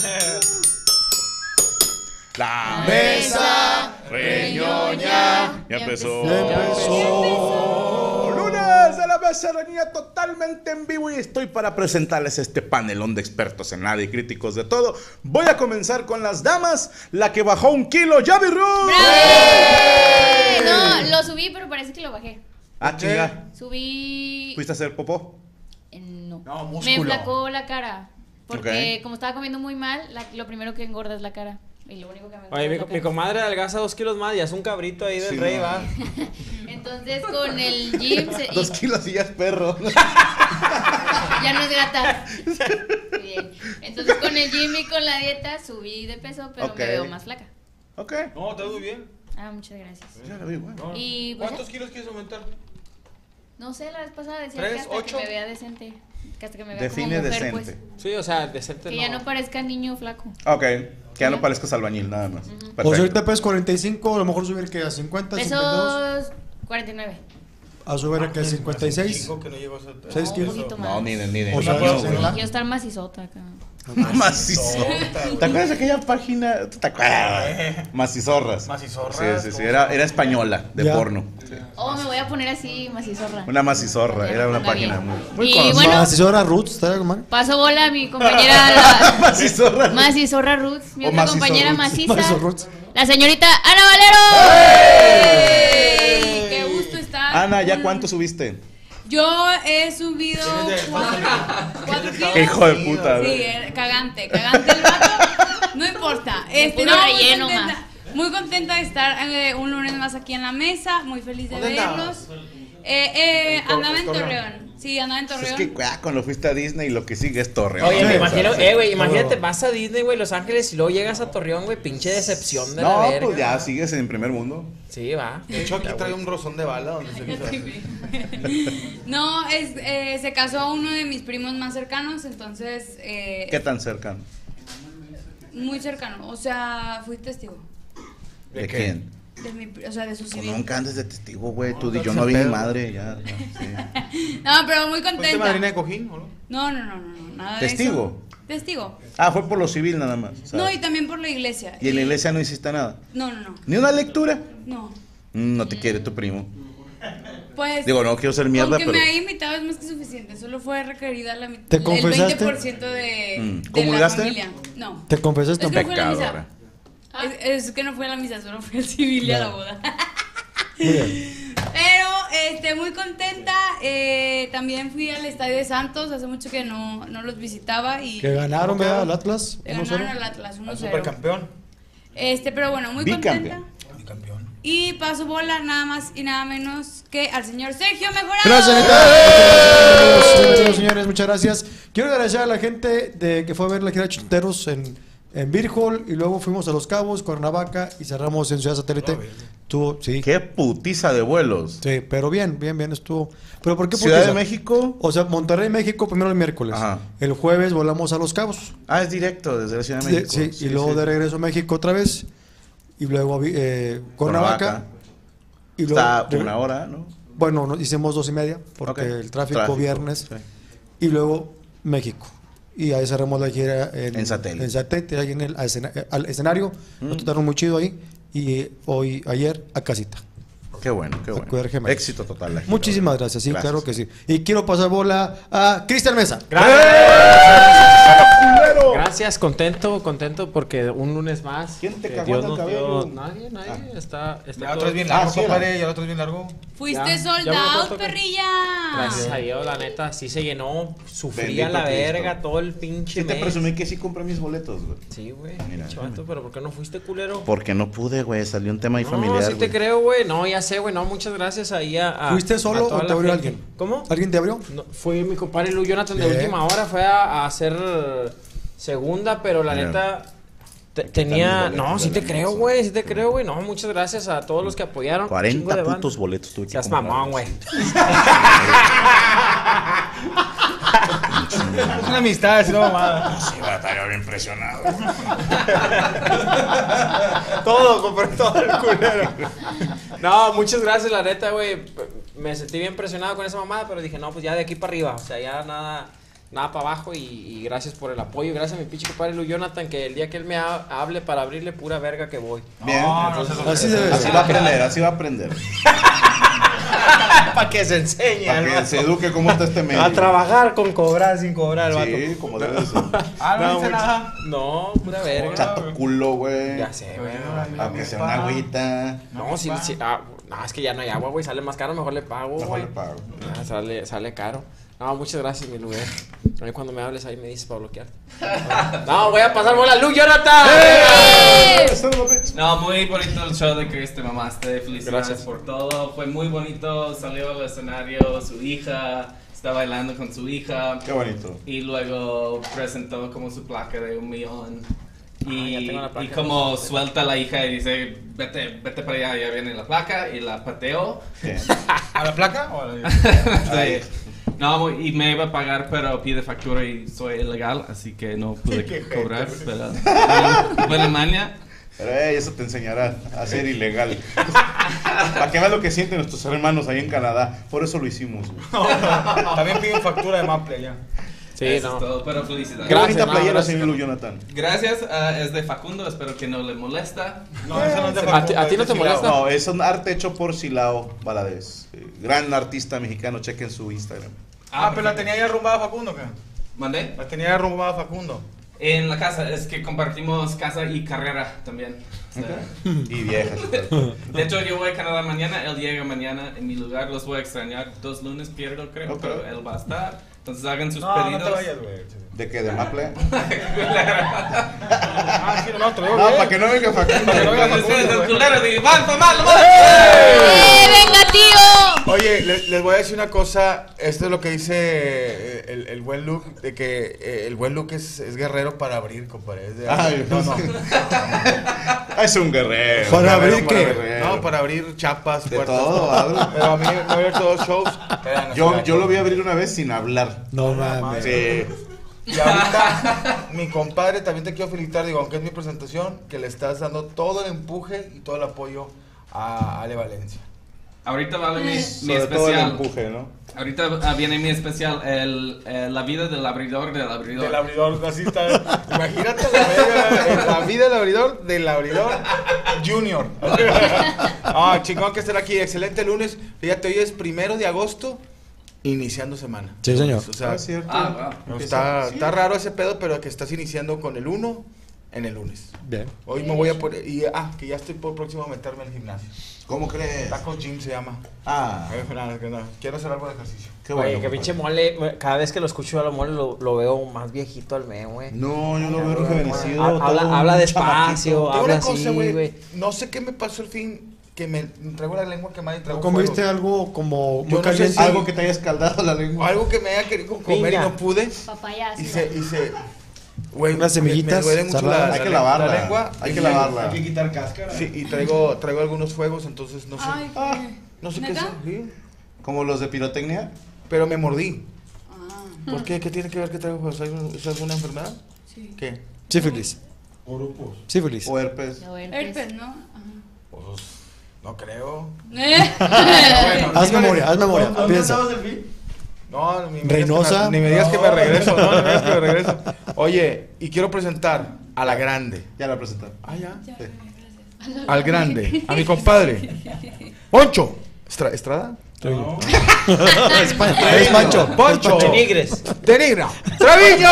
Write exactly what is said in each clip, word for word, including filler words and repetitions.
La mesa reñoña. Ya empezó. Ya empezó. Lunes de la mesa reñoña totalmente en vivo y estoy para presentarles este panelón de expertos en nada y críticos de todo. Voy a comenzar con las damas. La que bajó un kilo, Yavi Ruth. No, lo subí, pero parece que lo bajé. Ah, chinga. Subí. ¿Fuiste a hacer popó? Eh, no. No, Me músculo. enflacó la cara. Porque Ok. como estaba comiendo muy mal, la- lo primero que engorda es la cara. Y lo único que me engorda Oye, es mi, la mi cara. comadre adelgaza dos kilos más y es un cabrito ahí del Sí, rey, no. va. Entonces con el gym se- Dos y- kilos y ya es perro. ya no es gata. Bien. Entonces con el gym y con la dieta subí de peso, pero Ok. me veo más flaca. Ok. No, te muy bien. Ah, muchas gracias. Ya lo vi, güey. No. Y, pues, ¿Cuántos kilos quieres aumentar? No sé, la vez pasada decía ¿Tres, que hasta ocho? que me vea decente. Que hasta que me vea Define como mujer, decente. pues. Sí, o sea, decente Que no. ya no parezca niño flaco. Ok. Que ya no parezcas albañil, nada más. O si Perfecto. ahorita pesas cuarenta y cinco, a lo mejor subir que a cincuenta, cincuenta y dos. Pesos cuarenta y nueve. A subir a que a cincuenta y seis. Chingo que no llego a ser- ¿Seis No, kilos? un poquito No, más. ni de ni de O sea, niño, no sé, güey. ¿verdad? Quiero estar macizota acá. Macizo. ¿Te acuerdas de aquella página? ¿Te acuerdas? Macizorras. Macizorras, Sí, sí, sí. ¿cómo Era, se era española, de Ya. porno. Sí. Oh, me voy a poner así, macizorra. Una macizorra. Ya, Era una está página bien. muy, muy Y conocida. bueno, Asesora Ruth, ¿está mal? paso bola a mi compañera, la Macizorra. macizorra Ruth, mi O otra macizor compañera Ruth. maciza, Macizor Ruth. la señorita Ana Valero. ¡Ey! ¡Qué gusto estar! Ana, ¿ya con- cuánto subiste? Yo he subido ¿Tienes de- cuatro, cuatro Qué kilos. hijo de puta. Sí, güey. eh, cagante, cagante el vato. No importa. Este, puro no, relleno muy contenta, más. muy contenta de estar eh, un lunes más aquí en la mesa. Muy feliz de ¿Dónde andabas? verlos. Eh, eh, En Tor- andaba en Torreón. Torreón. Sí, andaba en Es Torreón. que ah, cuando fuiste a Disney lo que sigue es Torreón. Oye, me Sí, imagino, o sea, eh, güey, imagínate, Bueno. vas a Disney, güey, Los Ángeles y luego llegas a Torreón, güey, pinche decepción de la No, verga. pues ya ¿no? sigues en primer mundo. Sí, va. De hecho, aquí trae un rozón de bala donde se dice. No, es, eh, se casó a uno de mis primos más cercanos, entonces eh, ¿Qué tan cercano? muy cercano. O sea, fui testigo ¿De, ¿De qué? quién? de mi, o sea, de su Pues civil. nunca andes de testigo, güey. Tú di, no yo te no vi mi pedo. madre, ya. ya, sí. No, pero muy ¿Fuiste contenta. madrina de cojín o no? No, no, no, no, no, nada de ¿Testigo? eso. Testigo. Ah, fue por lo civil nada más. ¿sabes? No, y también por la iglesia. Y en la iglesia no hiciste nada. No, no, no. ¿Ni una lectura? No. Mm, no te quiere tu primo. Pues. Digo, no quiero ser mierda, con que pero. me haya invitado es más que suficiente. Solo fue requerida la mitad. ¿Te el confesaste? veinte por ciento de, Mm. de la ¿Comulgaste? familia. No. ¿Te confesaste? Es que no fui a la misa. Pecadora. Es, es que no fui a la misa, solo fui al civil y a la boda. Muy bien. Pero este, muy contenta. eh, también fui al Estadio de Santos. Hace mucho que no, no los visitaba. Y Que ganaron, ¿verdad? El Atlas. le uno cero. ganaron al Atlas uno Al cero. supercampeón. Este, pero bueno, muy Bicampeón. contenta. Mi campeón. Y paso bola nada más y nada menos que al señor Sergio Mejorado. Gracias, Anita. Bienvenidos, señores, muchas gracias. Quiero agradecer a la gente de que fue a ver la gira de Chuteros en, en Beer Hall y luego fuimos a Los Cabos, Cuernavaca y cerramos en Ciudad Satélite. Estuvo, sí. Qué putiza de vuelos. Sí, pero bien, bien, bien estuvo. ¿Pero por qué Ciudad de putiza? México. O sea, Monterrey, México, primero el miércoles. Ajá. El jueves volamos a Los Cabos. Ah, es directo desde la Ciudad de Sí, México. sí, y luego de regreso a México otra vez. Y luego eh, Cuernavaca. Cuernavaca. Y luego, Está de- una hora, ¿no? Bueno, nos hicimos dos y media porque Ok. el tráfico, Tráfico, viernes. sí. Y luego México. Y ahí cerramos la gira en, En satélite. En satélite, ahí en el al escena- al escenario. Mm. Nos trataron muy chido ahí. Y hoy, ayer, a casita. Qué bueno, qué bueno. cuidar gemelos. Éxito total. la gira. Muchísimas gracias, sí, Gracias. claro que sí. Y quiero pasar bola a Cristian Mesa. ¡Culero! Gracias, contento, contento porque un lunes más. ¿Quién te que cagó Dios en el nos cabello? dio- Nadie, nadie. Ah. Está, está Ya todo- otro es bien Ah, largo, sí, era. compadre. Ya otro es bien largo. Fuiste Ya, ya sold me out, acuerdo que- perrilla. Gracias a Dios, la neta, sí se llenó. Sufría Bendito la Cristo. verga todo el pinche Sí te mes. presumí que sí compré mis boletos, güey. Sí, güey. Mira, Pinche vato, pero ¿por qué no fuiste culero? Porque no pude, güey. Salió un tema ahí No, familiar. sí te güey. creo, güey. No, ya sé, güey. No, muchas gracias ahí a. a- ¿Fuiste a solo toda o te la abrió gente. alguien? ¿Cómo? ¿Alguien te abrió? No, fue mi compadre Lu Jonathan de Bien. última hora. Fue a, a hacer segunda, pero la Mira. neta. te- Aquí tenía. están mis No, boletos sí de te la creo, mesa. güey. Sí te creo, güey. No, muchas gracias a todos los que apoyaron. Chingo cuarenta de banda. putos boletos tuve que Seas comprar. mamón, güey. Es una amistad, es una mamada. Sí, va a estar bien impresionado. Todo, compré todo el culero. No, muchas gracias, la neta, güey. Me sentí bien presionado con esa mamada, pero dije, no, pues ya de aquí para arriba. O sea, ya nada. nada para abajo y, y gracias por el apoyo. Gracias a mi pinche compadre Lu Jonathan, que el día que él me ha- hable para abrirle pura verga que voy. Bien, No, no entonces, se lo- Así debe así ser. va a aprender, así va a aprender. Para que se enseñe, Para que hermano. se eduque cómo está este medio. A trabajar con cobrar sin cobrar, el Sí, vato. como debe de ser. Ah, no, No, dice mucho- nada. No, pura verga. Chato culo, güey. Ya sé, güey. Aunque sea una agüita. No, si, si- ah, no, es que ya no hay agua, güey. Sale más caro, mejor le pago, Mejor güey. le pago. Ah, sale, sale caro. No, muchas gracias, mi lugar. A mí cuando me hables ahí me dices para bloquear. No, voy a pasar bola a Lu Jonathan. No, muy bonito el show de Chris, te mamaste, felicidades Gracias. por todo, fue muy bonito, salió al escenario su hija, está bailando con su hija Qué bonito. y luego presentó como su placa de un millón y, Ah, ya tengo la placa. y como suelta a la hija y dice, vete, vete para allá, ya viene la placa y la pateó. Bien. ¿A la placa? O a la... Sí. No, y me iba a pagar, pero pide factura y soy ilegal, así que no pude cobrar, pero fue en Alemania. Pero ey, eso te enseñará a ser ilegal. Para que veas lo que sienten nuestros hermanos ahí en Canadá. Por eso lo hicimos, güey. También piden factura de Maple ya. Sí, Eso no. es todo, pero felicidades. Qué Gracias, bonita no, playera, gracias. señor Lu Jonathan. Gracias, ah, es de Facundo, espero que no le molesta. No, eso no es de ¿A ti- Facundo, a ti no es te de molesta? Silao. No, es un arte hecho por Silao Valadez. Eh, Gran artista mexicano, chequen su Instagram. Ah, pero la tenía ya arrumbada Facundo, ¿qué? ¿Mandé? La tenía ya arrumbada Facundo. En la casa, es que compartimos casa y carrera también. O sea, Y viejas. de hecho, yo voy a Canadá mañana, él llega mañana en mi lugar, los voy a extrañar. Dos lunes pierdo, creo, Ok. pero él va a estar. Entonces hagan sus No, no pedidos. te vayas, güey. ¿De qué? ¿De Maple? Ah, sí, no, te lo digo No, bien. para que no venga Facundo. Para que no venga Ustedes, Facundo, el güey. culero, de van, pa' mal, mal. ¡Eh, venga, tío! Oye, les, les voy a decir una cosa. Esto es lo que dice eh, el, el buen Luke, de que eh, el buen Luke es, es guerrero para abrir, compadre. Es de- Ay, no, no. Es un guerrero. ¿Para un guerrero, abrir qué? guerrero. No, para abrir chapas, De puertas. todo, abre. Pero a mí me he abierto dos shows. Vean, Yo, así, yo lo vi abrir una vez sin hablar. No mames. Sí. Y ahorita, mi compadre, también te quiero felicitar, digo, aunque es mi presentación, que le estás dando todo el empuje y todo el apoyo a Ale Valencia. Ahorita vale mi, mi Sobre todo el especial. empuje, ¿no? Ahorita ah, viene mi especial, el, eh, la vida del abridor del abridor. Del abridor, así está. Imagínate la, vida, la vida del abridor, del abridor junior. Ah, chingón que estar aquí. Excelente lunes. Fíjate, hoy es primero de agosto, iniciando semana. Sí, señor. O sea, Ah, es cierto. Ah, wow. está, está raro ese pedo, pero que estás iniciando con el uno en el lunes. Bien. Hoy me voy a poner. Y, ah, que ya estoy por próximo a meterme al gimnasio. ¿Cómo crees? Taco Gym se llama. Ah, Eh, nada, que nada. Quiero hacer algo de ejercicio. qué bueno. Oye, que pinche mole, güey, cada vez que lo escucho a lo mole lo, lo veo más viejito al me, güey. No, yo lo veo rejuvenecido. Ha- todo Habla, un habla chamaquito. despacio, Tengo habla una así, cosa, güey. güey. No sé qué me pasó el fin que me traigo la lengua quemada y traigo ¿No comiste fuego. algo como Yo muy no sé caliente? si- Algo que te haya escaldado la lengua. Algo que me haya querido comer Piña. y no pude. Papaya Y ácida. se, y se, güey, Unas semillitas me, me duele mucho la, saladas. la Hay que le- lavarla. la lengua. Hay y que me- lavarla. quitar cáscara. Sí, y traigo, traigo algunos fuegos, entonces no sé. Ay, Ah, no sé qué ¿neta? sea. ¿Sí? Como los de pirotecnia. Pero me mordí. Ah, ¿Por qué? ¿Qué tiene que ver que traigo fuegos? ¿Es alguna enfermedad? sí. ¿Qué? Sífilis. Sífilis. O herpes. Lo herpes. Herpes, ¿no? Ajá. Pues no creo. Eh. Bueno, Haz dígale. memoria, haz memoria. Piensa. No, ni me Reynosa. digas que me, ni me digas que me regreso, no, ni me digas que me regreso. Oye, y quiero presentar a la grande. Ya la presentaron. Ah, ya. Ya, Sí. gracias. Al grande, a mi compadre. Poncho. Estra- ¿Estrada? Es pa- es Pancho. Poncho. De Nigres. De Negra. ¡Treviño!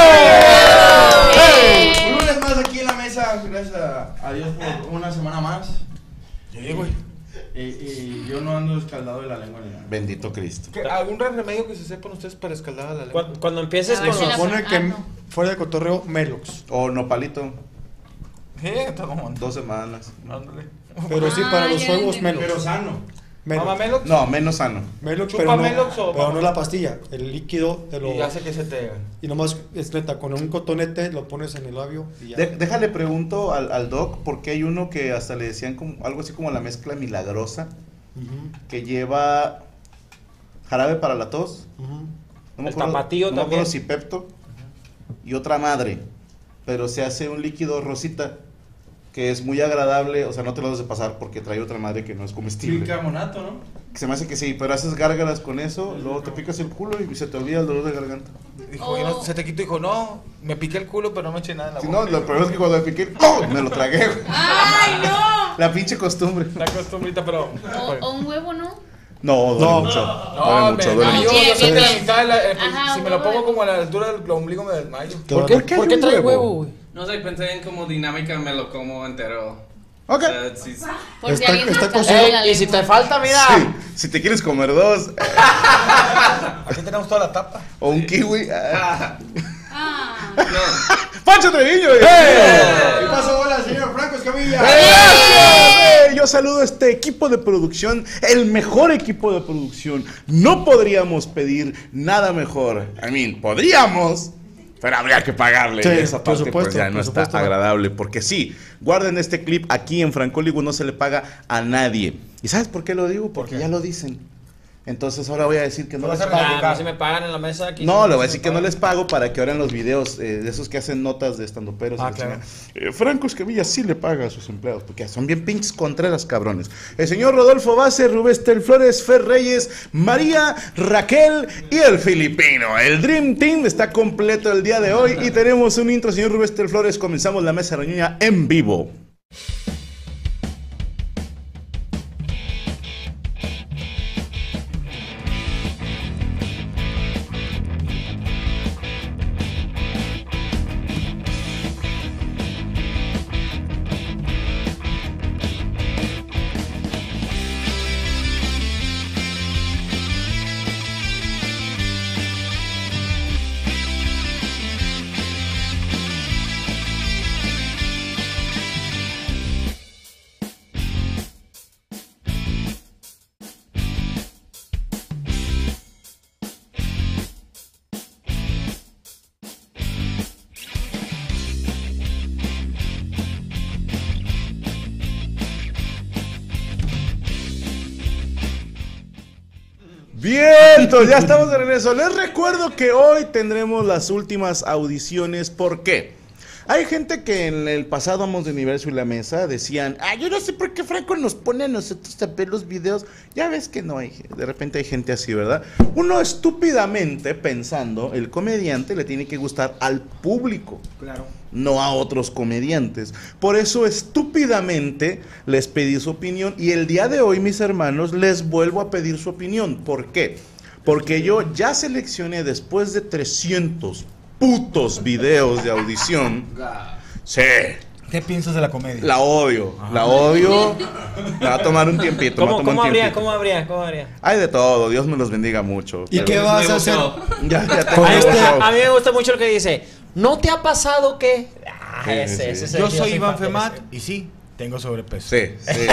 ¡Eh! Un lunes más aquí en la mesa, gracias a, a Dios por una semana más. Sí, güey. Y, y yo no ando escaldado de la lengua ni nada. Bendito Cristo. ¿Qué- ¿Algún remedio que se sepan ustedes para escaldar a la lengua? Cuando, cuando empieces A con ver si los... la- Supone que Ah, no. fuera de cotorreo, Melox. O nopalito. Sí, está como. Dos semanas. Ándale. Pero sí, Ah, para los ya juegos, entendí. Melox. Pero sano. Melox. ¿Mamá Melox? No, menos sano. Melox, ¿Chupa pero no, Melox o pero vamos? no la pastilla, el líquido te lo, Y hace que se te. y nomás es neta, con un cotonete lo pones en el labio y ya. De- déjale pregunto al, al doc porque hay uno que hasta le decían como algo así como la mezcla milagrosa Ujú, que lleva jarabe para la tos. ujú. No me El acuerdo, tapatío no me también. acuerdo si Pepto y otra madre, pero se hace un líquido rosita que es muy agradable, o sea, no te lo das de pasar porque trae otra madre que no es comestible. Bicarbonato, ¿no? Se me hace que sí, pero haces gárgaras con eso, luego te picas el culo y se te olvida el dolor de garganta. Dijo, Oh. "Y no, se te quitó", dijo, no, me piqué el culo, pero no me eché nada en la Si boca. no, lo peor es que cuando me piqué, ¡oh! Me lo tragué. güey. ¡Ay, no! La pinche costumbre. La costumbrita, pero... O, o un huevo, ¿no? No, duele No. mucho. No, duele me, mucho, duele yo, mucho. Bien, yo soy de la bien. mitad de la, eh, pues, Ajá, si me huevo, lo pongo huevo. como a la altura del ombligo me desmayo. ¿Por qué? ¿Qué ¿Por qué hay un trae huevo? huevo, güey? No sé, pensé en como dinámica, me lo como entero. Ok. O sea, sí, sí. Por si Está- alguien está se está cocido. dando la Ey, y si lengua. te falta, mira. Sí, si te quieres comer dos Aquí tenemos toda la tapa. o un kiwi. ah. Ah. No. ¡Pancho Treviño! ¿Qué pasó? Hola, señor Franco Escamilla. ¡Gracias! Eh, Yo saludo a este equipo de producción, el mejor equipo de producción. No podríamos pedir nada mejor. I mean, podríamos, pero habría que pagarle. Sí, Y esa por parte pues supuesto, ya no por está supuesto. agradable. Porque sí, guarden este clip aquí en Franco Hollywood, no se le paga a nadie. ¿Y sabes por qué lo digo? Porque ya lo dicen. Entonces ahora voy a decir que no Lo les vas a pago. Ah, no, si me pagan en la mesa aquí. No, sí, le voy a sí decir me que no pagan. les pago para que ahora en los videos eh, de esos que hacen notas de estandoperos. Ah, y la claro. chingada, eh, Franco Escamilla sí le paga a sus empleados, porque son bien pinches contreras, cabrones. El señor Rodolfo Base, Rubén Flores, Fer Reyes, María, Raquel y el filipino. El Dream Team está completo el día de hoy y tenemos un intro, señor Rubén Flores. Comenzamos la mesa reñoña en vivo. Bien, entonces ya estamos de regreso. Les recuerdo que hoy tendremos las últimas audiciones. ¿Por qué? Hay gente que en el pasado Amos de Universo y la Mesa decían, ah, yo no sé por qué Franco nos pone a nosotros a ver los videos. Ya ves que no hay, de repente hay gente así, ¿verdad? Uno estúpidamente pensando, el comediante le tiene que gustar al público. Claro. No a otros comediantes. Por eso estúpidamente les pedí su opinión y el día de hoy, mis hermanos, les vuelvo a pedir su opinión. ¿Por qué? Porque yo ya seleccioné después de trescientos putos videos de audición. Sí, ¿Qué piensas de la comedia? la odio, la odio. Me va a tomar un tiempito. me va a ¿Cómo, tomar cómo un habría? tiempito. ¿Cómo habría? ¿Cómo habría? Hay de todo, Dios me los bendiga mucho. ¿Y pero- qué vas a Nuevo hacer? show. Ya, ya tengo Con nuevo este- show. A mí me gusta mucho lo que dice. ¿No te ha pasado que? Ah, Sí, ese, sí. ese es el Yo que soy Iván fan de Femat ese. y sí, tengo sobrepeso. Sí, sí, sí, sí,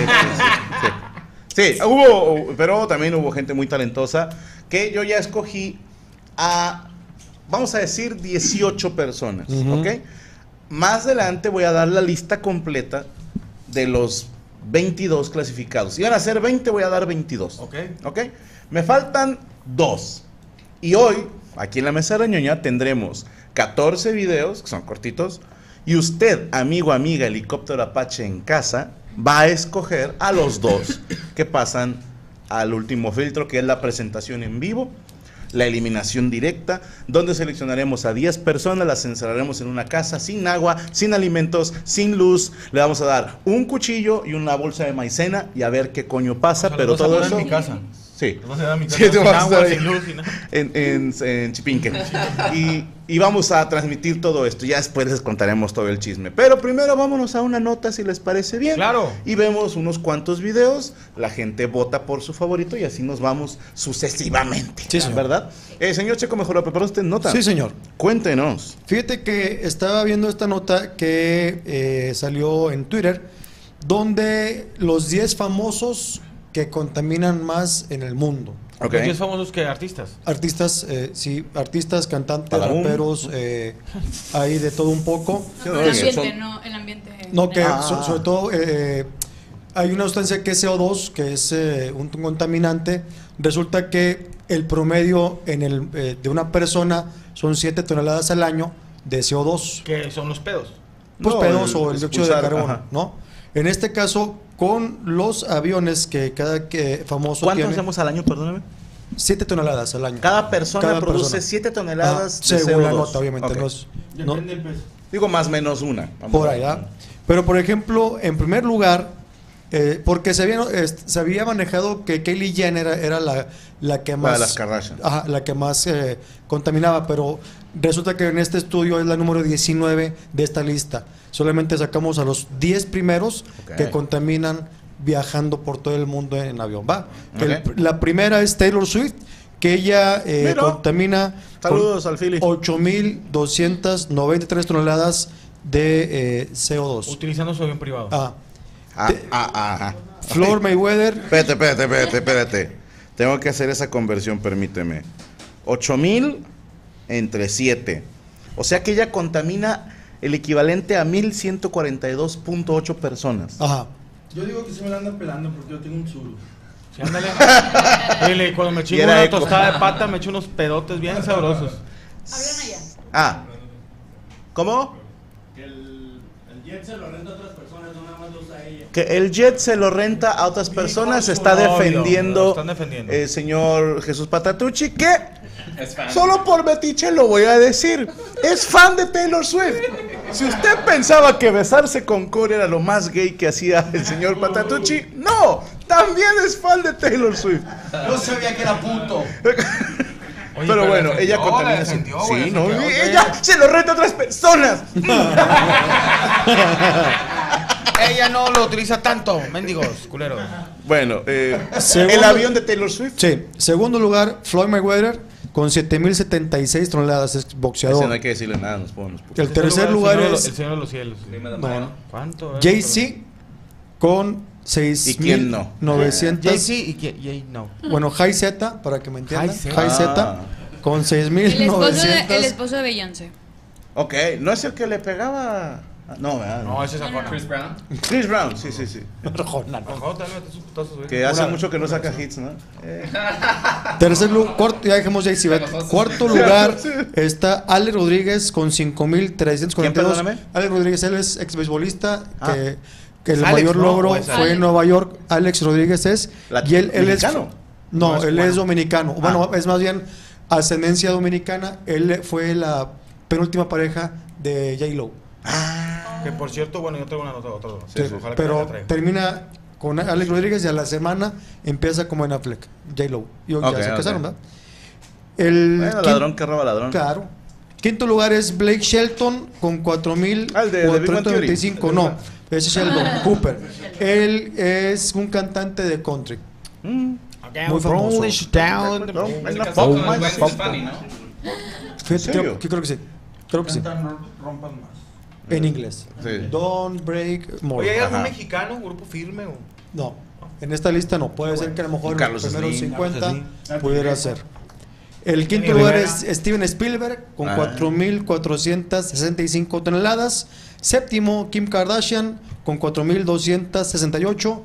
sí, sí. Sí, hubo, pero también hubo gente muy talentosa que yo ya escogí a, vamos a decir, dieciocho personas, Ujú. ¿ok? Más adelante voy a dar la lista completa de los veintidós clasificados. Iban a ser veinte, voy a dar veintidós. Ok. ¿Ok? Me faltan dos. Y hoy, aquí en la mesa de ñoña, tendremos catorce videos, que son cortitos, y usted, amigo, amiga, helicóptero Apache en casa, va a escoger a los dos que pasan al último filtro, que es la presentación en vivo, la eliminación directa, donde seleccionaremos a diez personas, las encerraremos en una casa sin agua, sin alimentos, sin luz, le vamos a dar un cuchillo y una bolsa de maicena y a ver qué coño pasa, O sea, pero los vas a todo poner eso... en mi casa. Sí. Los vas a dar a mi casa, Sí, te sin vas a agua, estar ahí. sin luz, sin nada. En, en, en Chipinque. Y, y vamos a transmitir todo esto. Ya después les contaremos todo el chisme. Pero primero vámonos a una nota, si les parece bien. Claro. Y vemos unos cuantos videos. La gente vota por su favorito y así nos vamos sucesivamente. Sí, señor. ¿Verdad? Eh, señor Checo, mejor, ¿preparó usted nota? Sí, señor. Cuéntenos. Fíjate que estaba viendo esta nota que eh, salió en Twitter, donde los diez famosos que contaminan más en el mundo. Ok. ¿Los diez famosos que artistas? Artistas, eh, sí, artistas, cantantes, Badabum. raperos, eh, hay de todo un poco. Sí, No, no, el que ambiente, son- no, el ambiente. No, que Ah. so- sobre todo eh, hay una sustancia que es C O dos, que es eh, un contaminante. Resulta que el promedio en el, eh, de una persona son siete toneladas al año de C O dos. Que son los pedos. Pues No, pedos el o el dióxido de expulsar, carbono, ajá. ¿no? En este caso, con los aviones que cada que famoso ¿Cuánto tiene. hacemos al año, perdóname? siete toneladas al año. Cada persona Cada produce persona. siete toneladas Ah, de según C O dos. la nota, obviamente. Ok. no es- no- Depende del peso. Digo más o menos una. Vamos por a- allá. Pero por ejemplo, en primer lugar, eh, porque se había, eh, se había manejado que Kylie Jenner era, era la, la que La más. de las Kardashian. Ajá, la que más eh, contaminaba, pero resulta que en este estudio es la número diecinueve de esta lista. Solamente sacamos a los diez primeros Ok. que contaminan viajando por todo el mundo en avión. Va. El- Ok. la primera es Taylor Swift, que ella eh, Mira. contamina Saludos con al Philly. ocho mil doscientas noventa y tres toneladas de eh, C O dos. Utilizando su avión privado. Ah. Ah, Te- ah, ah, ajá. Floyd Mayweather, Espérate, espérate, espérate, espérate. Tengo que hacer esa conversión, permíteme. ocho mil entre siete. O sea que ella contamina el equivalente a mil ciento cuarenta y dos punto ocho personas. ajá. Yo digo que se me la andan pelando porque yo tengo un suru. Sí, ándale. Oye, cuando me Y chingo era una eco. tostada de pata, me echo unos pedotes bien sabrosos. Hablan allá. Ah. ¿Cómo? Que el, el jet se lo renta a otras personas, no nada más lo usa ella. Que el jet se lo renta a otras personas. su Está novio, lo defendiendo están defendiendo. el señor Jesús Patatucci, que Es fan. solo por metiche lo voy a decir. Es fan de Taylor Swift. Si usted pensaba que besarse con Corey era lo más gay que hacía el señor Patatucci, no, también es fan de Taylor Swift. Yo sabía que era puto. Oye, pero, bueno, la ella defendió, contamina. la defendió, sí, güey, no, la defendió. ella se lo renta a otras personas. Ella no lo utiliza tanto, mendigos, culeros. Bueno, eh, Segundo- el avión de Taylor Swift. Sí. Segundo lugar, Floyd Mayweather con siete mil setenta y seis toneladas, es Ese boxeador. no hay que decirle nada, nos podemos. El tercer lugar el es El Señor de los Cielos. no, ¿Cuánto? Jay-Z con seis ¿Y quién mil no? novecientos. Jay-Z y quién- Jay no. Bueno, High Z, para que me entiendan. High Z. High Z Ah. con seis El mil esposo, de, el novecientos. esposo de Beyoncé. Ok, no es el que le pegaba. No, ¿verdad? No, ese es Arjona. Chris Brown. Chris Brown, sí, sí, sí. Arjona, no. Arjona, dale, mete sus putazos, güey. Que hace Una- mucho que no saca hits, ¿no? Eh, Tercer lugar, cuarto, ya dejemos Jay-Z. ¿verdad? Cuarto lugar está Alex Rodríguez con cinco mil trescientos cuarenta y dos. ¿Quién, perdóname? Alex Rodríguez, él es ex beisbolista Ah. que, que el Alex, mayor ¿no? logro ¿O es fue Alex? en Nueva York. Alex Rodríguez es. Lat- y él, él es. ¿mexicano? No, No, es él cubano. es dominicano. Bueno, Ah. es más bien ascendencia dominicana. Él fue la penúltima pareja de J-Lo. Que por cierto, bueno, yo traigo una nota, otra. Sí, Sí, sí. ojalá que Pero la traiga. termina con Alex Rodríguez y a la semana empieza como en Affleck, J-Lo. Y ya Ok, se ok. casaron, ¿verdad? El Bueno, quin- ladrón que roba ladrón. Claro. Quinto lugar es Blake Shelton con cuatro mil Ah, el de- de Big Bang cuatrocientos noventa y cinco. Theory. No, ese es Sheldon Cooper. Él es un cantante de country. Mm. Muy famoso. down. No, Se venga, casó con pop, Gwen pop, Stefani, ¿no? Fíjate, ¿En serio? creo, que creo que sí. Creo que sí. Cantan, rompan más. En inglés. Sí. Don't break more. Oye, ¿hay algún Ajá. mexicano, un grupo firme? O? No. En esta lista no. Puede ser que a lo mejor en Carlos los primeros Slim. cincuenta Carlos Slim. pudiera ser. El quinto Jenny lugar Rivera. es Steven Spielberg con Ah. cuatro mil cuatrocientos sesenta y cinco toneladas. Séptimo, Kim Kardashian con cuatro mil doscientos sesenta y ocho.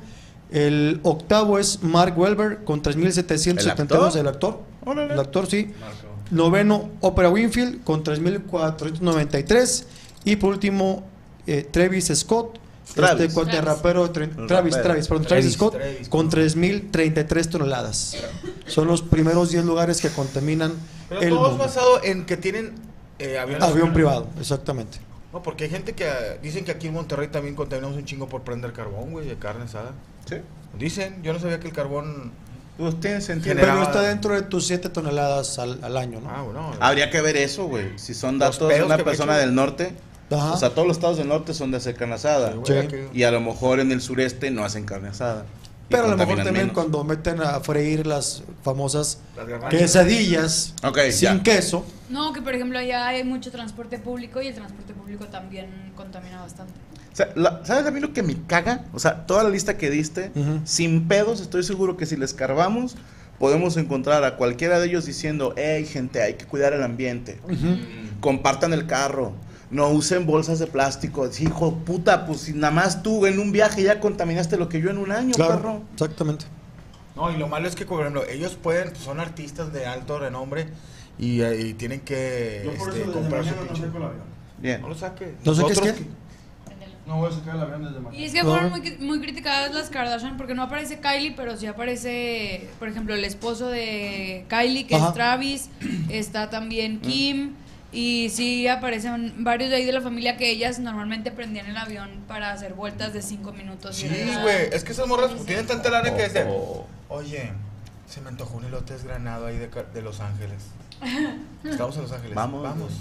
El octavo es Mark Wahlberg con tres mil setecientos setenta y dos. ¿El actor? Órale. El actor, sí. Noveno, Oprah Winfield con tres mil cuatrocientos noventa y tres. Y por último, eh, Travis Scott. Travis. Este cuate Travis. rapero, tre- El Travis, rapero. Travis, perdón, Travis, Travis, Scott Travis. con tres mil treinta y tres toneladas. Son los primeros diez lugares que contaminan Pero el todo es mundo. basado en que tienen eh, aviones. Avión privado, exactamente. No, porque hay gente que eh, dicen que aquí en Monterrey también contaminamos un chingo por prender carbón, güey, de carne asada. Sí. Dicen, yo no sabía que el carbón. Pues tiene sentido. Generaba- Pero está dentro de tus siete toneladas al, al año, ¿no? Ah, bueno. Habría que ver eso, güey. Si son Los datos de pedos una que me persona echo. del norte. Ajá. O sea, todos los estados del norte son de hacer carne asada. güey, sí. aquí- Y a lo mejor en el sureste no hacen carne asada. Y Pero a lo mejor contaminan también menos. cuando meten a freír las famosas Las garnachas. quesadillas Ok, sin ya. queso. No, que por ejemplo allá hay mucho transporte público y el transporte público también contamina bastante. O sea, la- ¿sabes a mí lo que me caga? O sea, toda la lista que diste, Ujú. sin pedos, estoy seguro que si le escarbamos, podemos encontrar a cualquiera de ellos diciendo, hey, gente, hay que cuidar el ambiente. Compartan el carro. No usen bolsas de plástico. Sí, hijo de puta, pues si nada más tú en un viaje ya contaminaste lo que yo en un año, Claro, perro. exactamente. No, y lo malo es que, por ejemplo, ellos pueden, son artistas de alto renombre y, eh, y tienen que Yo por este, eso desde comprar su mañana no pinche. saco el avión. Bien. No lo saques. ¿No saques Nosotros qué? que- No voy a sacar el avión desde mañana. Y es que fueron muy, muy criticadas las Kardashian porque no aparece Kylie, pero sí aparece, por ejemplo, el esposo de Kylie, que Ajá. es Travis, está también Kim, y sí aparecen varios de ahí de la familia que ellas normalmente prendían el avión para hacer vueltas de cinco minutos. Sí, y regresar. güey, es que esas morras tienen tanta lana que dicen, Oh. oye, se me antojó un elote desgranado ahí de, Ca- de Los Ángeles. Estamos en Los Ángeles. Vamos. Vamos.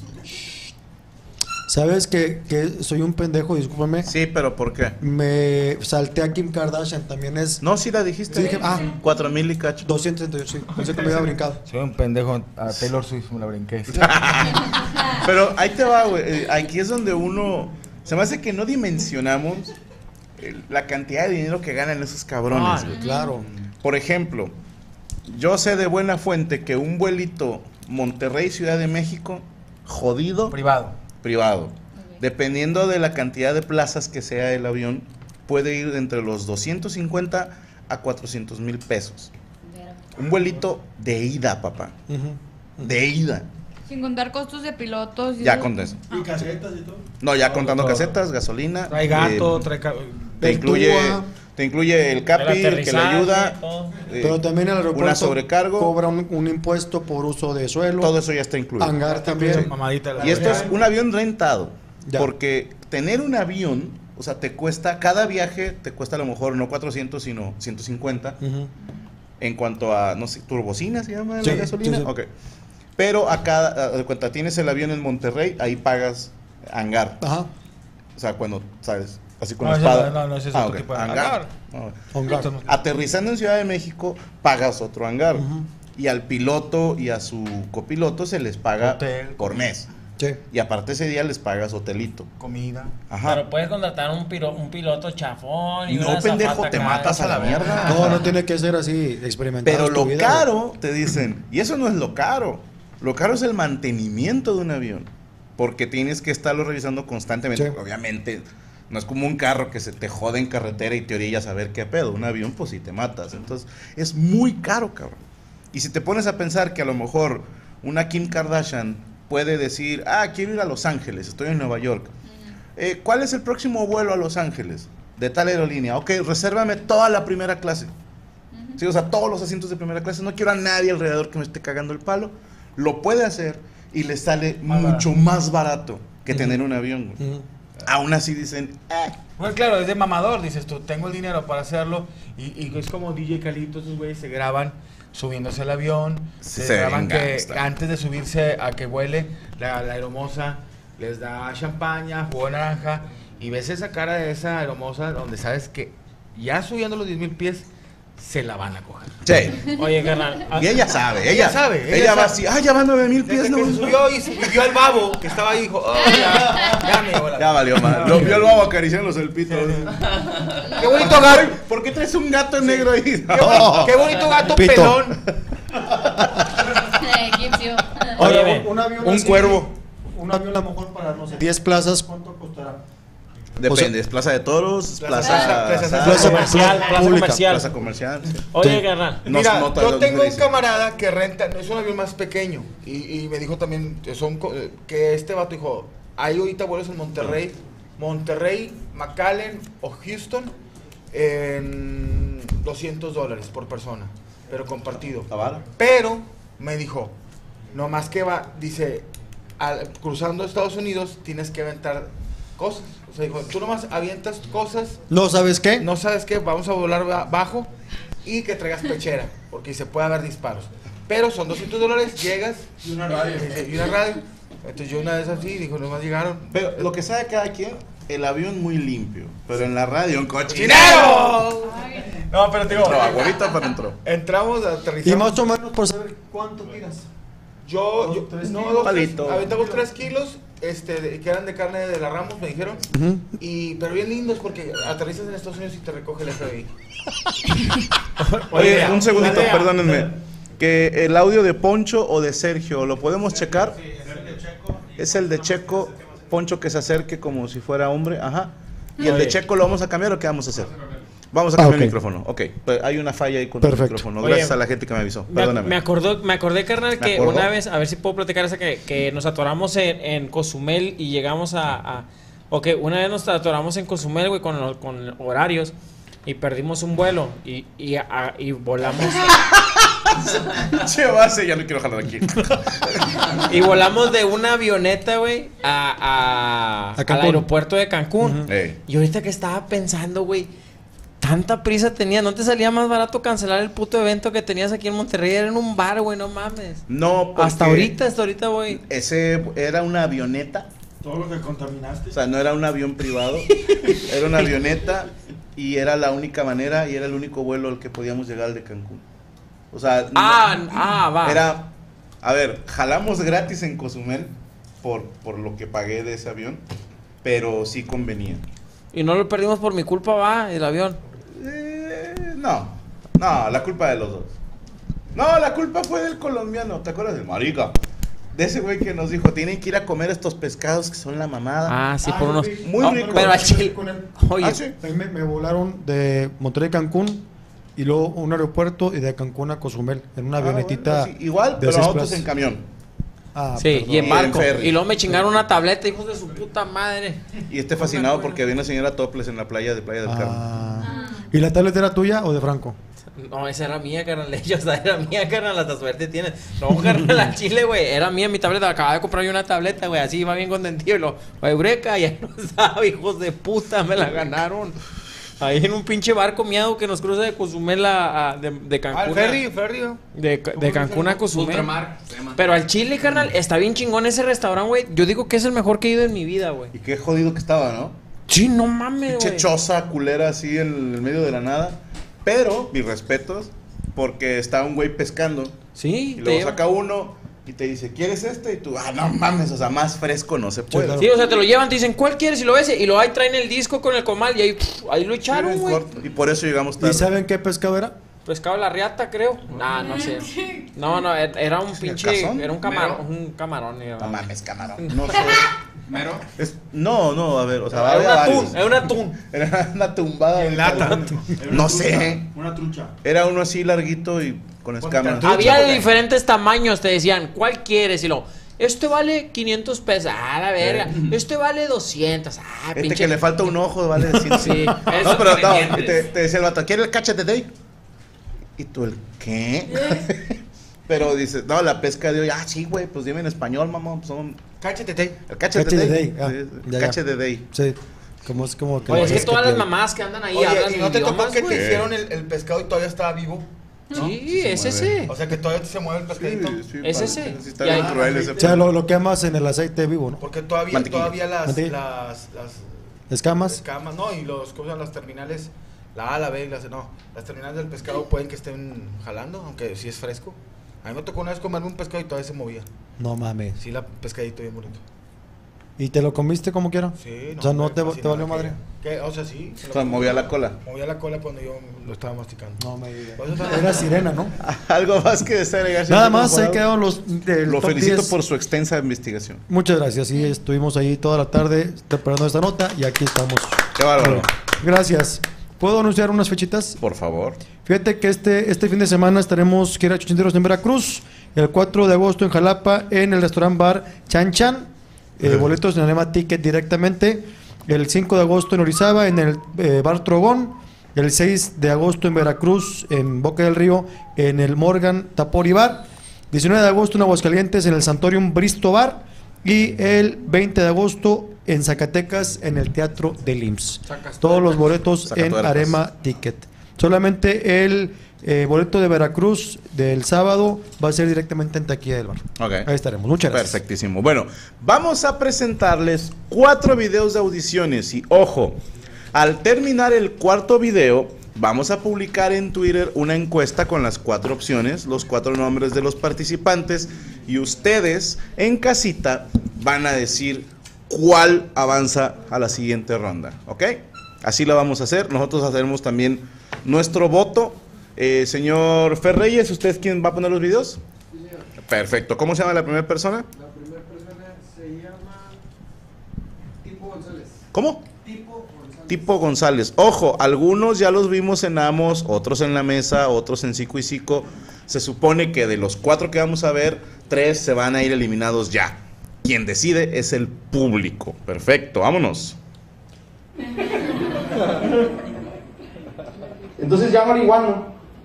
¿Sabes que, que soy un pendejo? Discúlpame. Sí, pero ¿por qué? Me salté a Kim Kardashian, también es No, sí la dijiste. Sí, dije, ah. Cuatro mil y cacho. doscientos treinta y ocho, sí. Pensé que me había brincado. Soy un pendejo. A Taylor Swift me la brinqué. Pero ahí te va, güey. Eh, Aquí es donde uno... Se me hace que no dimensionamos el- la cantidad de dinero que ganan esos cabrones, Ah, güey. claro. Por ejemplo, yo sé de buena fuente que un vuelito Monterrey-Ciudad de México, jodido, Privado. privado, dependiendo de la cantidad de plazas que sea el avión, puede ir entre los doscientos cincuenta a cuatrocientos mil pesos. Un vuelito de ida, papá. Ujú. De ida. Sin contar costos de pilotos. Y Ya eso. con eso. Y casetas y todo. No, ya Todo, contando todo. casetas, gasolina. Trae gato, eh, trae... ca- te incluye, Pertúa. te incluye el capi, el que le aterrizaje, ayuda. todo. eh, Pero también el aeropuerto una sobrecargo. cobra un, un impuesto por uso de suelo. Todo eso ya está incluido. Hangar también. Mamadita. la Y esto es verdad. un avión rentado. Ya. Porque tener un avión, o sea, te cuesta, cada viaje te cuesta a lo mejor no cuatrocientos, sino ciento cincuenta. Ujú. En cuanto a, no sé, turbocina se llama Sí, la gasolina. sí, sí. Ok. Pero acá, a- de cuenta, tienes el avión en Monterrey, ahí pagas hangar. Ajá. O sea, cuando, ¿sabes? Así con No, la ese espada. no, no, no, ese es Ah, otro ok. tipo de hangar. hangar. No. Hangar. Aterrizando en Ciudad de México, pagas otro hangar. Ujú. Y al piloto y a su copiloto se les paga Hotel. por mes. Sí. Y aparte ese día les pagas hotelito. Comida. Ajá. Pero puedes contratar un, piro- un piloto chafón y No, una pendejo, azafata te acá. matas a la mierda. No, no tiene que ser así experimentado. Pero es tu lo vida, caro, te dicen, y eso no es lo caro. Lo caro es el mantenimiento de un avión. Porque tienes que estarlo revisando constantemente. Sí. Obviamente, no es como un carro que se te jode en carretera y te orillas a ver qué pedo. Un avión, pues sí te matas. Entonces, es muy caro, cabrón. Y si te pones a pensar que a lo mejor una Kim Kardashian puede decir, ah, quiero ir a Los Ángeles, estoy en Nueva York. Eh, ¿Cuál es el próximo vuelo a Los Ángeles? De tal aerolínea. Ok, resérvame toda la primera clase. Sí, o sea, todos los asientos de primera clase. No quiero a nadie alrededor que me esté cagando el palo. Lo puede hacer y le sale Más mucho barato. más barato que tener un avión. güey. Ujú. Aún así dicen, eh, Bueno, claro, es de mamador, dices tú, tengo el dinero para hacerlo. Y, y es como D J Calito, esos güeyes se graban subiéndose al avión. Sí, Se, se graban ven que gangsta. antes de subirse a que vuele, la, la aeromoza les da champaña, jugo de naranja. Y ves esa cara de esa aeromoza donde sabes que ya subiendo los diez mil pies, se la van a coger. sí. Oye, carnal. Y ella sabe, ella, Ella sabe, Ella, ella va sabe. así, ah, ya van nueve mil Desde pies, no. que se subió y, se- y vio al babo que estaba ahí, dijo, oh, ya, ya me llevó la- Ya valió más. Lo vio el babo acariciándose el pito. Qué bonito gato. ¿Por qué traes un gato negro ahí? Qué, boni- qué bonito gato Pito. pelón. Egipcio. Oye, Ahora, ve, un, un avión un así, cuervo. Un avión a lo mejor para, no sé, diez plazas, ¿cuánto costará? Depende, es Plaza de Toros, Plaza, Plaza- Plaza- Plaza, Plaza- comercial, plaza pública. comercial. Plaza comercial. Sí. Oye, Sí. carnal. No- Mira, no todo yo lo tengo un dice. camarada que renta, es un avión más pequeño, y, y me dijo también que, son, co- que este vato dijo, hay ahorita vuelos en Monterrey, Monterrey, McAllen o Houston en doscientos dólares por persona, pero compartido. ¿La vara? Pero me dijo, no más que va, dice, al- cruzando Estados Unidos tienes que aventar cosas. O sea, dijo, tú nomás avientas cosas, ¿No sabes qué? no sabes qué, vamos a volar ba- bajo y que traigas pechera, porque se puede haber disparos. Pero son doscientos dólares, llegas Y una radio. y una radio. Entonces yo una vez así, dijo, nomás llegaron. Pero lo que sabe cada quien, el avión muy limpio, pero en la radio un cochinero. ¡Chinero! No, pero te digo, Entró, abuelita, pero entró. entramos, Y aterrizamos. más o menos por saber cuánto tiras. Yo, Dos, yo tres no, kilos. dos, tres, Palito. aventamos tres kilos, este, de- que eran de carne de la Ramos, me dijeron. Ujú. Y, pero bien lindos porque aterrizas en Estados Unidos y te recoge el F B I. Oye, mira, un segundito, la idea- perdónenme. Que el audio de Poncho o de Sergio, ¿lo podemos checar? Es el de Checo, Poncho que se acerque como si fuera hombre, ajá. ¿Y el de Oye. Checo lo vamos a cambiar o qué vamos a hacer? Vamos a Ah, cambiar ok. el micrófono. Ok, pues hay una falla ahí con Perfecto. el micrófono. Oye, Gracias a la gente que me avisó. Me, Perdóname. me acordó, me acordé, carnal, ¿Me que acordó? una vez, a ver si puedo platicar esa, que, que nos atoramos en, en Cozumel y llegamos a, a, Ok, una vez nos atoramos en Cozumel, güey, con, los- con horarios y perdimos un vuelo y, y, a- y volamos Che, base, ya no quiero jalar aquí. y volamos de una avioneta, güey, a, a- A al Cancún. aeropuerto de Cancún. Ey. Y ahorita que estaba pensando, güey, tanta prisa tenía, ¿no te salía más barato cancelar el puto evento que tenías aquí en Monterrey? Era en un bar, güey, no mames. No, porque Hasta ahorita, hasta ahorita, güey. Ese era una avioneta. Todo lo que contaminaste. O sea, no era un avión privado. Era una avioneta y era la única manera y era el único vuelo al que podíamos llegar al de Cancún. O sea, Ah, no- ah, va. era, a ver, jalamos gratis en Cozumel por, por lo que pagué de ese avión, pero sí convenía. Y no lo perdimos por mi culpa, va, el avión. Eh, no, no, la culpa de los dos. No, la culpa fue del colombiano, ¿te acuerdas del marica? De ese güey que nos dijo, tienen que ir a comer estos pescados que son la mamada. Ah, sí, Ah, por yo unos... vi- Muy No, rico. pero al chile... Con él. Oye, Ah, sí. A mí me, me volaron de Monterrey a Cancún y luego un aeropuerto y de Cancún a Cozumel en una Ah, avionetita. bueno, sí, igual, de pero seis nosotros plazas. en camión. Ah, sí, perdón. y en Y barco. en ferry. Y luego me chingaron una tableta, hijos de su puta madre. Y esté fascinado porque había una señora topless en la playa de Playa del Carmen. Ah. ¿Y la tableta era tuya o de Franco? No, esa era mía, carnal. Ellos, era mía, carnal. Hasta suerte tienes. No, carnal, al chile, güey. Era mía mi tableta. Acababa de comprar yo una tableta, güey. Así iba bien contentido. Y lo, Eureka, ya no sabe, hijos de puta. Me la ganaron. Ahí en un pinche barco miado que nos cruza de Cozumel a, a- de, de Cancún. Ah, el a- ferry, ferry. ¿no? De, de Cancún a Cozumel. Ultramar, se llama. Pero al chile, carnal, está bien chingón ese restaurante, güey. Yo digo que es el mejor que he ido en mi vida, güey. Y qué jodido que estaba, ¿no? Sí, no mames, Pinche güey. choza culera así en el medio de la nada. Pero, mis respetos, porque está un güey pescando. Sí, Y te luego lleva- saca uno y te dice, ¿quieres este? Y tú, ah, no mames, o sea, más fresco no se puede. claro. Sí, o sea, te lo llevan, te dicen, ¿cuál quieres? Y lo ves, y lo ahí traen el disco con el comal, y ahí, pff, ahí lo echaron, En güey. corto. Y por eso llegamos tarde. ¿Y saben qué pescado era? Pescado de la riata, creo. Nah, no sé. No, no, er- era un pinche, ¿Cazón? era un camarón, Mero. un camarón. Era, No mames, camarón. No sé. Mero. Es- no, no, a ver, o sea, era había un varios. atún, era un atún. Era una tumbada. En de lata. camarón. Era No una sé. trucha, Una trucha. Era uno así larguito y con escamas. Trucha, Había de güey. diferentes tamaños, te decían, ¿cuál quieres? Y lo, este vale quinientos pesos. Ah, la verga. Este vale doscientos. Ah, Este pinche. que le falta un ojo, vale decir Sí. No, Esos pero no, ingredientes. y te, te decía el vato, ¿quiere el cachete de hoy? Y tú, ¿el qué? Pero dices, no, la pesca de hoy, ah, sí, güey, pues dime en español, mamón, son... Cáchate, te. El cachete Cachete de de day. day, ah, Sí, ya, ya. Cachete de day. Sí. Como es como que. Oye, es que es todas las te- mamás que andan ahí Oye, hablan ¿y no te tocó idiomas, que güey. te hicieron el, el pescado y todavía estaba vivo? Sí, es se ese. O sea que todavía se mueve el pescadito. Es padre, ese. sí está Y bien ahí- cruel ese O sea, pedo. lo, lo quemas en el aceite vivo, ¿no? Porque todavía, Mantequilla. todavía las, Mantequilla. las, las Escamas. escamas, no, y los, ¿cómo se llaman? Las terminales, la A, la B y la C, no, las terminales del pescado pueden que estén jalando, aunque sí es fresco. A mí me tocó una vez comerme un pescado y todavía se movía. No mames. Sí, la pescadito bien bonito. ¿Y te lo comiste como quiera? Sí, O sea, ¿no me te, te fascinaba valió madre? que- que- O sea, sí. se O lo sea, comí. movía la cola. Movía la cola cuando yo lo estaba masticando. No me digas. Por eso estaba- Era sirena, ¿no? Algo más que desear agregar. Nada señor más, ahí Jurado? quedaron los. del Lo top felicito diez. por su extensa investigación. Muchas gracias. Sí, estuvimos ahí toda la tarde preparando esta nota y aquí estamos. Qué bárbaro. Gracias. ¿Puedo anunciar unas fechitas? Por favor. Fíjate que este, este fin de semana estaremos Quiera Chuchinteros en Veracruz. El cuatro de agosto en Jalapa en el restaurant bar Chan Chan. Eh, boletos en Anema Ticket directamente. El cinco de agosto en Orizaba en el eh, bar Trogón. El seis de agosto en Veracruz en Boca del Río en el Morgan Tapori Bar. diecinueve de agosto en Aguascalientes en el Santorium Bristo Bar. Y el veinte de agosto en Zacatecas en el Teatro del I M S S. Todos los boletos en Zacatuercas. Arema Ticket. Solamente el eh, boleto de Veracruz del sábado va a ser directamente en taquilla del bar. Ok. Ahí estaremos. Muchas gracias. Perfectísimo. Bueno, vamos a presentarles cuatro videos de audiciones y ojo, al terminar el cuarto video, vamos a publicar en Twitter una encuesta con las cuatro opciones, los cuatro nombres de los participantes y ustedes en casita van a decir cuál avanza a la siguiente ronda, ¿ok? Así lo vamos a hacer. Nosotros haremos también nuestro voto. Eh, señor Ferreyes, ¿usted es quien va a poner los videos? Perfecto. ¿Cómo se llama la primera persona? La primera persona se llama Tipo González. ¿Cómo? Tipo González. Tipo González. Ojo, algunos ya los vimos en Amos, otros en la mesa, otros en Cico y Cico. Se supone que de los cuatro que vamos a ver, tres se van a ir eliminados ya. Quien decide es el público. Perfecto, vámonos. Entonces ya marihuano.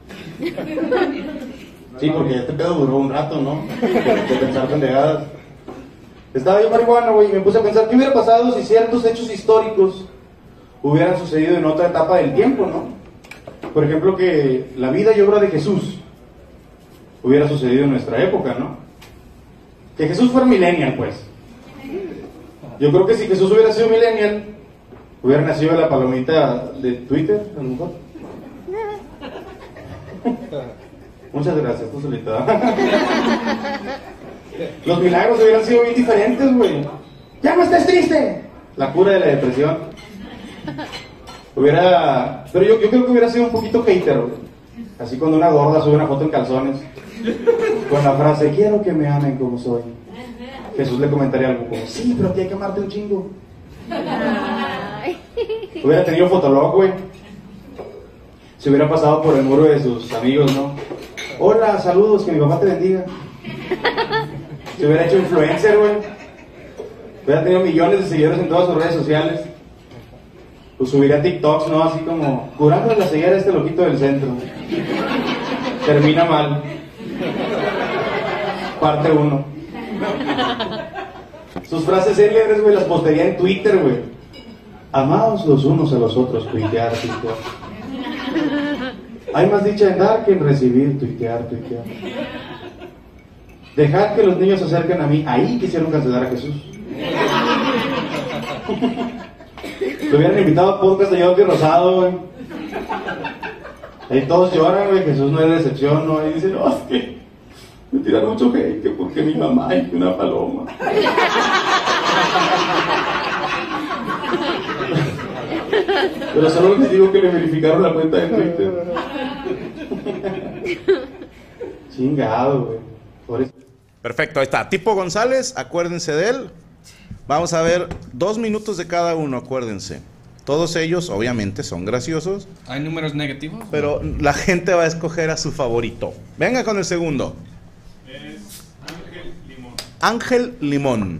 Sí, porque este pedo duró un rato, ¿no? De pensar pendejadas. Estaba yo marihuano, güey, y me puse a pensar qué hubiera pasado si ciertos hechos históricos hubieran sucedido en otra etapa del tiempo, ¿no? Por ejemplo, que la vida y obra de Jesús hubiera sucedido en nuestra época, ¿no? Que Jesús fuera millennial, pues. Yo creo que si Jesús hubiera sido millennial, hubiera nacido de la palomita de Twitter, a lo mejor. Muchas gracias, tú solita. Los milagros hubieran sido bien diferentes, güey. ¡Ya no estés triste! La cura de la depresión. Hubiera... Pero yo, yo creo que hubiera sido un poquito hater, güey. Así cuando una gorda sube una foto en calzones con la frase, quiero que me amen como soy. Jesús le comentaría algo como, sí, pero aquí hay que amarte un chingo. Hubiera tenido Fotolog, güey. Se hubiera pasado por el muro de sus amigos, ¿no? Hola, saludos, que mi papá te bendiga. Se hubiera hecho influencer, güey. Hubiera tenido millones de seguidores en todas sus redes sociales. Pues subiría TikToks, ¿no? Así como, curando la ceguera a este loquito del centro. Termina mal. Parte uno. Sus frases célebres, güey, las postearía en Twitter, güey. Amaos los unos a los otros, tuitear, tuitear. Hay más dicha en dar que en recibir, tuitear, tuitear. Dejad que los niños se acerquen a mí. Ahí quisieron cancelar a Jesús. Lo hubieran invitado a podcast de Jordi Rosado, güey. Ahí todos lloran, güey. Jesús no es de decepción, ¿no? Y dicen, no, es que me tiran mucho hate, que porque mi mamá es una paloma. Pero solo les digo que le verificaron la cuenta de Twitter. Chingado, güey. Por eso. Perfecto, ahí está. Tipo González, acuérdense de él. Vamos a ver dos minutos de cada uno, acuérdense. Todos ellos, obviamente, son graciosos. ¿Hay números negativos? Pero la gente va a escoger a su favorito. Venga con el segundo. Es Ángel Limón. Ángel Limón.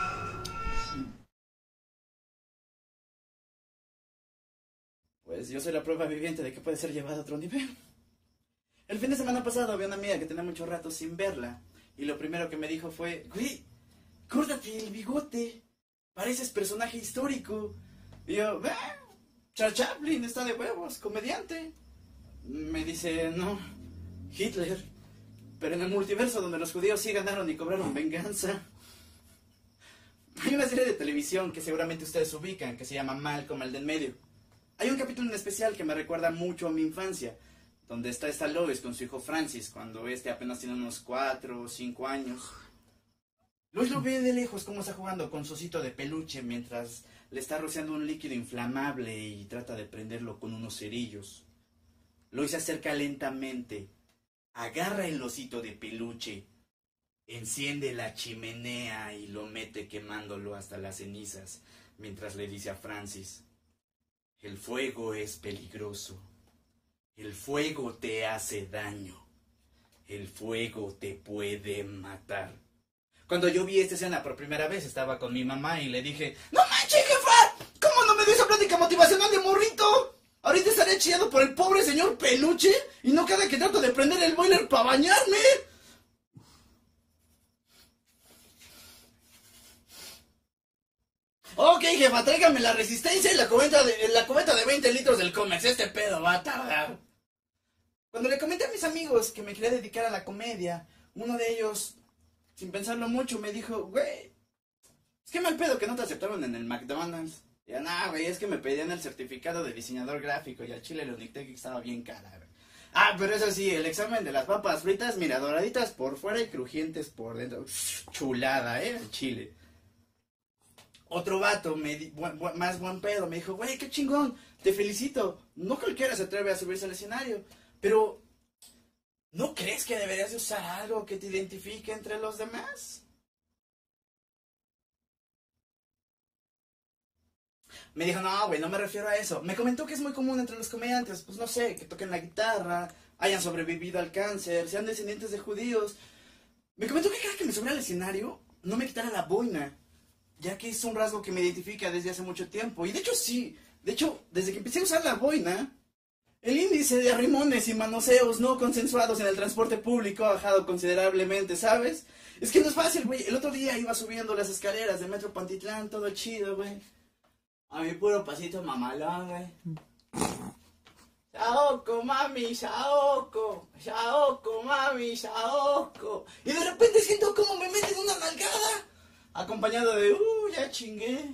Pues yo soy la prueba viviente de que puede ser llevado a otro nivel. El fin de semana pasado vi una amiga que tenía mucho rato sin verla. Y lo primero que me dijo fue, güey, córtate el bigote. Pareces personaje histórico. Y yo, ah, Charles Chaplin está de huevos, comediante. Me dice, no, Hitler. Pero en el multiverso donde los judíos sí ganaron y cobraron venganza. Hay una serie de televisión que seguramente ustedes ubican, que se llama Malcolm el del medio. Hay un capítulo en especial que me recuerda mucho a mi infancia, donde está esta Lois con su hijo Francis, cuando este apenas tiene unos cuatro o cinco años. Lois lo ve de lejos cómo está jugando con su osito de peluche mientras le está rociando un líquido inflamable y trata de prenderlo con unos cerillos. Lois se acerca lentamente, agarra el osito de peluche, enciende la chimenea y lo mete quemándolo hasta las cenizas, mientras le dice a Francis, el fuego es peligroso. El fuego te hace daño. El fuego te puede matar. Cuando yo vi esta escena por primera vez, estaba con mi mamá y le dije, ¡no manches, jefa! ¿Cómo no me dio esa plática motivacional de morrito? Ahorita estaré chillando por el pobre señor peluche y no cada que trato de prender el boiler para bañarme. Ok, jefa, tráigame la resistencia y la cubeta de, la cubeta de veinte litros del Comex. Este pedo va a tardar. Cuando le comenté a mis amigos que me quería dedicar a la comedia, uno de ellos, sin pensarlo mucho, me dijo, güey, es que mal pedo que no te aceptaron en el McDonald's. Y yo, nah, güey, es que me pedían el certificado de diseñador gráfico y al chile la Unictec estaba bien cara, güey. Ah, pero eso sí, el examen de las papas fritas, mira, doraditas por fuera y crujientes por dentro. Chulada, ¿eh? El chile. Otro vato, me di, bu bu más buen pedo, me dijo, güey, qué chingón, te felicito. No cualquiera se atreve a subirse al escenario, pero ¿no crees que deberías de usar algo que te identifique entre los demás? Me dijo, no, güey, no me refiero a eso. Me comentó que es muy común entre los comediantes, pues no sé, que toquen la guitarra, hayan sobrevivido al cáncer, sean descendientes de judíos. Me comentó que cada que me subiera al escenario, no me quitara la boina. ya que es un rasgo que me identifica desde hace mucho tiempo. Y de hecho sí, de hecho, desde que empecé a usar la boina, el índice de arrimones y manoseos no consensuados en el transporte público ha bajado considerablemente, ¿sabes? Es que no es fácil, güey. El otro día iba subiendo las escaleras de Metro Pantitlán, todo chido, güey. A mi puro pasito mamalón, güey. Saoko, mami, Saoko, Saoko, mami, Saoko. Y de repente siento como me meten una nalgada, acompañado de, uh, ya chingué.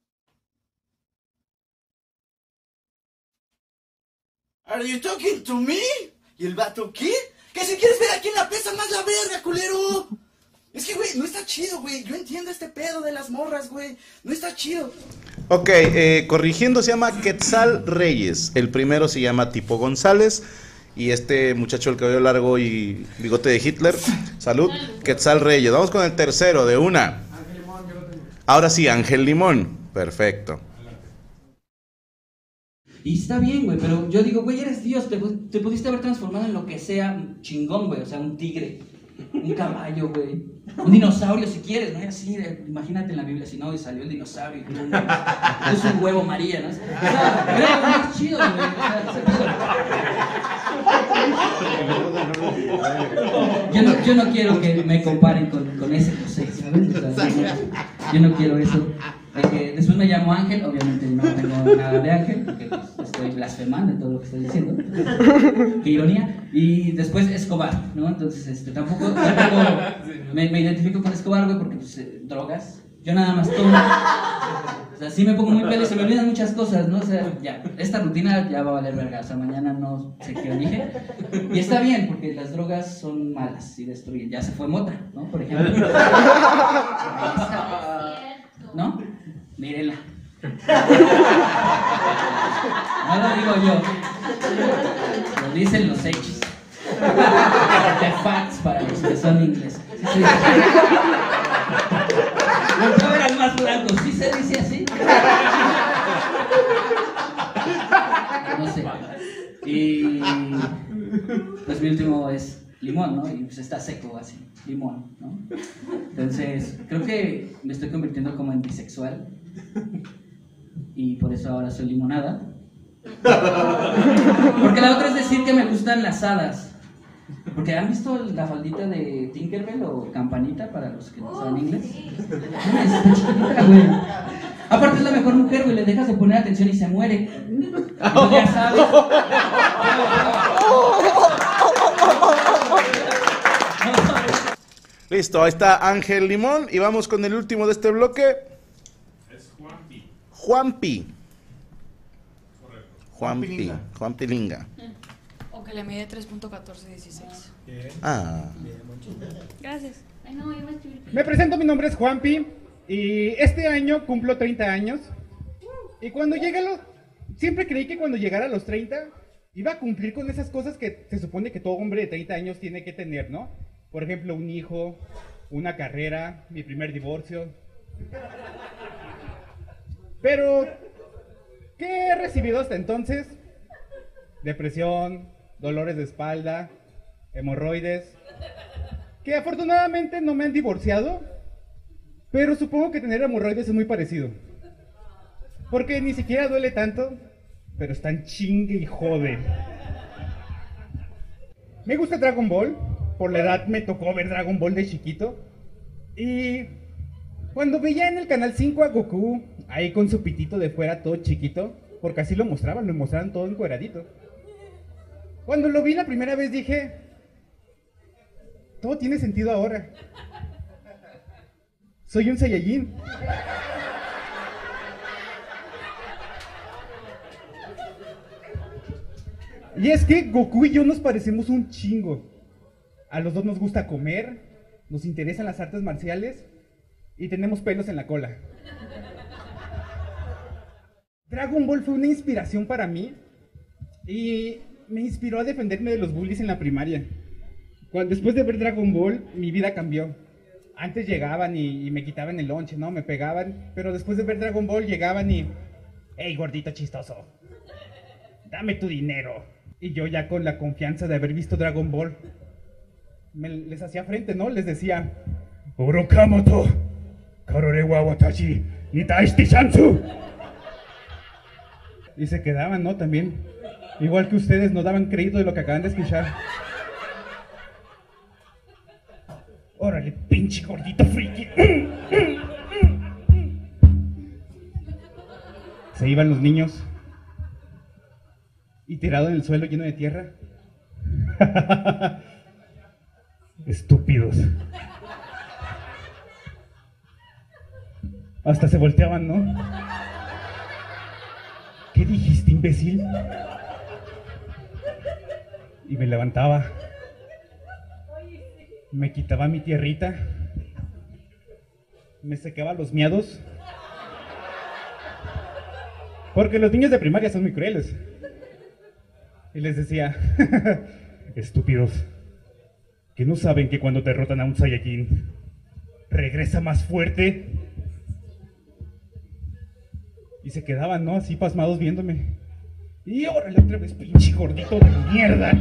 Are you talking to me? ¿Y el vato qué? Que si quieres ver a quién la pesa más la verga, culero. Es que, güey, no está chido, güey. Yo entiendo este pedo de las morras, güey. No está chido. Ok, eh, corrigiendo, se llama Quetzal Reyes. El primero se llama Tipo González. Y este muchacho, el cabello largo y bigote de Hitler. Salud. Quetzal Reyes. Vamos con el tercero, de una. Ángel Limón, yo lo tengo. Ahora sí, Ángel Limón. Perfecto. Y está bien, güey, pero yo digo, güey, eres Dios, te, te pudiste haber transformado en lo que sea chingón, güey. O sea, un tigre, un caballo, güey. Un dinosaurio si quieres, ¿no? Y así, de, imagínate en la Biblia, si no, y salió el dinosaurio y puso un huevo María, ¿no? O sea, era lo más chido, güey. O sea, yo, no, yo no quiero que me comparen con, con ese José, ¿sabes? O sea, yo, no, yo no quiero eso. Eh, después me llamo Ángel, obviamente no tengo nada de Ángel, porque pues, estoy blasfemando en todo lo que estoy diciendo. Qué ironía. Y después Escobar, ¿no? Entonces, este, tampoco, tampoco me, me identifico con Escobar, güey, porque pues, eh, drogas. Yo nada más tomo. O sea, sí me pongo muy pedo y se me olvidan muchas cosas, ¿no? O sea, ya, esta rutina ya va a valer verga. O sea, mañana no sé qué dije. Y está bien, porque las drogas son malas y destruyen. Ya se fue mota, ¿no? Por ejemplo. ¿No? Mírenla. No lo digo yo. Lo dicen los hechos. The facts para los que son ingleses. ¿Sí se dice? No eran más blancos. ¿Sí se dice así? No sé. Y pues mi último es limón, ¿no? Y pues está seco así. Limón, ¿no? Entonces, creo que me estoy convirtiendo como en bisexual. Y por eso ahora soy limonada. Porque la otra es decir que me gustan las hadas. Porque ¿han visto la faldita de Tinkerbell o campanita para los que no saben inglés? Ah, está chiquitita, güey. Aparte es la mejor mujer, güey. Le dejas de poner atención y se muere. Entonces, ya sabes. Listo, ahí está Ángel Limón. Y vamos con el último de este bloque. Es Juanpi. Juanpi. Correcto. Juanpi. Juanpi Linga. O que le mide tres punto catorce dieciséis. Ah. Gracias. Ay, no, iba a escribir. Me presento, mi nombre es Juanpi. Y este año cumplo treinta años. Y cuando llegue a los... Siempre creí que cuando llegara a los treinta iba a cumplir con esas cosas que se supone que todo hombre de treinta años tiene que tener, ¿no? Por ejemplo, un hijo, una carrera, mi primer divorcio. Pero, ¿qué he recibido hasta entonces? Depresión, dolores de espalda, hemorroides, que afortunadamente no me han divorciado, pero supongo que tener hemorroides es muy parecido. Porque ni siquiera duele tanto, pero están chingue y jode. Me gusta Dragon Ball. Por la edad me tocó ver Dragon Ball de chiquito. Y cuando veía en el canal cinco a Goku, ahí con su pitito de fuera todo chiquito, porque así lo mostraban, lo mostraban todo encueradito. Cuando lo vi la primera vez dije, todo tiene sentido ahora. Soy un Saiyajin. Y es que Goku y yo nos parecemos un chingo. A los dos nos gusta comer, nos interesan las artes marciales y tenemos pelos en la cola. Dragon Ball fue una inspiración para mí y me inspiró a defenderme de los bullies en la primaria. Cuando, después de ver Dragon Ball, mi vida cambió. Antes llegaban y, y me quitaban el lonche, ¿no? Me pegaban, pero después de ver Dragon Ball llegaban y... ¡Ey, gordito chistoso! ¡Dame tu dinero! Y yo ya con la confianza de haber visto Dragon Ball... Me, les hacía frente, ¿no? Les decía, Orokamoto, Karorewa watashi ni taishite shansu. Y se quedaban, ¿no? También. Igual que ustedes no daban crédito de lo que acaban de escuchar. Órale, pinche gordito friki. Se iban los niños. Y tirado en el suelo lleno de tierra. Estúpidos. Hasta se volteaban, ¿no? ¿Qué dijiste, imbécil? Y me levantaba. Me quitaba mi tierrita. Me secaba los miados. Porque los niños de primaria son muy crueles. Y les decía, estúpidos, que no saben que cuando derrotan a un Saiyajin, regresa más fuerte. Y se quedaban, ¿no? Así pasmados viéndome. Y órale otra vez, pinche gordito de mierda.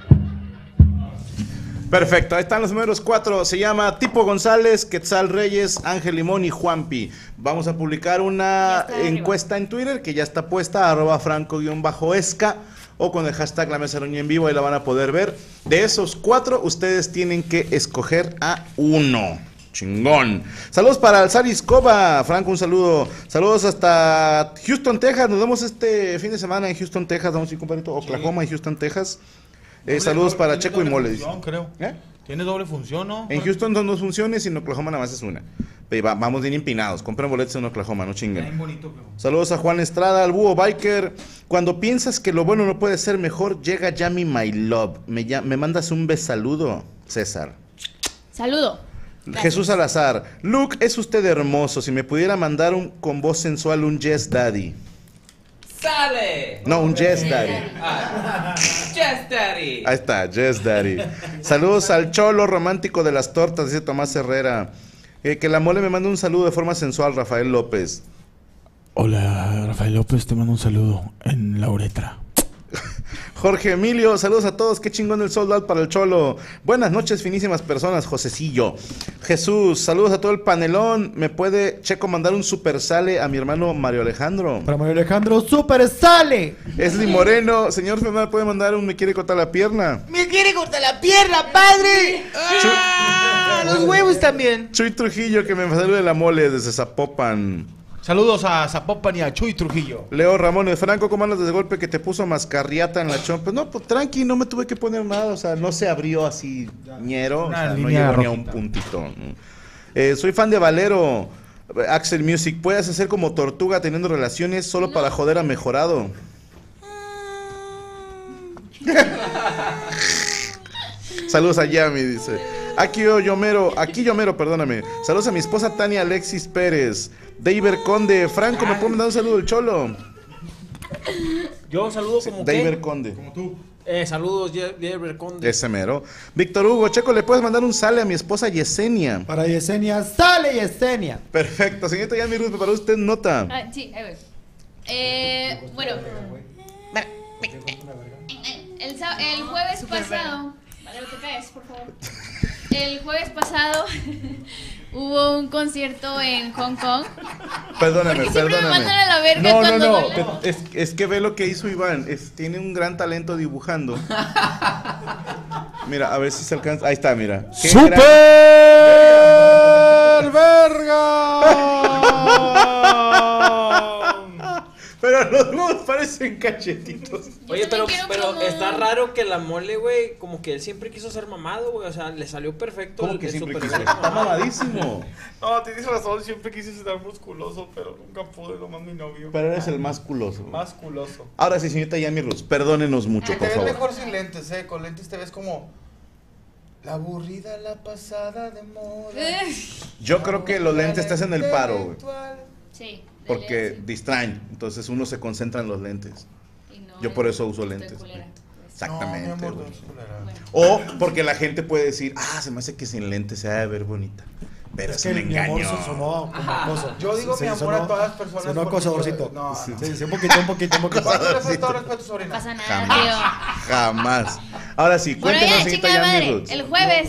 Perfecto, ahí están los números cuatro. Se llama Tipo González, Quetzal Reyes, Ángel Limón y Juanpi. Vamos a publicar una encuesta en Twitter que ya está puesta, arroba franco-esca, o con el hashtag La Mesa Reñoña en vivo, ahí la van a poder ver. De esos cuatro, ustedes tienen que escoger a uno. Chingón. Saludos para Alzari Escoba. Franco, un saludo. Saludos hasta Houston, Texas. Nos vemos este fin de semana en Houston, Texas. Vamos a ir, compadrito, Oklahoma y Houston, Texas. Eh, saludos para Checo y Mole. Función, creo. ¿Eh? Tiene doble función, ¿no? En Houston son dos funciones y en Oklahoma nada más es una. Pero va- vamos bien empinados. Compren boletos en Oklahoma, no chinguen. Bien bonito, creo. Saludos a Juan Estrada, al Búho Biker. Cuando piensas que lo bueno no puede ser mejor, llega Yami My Love. Me, ya- me mandas un besaludo, César. Saludo. Gracias. Jesús Salazar. Luke, es usted hermoso. Si me pudiera mandar un, con voz sensual un Yes Daddy. ¡Sale! No, un Yes Daddy. Ah, Yes, Daddy. Ahí está, Yes Daddy. Saludos al cholo romántico de las tortas, dice Tomás Herrera. Eh, que la mole me manda un saludo de forma sensual, Rafael López. Hola, Rafael López, te mando un saludo en la uretra. Jorge Emilio, saludos a todos, qué chingón el sold out para el cholo. Buenas noches, finísimas personas, Josecillo. Jesús, saludos a todo el panelón. ¿Me puede Checo mandar un super sale a mi hermano Mario Alejandro? Para Mario Alejandro, super sale. Esli Moreno, señor Fernando, ¿puede mandar un me quiere cortar la pierna? ¡Me quiere cortar la pierna, padre! ¡Ah! Los huevos también. Chuy Trujillo, que me salude la mole desde Zapopan. Saludos a Zapopan y a Chuy Trujillo. Leo Ramones, Franco, ¿cómo andas desde golpe que te puso mascarriata en la chompa? No, pues tranqui, no me tuve que poner nada, o sea, no se abrió así ñero, o sea, no llegó ni a un puntito. Eh, soy fan de Valero, Axel Music, ¿puedes hacer como Tortuga teniendo relaciones solo para joder a Mejorado? Saludos a Yami, dice. Aquí yo, Yomero, aquí Yomero, perdóname. Saludos a mi esposa Tania Alexis Pérez. David Conde, Franco, ¿me pueden dar un saludo del cholo? Yo saludo como David que. Conde. Como tú. Eh, saludos, David Conde. Ese mero. Víctor Hugo, Checo, ¿le puedes mandar un sale a mi esposa Yesenia? Para Yesenia, sale Yesenia. Perfecto, señorita Yami Ruth, para usted nota. Ah, sí, ahí voy. Eh, bueno. El, sa- el jueves pasado. Vale, no te caes, por favor. El jueves pasado hubo un concierto en Hong Kong. Perdóname, Porque siempre me perdóname. mandan a la verga no, no, cuando no, bailo. que- es, es que ve lo que hizo Iván. Es, tiene un gran talento dibujando. Mira, a ver si se alcanza. Ahí está, mira. Qué ¡Super gran- verga! Pero los dos parecen cachetitos. Oye, pero, quiero pero como- está raro que la mole, güey, como que él siempre quiso ser mamado, güey. O sea, le salió perfecto. ¿Cómo el que de siempre Super quiso? Verga. Está mamadísimo. No, tienes razón, siempre quise estar musculoso, pero nunca pude, nomás mi novio. Pero eres el más culoso. Más culoso. Ahora sí, señorita Yami Ruth, perdónenos mucho, Te por ves favor. mejor sin lentes, eh. Con lentes te ves como la aburrida, la pasada de moda. Yo creo que los lentes te hacen el paro, güey. Sí. Porque distraen, entonces uno se concentra en los lentes. Yo por eso uso lentes. Exactamente. No, mi amor, güey. no es culera. O porque la gente puede decir, ah, se me hace que sin lentes se ha de ver bonita. Pero Es es, que un mi amor engaño. son- sonó como acoso. Yo digo Sí, mi amor sonó- a todas las personas. sonó porque acosadorcito. No, Sí, no. sí, sí, un poquito, un poquito, un poquito. Falta respeto, todo respeto, sobrina. No pasa nada, Jamás. tío. Jamás. Ahora sí, Bueno, cuéntenos, ya, señorita chica de Yami madre. Ruth. El jueves,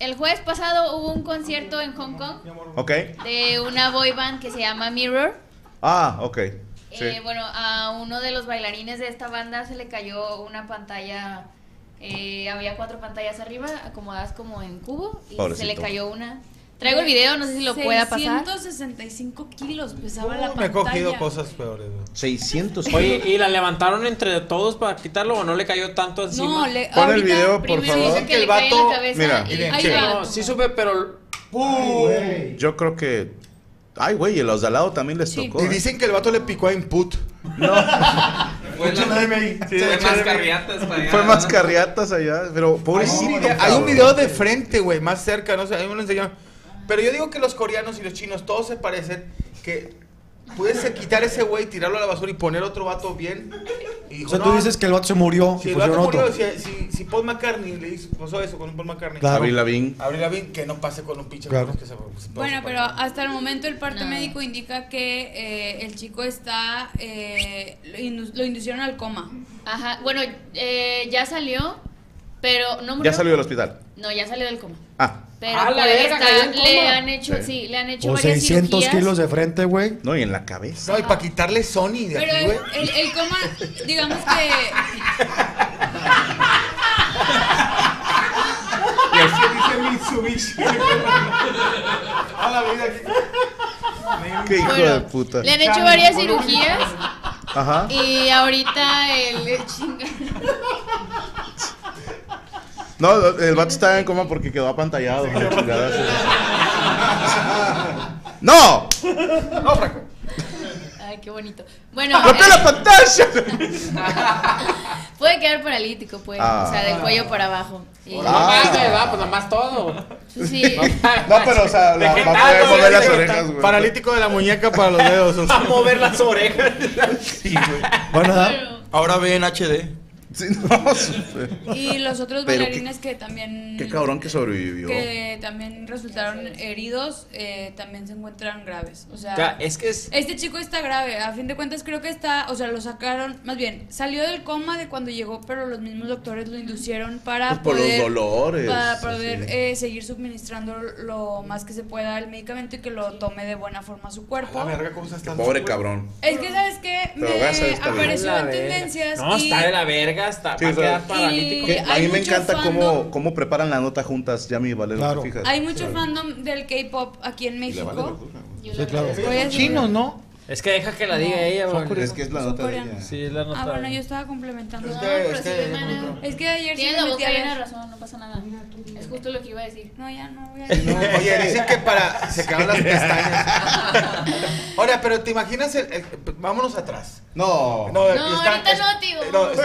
el jueves pasado hubo un concierto en Hong Kong. Ok. De una boy band que se llama Mirror. Ah, ok. Sí. Eh, bueno, a uno de los bailarines de esta banda se le cayó una pantalla. Eh, había cuatro pantallas arriba, acomodadas como en cubo. Y Pobrecito. se le cayó una. Traigo el video, no sé si lo pueda pasar. seiscientos sesenta y cinco kilos pesaba la Uh, pantalla. me he cogido cosas peores, güey. seiscientos. Oye, ¿y la levantaron entre todos para quitarlo o no le cayó tanto encima? No, le, Pon el ahorita video, por Primero favor. dicen que le cae en la cabeza Mira. y- Miren, ahí che. va. No, sí supe, pero... Yo creo que. Ay, güey, y los de al lado también les Sí. tocó. Y ¿eh? dicen que el vato le picó a input. Fue, la, fue más carriatas para allá. Fue más carriatas allá, pero Hay un pobrecito. video, hay un cabrón. video de frente, güey, más cerca, no sé, a mí me lo enseñaron. Pero yo digo que los coreanos y los chinos todos se parecen, que puedes quitar ese güey, tirarlo a la basura y poner otro vato bien. Y dijo, O sea, tú no, dices que el vato se murió si y el vato pusieron otro. murió, si, si, si Paul McCartney le hizo, pasó eso con un Paul McCartney. Claro. Avril Lavigne. Avril Lavigne, que no pase con un pinche Claro. que se, se- Bueno, se- pero hasta el momento el parte No. médico indica que eh, el chico está, eh, lo, indu- lo inducieron al coma. Ajá, bueno, eh, ya salió, pero no murió. Ya salió del hospital. No, ya salió del coma. Ah, Pero Ah, la puede verga, estar- cayó en le coma. han hecho, Sí. sí, le han hecho O varias seiscientos cirugías. kilos de frente, güey. no, y en la cabeza. No, y para quitarle Sony de Pero aquí, el, güey. el, el coma, digamos que Y así dice Mitsubishi. A la vida aquí. Qué hijo Bueno, de puta. le han hecho varias cirugías Ajá. y ahorita el, el chinga- No, el vato estaba en coma porque quedó apantallado. la chingada, sí. ¡No! No, Franco. Ay, qué bonito. Bueno, ¡Golpea eh, la pantalla! puede quedar paralítico, pues, Ah. o sea, del cuello para abajo. Y- No mames, va, pues nada más todo. Sí. No, pero, o sea, la, qué va a tal, poder güey? mover las ¿De qué orejas, güey. Paralítico de la muñeca para los dedos. o sea. A mover las orejas. Sí, güey. Van a dar. Pero- Ahora ve en H D. Sí, no, súper. y los otros Pero bailarines que también Qué cabrón que sobrevivió. que también resultaron heridos, eh, también se encuentran graves. O sea, O sea, es que es... este chico está grave. A fin de cuentas creo que está, o sea, lo sacaron, más bien, salió del coma de cuando llegó, pero los mismos doctores lo inducieron para Pues por los poder dolores, para poder así. eh, seguir suministrando lo más que se pueda el medicamento y que lo tome de buena forma su cuerpo. La verga, ¿cómo se está? Pobre cabrón. Es que sabes qué, Pero me gracias a Dios está bien. apareció La en verga. tendencias No, y está de la verga, está, Sí, va a o sea, quedar paralítico. Que hay a mí me mucho encanta cómo, fandom. cómo preparan la nota juntas, Yami y Valero. Claro. ¿te fijas? hay mucho fandom del K-pop aquí en Y le vale México. verdura, güey. Yo Sí, la claro. verdad- Voy a decir- Chinos, ¿no? Es que deja que la diga ella, güey. Es que es la nota de coreanos. ella. Sí, es la nota. Ah, bueno, yo estaba complementando. Es No, que- pero es sí, que- hermana. Es que ayer sí Tienes me la metí boca a llena ver. de razón, no pasa nada. Es justo lo que iba a decir. No, ya no voy a No, oye, dicen que para. Se quedaron las pestañas. Ahora, pero te imaginas. El, el- vámonos atrás. No. No, No, y están- ahorita es- no, tío. no, es-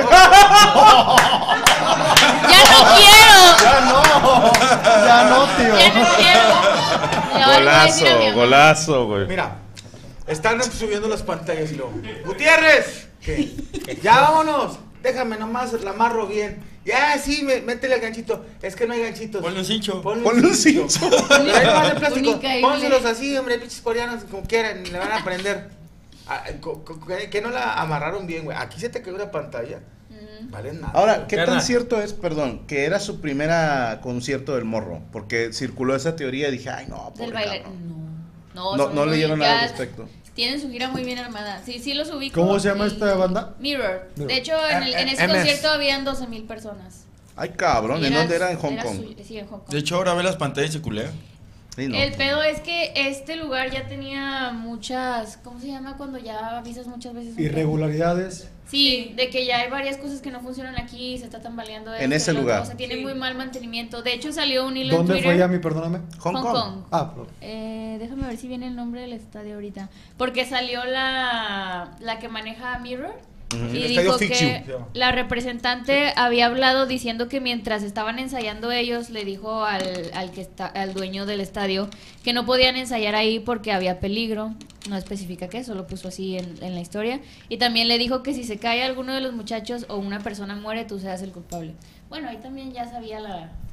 ¡Ya no quiero! Ya no. Ya no, tío. ¡Ya no quiero! Ya voy a decir a mi Golazo, mamá. golazo, güey. Mira, están subiendo las pantallas y luego. ¡Gutiérrez! ¿Qué? Ya vámonos. Déjame nomás, la amarro bien. Ya, sí, me- métele el ganchito. Es que no hay ganchitos. Ponle un cincho. Ponle Ponle un cincho. Pero ahí nomás de plástico. Increíble. Pónselos así, hombre, pinches coreanos, como quieran, le van a aprender. Ah, co- co- que que no la amarraron bien, güey. Aquí se te quedó una pantalla. Vale nada. Ahora, ¿qué Carnal. tan cierto es, perdón, que era su primera concierto del morro? Porque circuló esa teoría y dije, ay, no, Del pobre baile. cabrón. No, No, son no muy- leyeron nada ya al respecto. Tienen su gira muy bien armada. Sí, sí los ubico. ¿Cómo se llama y- esta banda? Mirror. Mirror. De hecho, en, el- en ese M S. concierto habían doce mil personas. Ay, cabrón, Y ¿en era- dónde era? En Hong era Kong. su- sí, en Hong Kong. De hecho, ahora ve las pantallas y se culea. Sí, no. El pedo es que este lugar ya tenía muchas, ¿cómo se llama cuando ya avisas muchas veces? un- Irregularidades. Sí, de que ya hay varias cosas que no funcionan aquí, se está tambaleando En esto, ese lo otro, lugar. O sea, tiene muy mal mantenimiento. De hecho, salió un hilo ¿Dónde en Twitter. fue Yami? Perdóname. Hong, Hong Kong. Kong. Ah, perdón. Eh, déjame ver si viene el nombre del estadio ahorita. Porque salió la, la que maneja Mirror. Ujú. El Y estadio dijo Fix que You, se llama. la representante había hablado diciendo que mientras estaban ensayando ellos, le dijo al, al que está, al dueño del estadio que no podían ensayar ahí porque había peligro. No especifica qué, solo puso así en, en la historia. Y también le dijo que si se cae alguno de los muchachos o una persona muere, tú seas el culpable. Bueno, ahí también ya sabía la...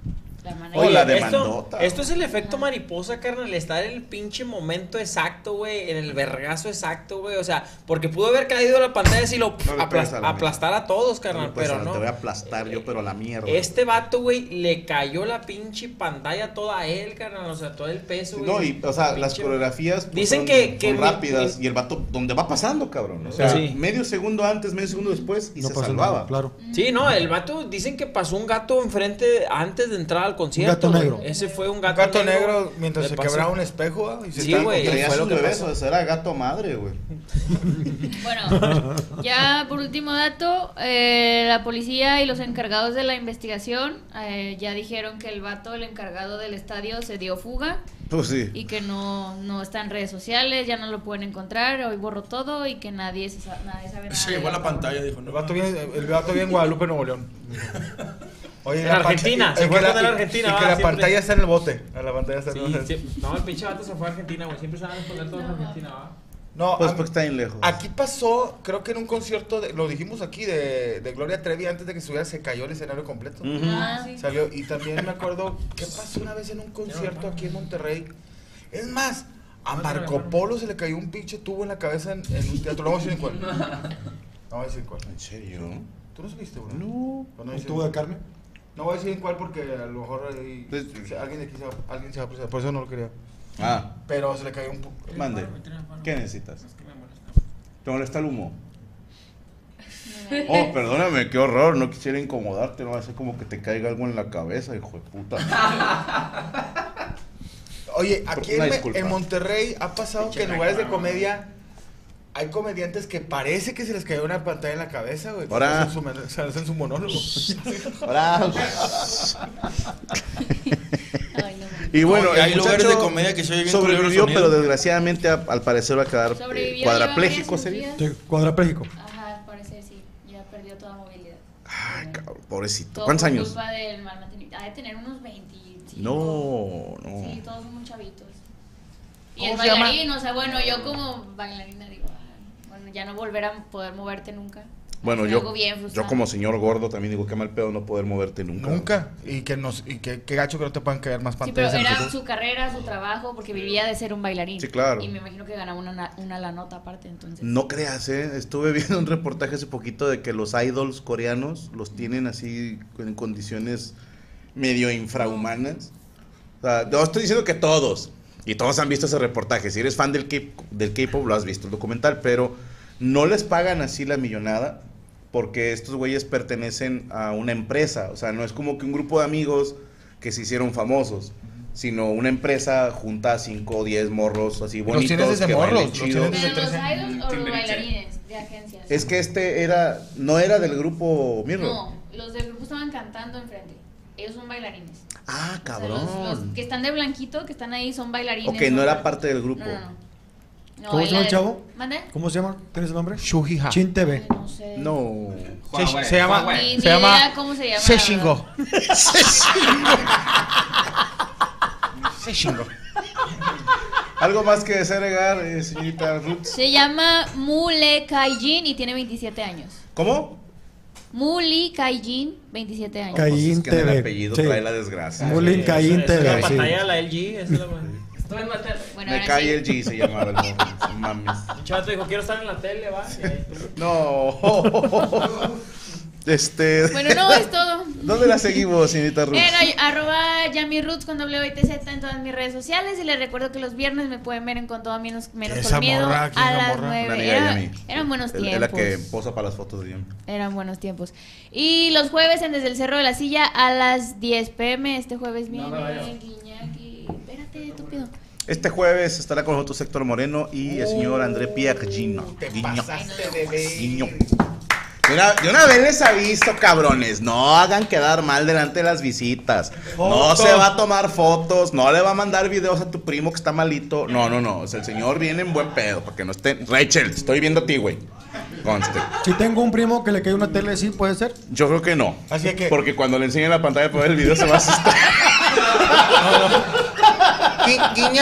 Oye, la esto, demandota. esto es el efecto mariposa, carnal. Estar en el pinche momento exacto, güey. En el vergazo exacto, güey. O sea, porque pudo haber caído la pantalla y lo No le pegues aplas- a la aplastar a todos, carnal. No, pues, pero no. Te voy a aplastar yo, pero a la mierda. Este vato, güey, le cayó la pinche pantalla toda a él, carnal. O sea, todo el peso, güey. No, y, o sea, las Pinche- coreografías pues, Dicen son, que- que son mi- rápidas mi- y el vato, donde va pasando, cabrón. O sea, Sí. medio segundo antes, medio segundo después y No se pasa salvaba. nada, claro. Sí, no, el vato, dicen que pasó un gato enfrente antes de entrar al concierto. gato güey. negro. Ese fue un Un gato, gato negro mientras Le se pasó. quebraba un espejo. ¿ah? Y se Sí, estaban güey. contando. Traía Fue lo sus que bebés, pasó. o sea, era gato madre, güey. Bueno, ya por último dato, eh, la policía y los encargados de la investigación eh, ya dijeron que el vato, el encargado del estadio, se dio fuga Pues sí. y que no, no está en redes sociales, ya no lo pueden encontrar, hoy borró todo y que nadie, se sa- nadie sabe nada. Se del llevó la vato. pantalla, dijo. El vato viene, el vato viene en Guadalupe, Nuevo León. Oye, En la Argentina, pantalla- se y fue que la- con el y- Argentina, Y va, que la siempre. pantalla está en el bote. La pantalla está en el Sí, bote. sí. No, el pinche vato se fue a Argentina, güey. Siempre se van a esconder todos en Argentina, ¿va? No, Pues a- porque está bien lejos. aquí pasó, creo que en un concierto, de, lo dijimos aquí, de, de Gloria Trevi, antes de que subiera, se cayó el escenario completo. Ujú. Ah, sí. Salió, y también me acuerdo, ¿qué pasó una vez en un concierto aquí en Monterrey? Es más, a Marco Polo se le cayó un pinche tubo en la cabeza en, en un teatro. No voy a decir en cuál. No voy a decir en cuál. ¿En serio? ¿Tú no supiste, bro? No. Pues no voy a ¿Un decir tubo en de cuál. carne? No voy a decir en cuál porque a lo mejor ahí, Pues- si alguien de aquí se va, alguien se va a procesar, por eso no lo quería. Ah, Pero se le cayó un poco. mande. ¿Qué necesitas? ¿Te molesta el humo? Oh, perdóname, qué horror, no quisiera incomodarte, no va a ser como que te caiga algo en la cabeza, hijo de puta. Oye, aquí Una en, disculpa. en Monterrey ha pasado que en lugares de comedia hay comediantes que parece que se les cayó una pantalla en la cabeza, güey. Ahora. Hacen su, men- o sea, hacen su monólogo. Ahora. Ay, no. Y bueno, No, y hay el lugares muchacho de comedia que se oye bien sobrevivió, culero el pero sonido. desgraciadamente a- al parecer va a quedar eh, Sobrevivió, cuadrapléjico, lleva ¿sería? varios Sí, cuadrapléjico. Ajá, al parecer sí, ya perdió toda movilidad. Ay, cabrón, pobrecito. Todo ¿Cuántos por años? culpa del mal mantenimiento. Ha de tener unos veinticinco. No, no. Sí, todos son muy chavitos. Y ¿Cómo el se llama? bailarín, o sea, bueno, yo como bailarina digo, ah, bueno, ya no volver a poder moverte nunca. Bueno, Fue yo, algo bien yo frustrante. como señor gordo también digo que mal pedo no poder moverte nunca. Nunca. Y que nos, y que, que gacho que no te puedan caer más Sí, pero pantallas. a era nosotros. su carrera, su trabajo, porque vivía de ser un bailarín. Sí, claro. Y me imagino que ganaba una, una la nota aparte, entonces. No creas, ¿eh? Estuve viendo un reportaje hace poquito de que los idols coreanos los tienen así en condiciones medio infrahumanas. O sea, no estoy diciendo que todos, y todos han visto ese reportaje. Si eres fan del K- del K-pop, lo has visto el documental, pero no les pagan así la millonada porque estos güeyes pertenecen a una empresa. O sea, no es como que un grupo de amigos que se hicieron famosos, sino una empresa junta a cinco o diez morros así Los bonitos tienes desde que bailen morros, los chido. tienes ¿Pero los trece. idols o los Timbiriche. bailarines de agencias? Es que este era, no era del grupo Mirror. No, los del grupo estaban cantando enfrente. Ellos son bailarines. Ah, O sea, cabrón. los, los que están de blanquito, que están ahí, son bailarines. Ok, no son- era parte del grupo. No, no, no. No, ¿Cómo él se llama el era- chavo? ¿Mande? ¿Cómo se llama? ¿Tienes el nombre? Shuhija. Chin T V. No sé. No. Se, Huawei, se llama. Huawei. Ni- Se ni llama. idea cómo se llama, Se la chingó. Se chingó. ¿Algo más que desea agregar, eh, señorita Ruth? Se llama Mule Kaijin y tiene veintisiete años. ¿Cómo? Muli Kaijin, veintisiete años. Caín Pues es que en el T V, apellido sí. trae la desgracia. Mulin Caín Esa es la T V, sí. pantalla de la L G. Esa es la Estoy en la tele. Bueno, Me ahora cae sí. el G, se llamaba el morro. No mames. El chato dijo, quiero estar en la tele, va. Y ahí estuvo. No. Este. Bueno, no, es todo. ¿Dónde la seguimos, señorita Ruth? En arroba YamiRoots con W T Z en todas mis redes sociales. Y les recuerdo que los viernes me pueden ver en Con Todo Menos, menos Esa con Miedo morra, ¿quién a es la las morra? Una nueve. amiga de Era- Yami. eran buenos Es- tiempos. Es la que posa para las fotos de Yami. Eran buenos tiempos. Y los jueves en Desde el Cerro de la Silla a las diez pm. Este jueves viene Guiñaki. Espérate, estúpido. Este jueves estará con nosotros Héctor Moreno y el señor André Pierre Gino. Te Guiño. pasaste, bebé. Guiño. De una, de una vez les aviso, cabrones, no hagan quedar mal delante de las visitas. No Fotos. se va a tomar fotos, no le va a mandar videos a tu primo que está malito. No, no, no. O sea, el señor viene en buen pedo, para que no esté. Rachel, estoy viendo a ti, güey. Conste. Si tengo un primo que le cae una tele, ¿sí puede ser? Yo creo que no. Así que. Porque cuando le enseñen la pantalla para ver el video se va a asustar. Gui- Guiñac,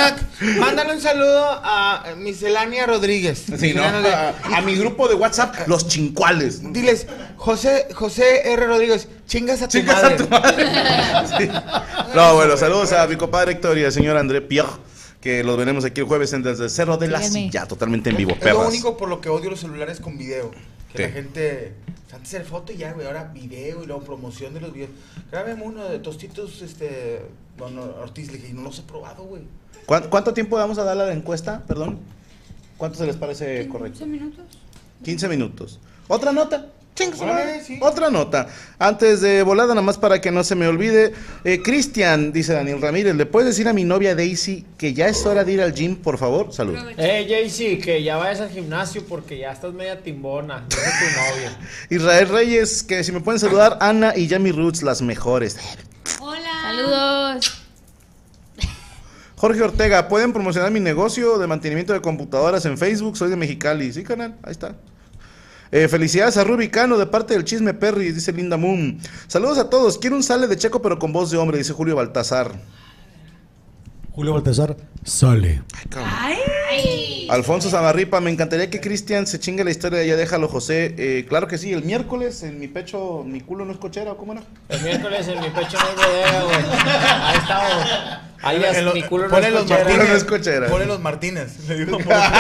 Mándale un saludo a Miscelánea Rodríguez. Sí, ¿no? A, a mi grupo de WhatsApp, los chincuales. Diles, José, José R. Rodríguez, chingas a tu Chingas madre. a tu madre. Sí. No, bueno, saludos a mi compadre Héctor y al señor André Pierre, que los veremos aquí el jueves en Desde el Cerro de la Síganme. Silla, totalmente en vivo, Es perras. lo único por lo que odio los celulares con video. Que ¿Qué? la gente... Antes era foto y ya, güey, ahora video y luego promoción de los videos. Grábeme uno de Tostitos, este... Don Ortiz, le dije, y no los he probado, güey. ¿Cuánto, cuánto tiempo vamos a darle a la encuesta? Perdón. ¿Cuánto se les parece correcto? quince minutos. quince minutos. ¿Otra nota? Chingue su Órale, madre. sí. Otra nota. Antes de volada, nada más para que no se me olvide. Eh, Cristian, dice Daniel Ramírez, ¿le puedes decir a mi novia Daisy que ya es hora de ir al gym, por favor? Salud. Eh, Jaycee, que ya vayas al gimnasio porque ya estás media timbona. Dice tu novia. Israel Reyes, que si me pueden saludar, Ana y Yami Roots, las mejores. Hola. Saludos. Jorge Ortega, ¿pueden promocionar mi negocio de mantenimiento de computadoras en Facebook? Soy de Mexicali. Sí, canal, ahí está. Eh, felicidades a Rubicano de parte del Chisme Perry, dice Linda Moon. Saludos a todos. Quiero un sale de Checo pero con voz de hombre, dice Julio Baltasar. Julio Baltasar sale. Ay. Alfonso Zamarripa, me encantaría que Cristian se chingue la historia de Ya Déjalo José. Eh, claro que sí, el miércoles en mi pecho, mi culo no es cochera, ¿o cómo era? El miércoles en mi pecho no hay bodega, güey. Ahí estamos. Alias, En lo- mi culo no ponle es los cochera. Martínez. No es cochera. Ponle los Martínez. Le digo,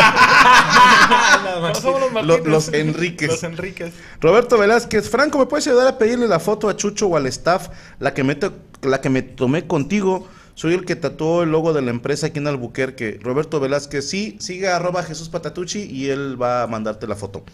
No somos los Lo- Martínez. los Enríquez. Los Enríquez. Roberto Velázquez, Franco, ¿me puedes ayudar a pedirle la foto a Chucho o al staff? La que me, to- la que me tomé contigo. Soy el que tatuó el logo de la empresa aquí en Albuquerque. Roberto Velázquez, sí, siga arroba Jesús Patatucci y él va a mandarte la foto.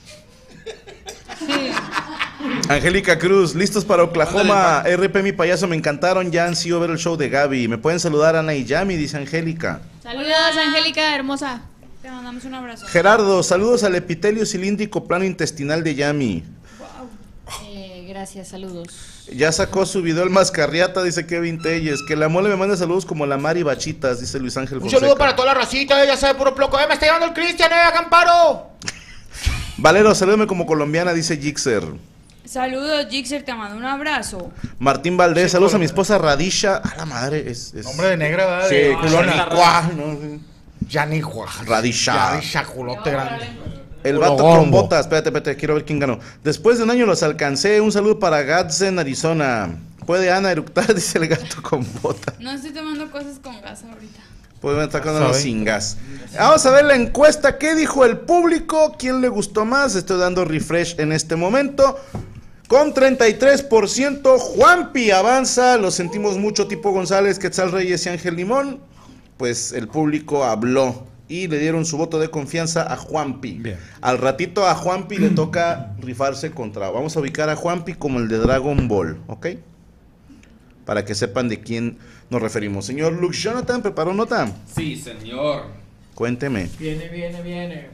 Angélica Cruz, listos para Oklahoma. R P mi payaso, me encantaron. Ya han sido ver el show de Gaby. ¿Me pueden saludar Ana y Yami? Dice Angélica. Saludos, Angélica, hermosa. Te mandamos un abrazo. Gerardo, saludos al epitelio cilíndrico plano intestinal de Yami. Eh, gracias, saludos. Ya sacó su video el Mascarriata, dice Kevin Telles. Que la mole me mande saludos como la Mari Bachitas, dice Luis Ángel Un Fonseca. saludo para toda la racita, ya sabe, puro ploco. ¡Eh, me está llevando el Cristian, eh, Acamparo! Valero, salúdame como colombiana, dice Jixer. Saludos, Jixer, te mando un abrazo. Martín Valdés, saludos a mi esposa Radisha. A la madre, es... es... Nombre de negra, ¿verdad? Sí, De culona. Yanicuá. No, Yanicuá. Radisha. Radisha, culote grande. El Culo vato gordo. con botas. Espérate, espérate, quiero ver quién ganó. Después de un año los alcancé. Un saludo para Gadsden, Arizona. ¿Puede Ana eructar? Dice el gato con botas. No estoy tomando cosas con gas ahorita. Pueden estar con ¿Sabe? sin gas. Vamos a ver la encuesta. ¿Qué dijo el público? ¿Quién le gustó más? Estoy dando refresh en este momento. Con treinta y tres por ciento, Juanpi avanza. Lo sentimos mucho, tipo González, Quetzal Reyes y Ángel Limón. Pues el público habló y le dieron su voto de confianza a Juanpi. Bien. Al ratito a Juanpi le toca rifarse contra. Vamos a ubicar a Juanpi como el de Dragon Ball, ¿ok? Para que sepan de quién nos referimos. Señor Luke Jonathan, ¿preparó nota? Sí, señor. Cuénteme. Viene, viene, viene.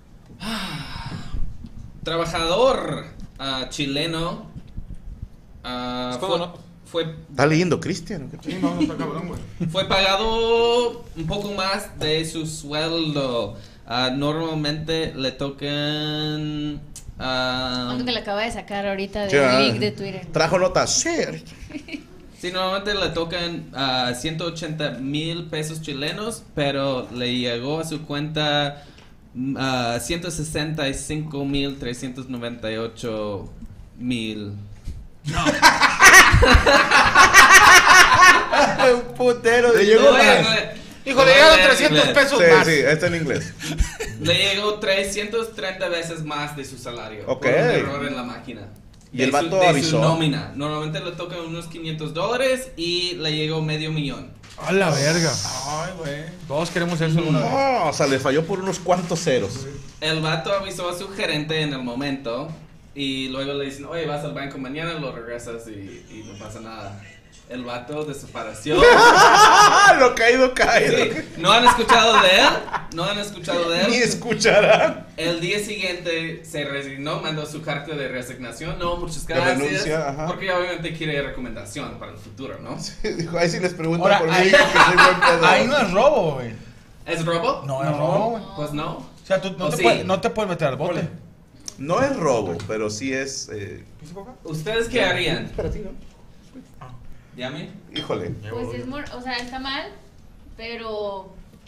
Trabajador ah, chileno. ah, Es fue, cuando no- fue, ¿Está leyendo Cristian? ¿O qué? Sí, no, no está cabrón, güey. fue pagado un poco más de su sueldo. Ah, normalmente le tocan. ah, ¿Cuánto que le acaba de sacar ahorita de Ya. link de Twitter? Trajo notas. Sí. Sí, normalmente le tocan ah, ciento ochenta mil pesos chilenos, pero le llegó a su cuenta mm, ah, ciento sesenta y cinco mil trescientos noventa y ocho mil. Un putero. Le llegó No, más. eh, Hijo, le no, llegaron eh, trescientos le- pesos Sí, más. sí, está en inglés. Le llegó trescientos treinta veces más de su salario. Ok. Por un error en la máquina. Y De el su- vato de su avisó. nómina. Normalmente le tocan unos quinientos dólares y le llegó medio millón. A la verga. Ay, güey. Todos queremos eso alguna vez. No, o sea, le falló por unos cuantos ceros. El vato avisó a su gerente en el momento y luego le dicen, oye, vas al banco mañana, lo regresas y, y no pasa nada. El vato desapareció. Lo caído, caído. Sí. ¿No han escuchado de él? ¿No han escuchado de él? Ni escucharán. El día siguiente se resignó, mandó su carta de resignación. No, muchas De gracias. renuncia, ajá. Porque obviamente quiere recomendación para el futuro, ¿no? Dijo, ahí sí les pregunto Ahora, por mí, ahí- que soy buen pedo. Ahí no es robo, güey. ¿Es robo? No es robo, güey. Pues no. O sea, tú no, ¿O te sí? puedes, no te puedes meter al bote. No es robo, pero sí es... Eh... ¿Ustedes qué harían? Para ti, ¿no? ¿Llame? Híjole. Pues es, mor- o sea, está mal, pero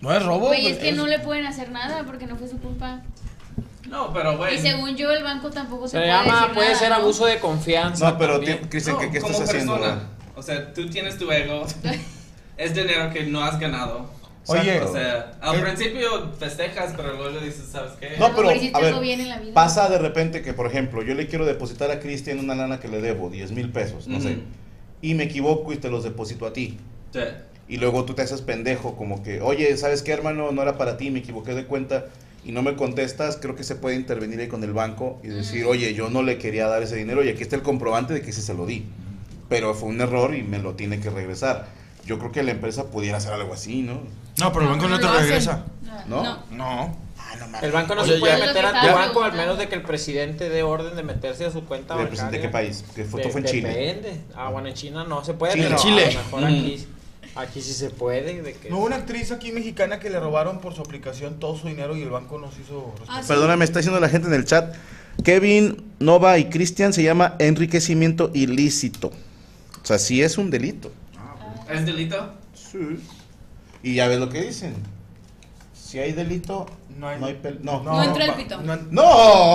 No es robo. Güey, es que es- no le pueden hacer nada porque no fue su culpa. No, pero güey. Y según yo, el banco tampoco se Se puede llama, decir puede nada, ser ¿no? abuso de confianza. No, pero, también. ti- Cristian, No, ¿qué, qué como estás haciendo? persona. güey? O sea, tú tienes tu ego. Es dinero que no has ganado. Oye, O sea, al el- principio festejas, pero luego dices, ¿sabes qué? No, pero, hiciste a ver, algo bien en la vida. pasa de repente que, por ejemplo, yo le quiero depositar a Cristian una lana que le debo, diez mil pesos, no sé, Ujú. y me equivoco y te los deposito a ti. Sí. Y luego tú te haces pendejo, como que, oye, ¿sabes qué, hermano? No era para ti, me equivoqué de cuenta, y no me contestas. Creo que se puede intervenir ahí con el banco y decir, oye, yo no le quería dar ese dinero y aquí está el comprobante de que sí se lo di. Pero fue un error y me lo tiene que regresar. Yo creo que la empresa pudiera hacer algo así, ¿no? No, pero el banco no te lo hacen. regresa. ¿No? No. No. El banco no Oye, se puede ya- meter a Es lo tu que banco estaba al menos de que el presidente dé orden de meterse a su cuenta ¿De, bancaria. ¿De qué país? Que fue, De- fue en Chile. Depende. Ah, bueno, en China no se puede. Chile pero no. Chile. A lo mejor Mm. aquí, aquí sí se puede. De que... No hubo una actriz aquí mexicana que le robaron por su aplicación todo su dinero y el banco nos hizo respetar. Ah, sí. Perdóname, está diciendo la gente en el chat. Kevin, Nova y Cristian se llama enriquecimiento ilícito. O sea, sí es un delito. ¿Es delito? Sí. Y ya ves lo que dicen. Si hay delito, no hay, no hay pel- no. No entra el pa- pito. No, ¡No!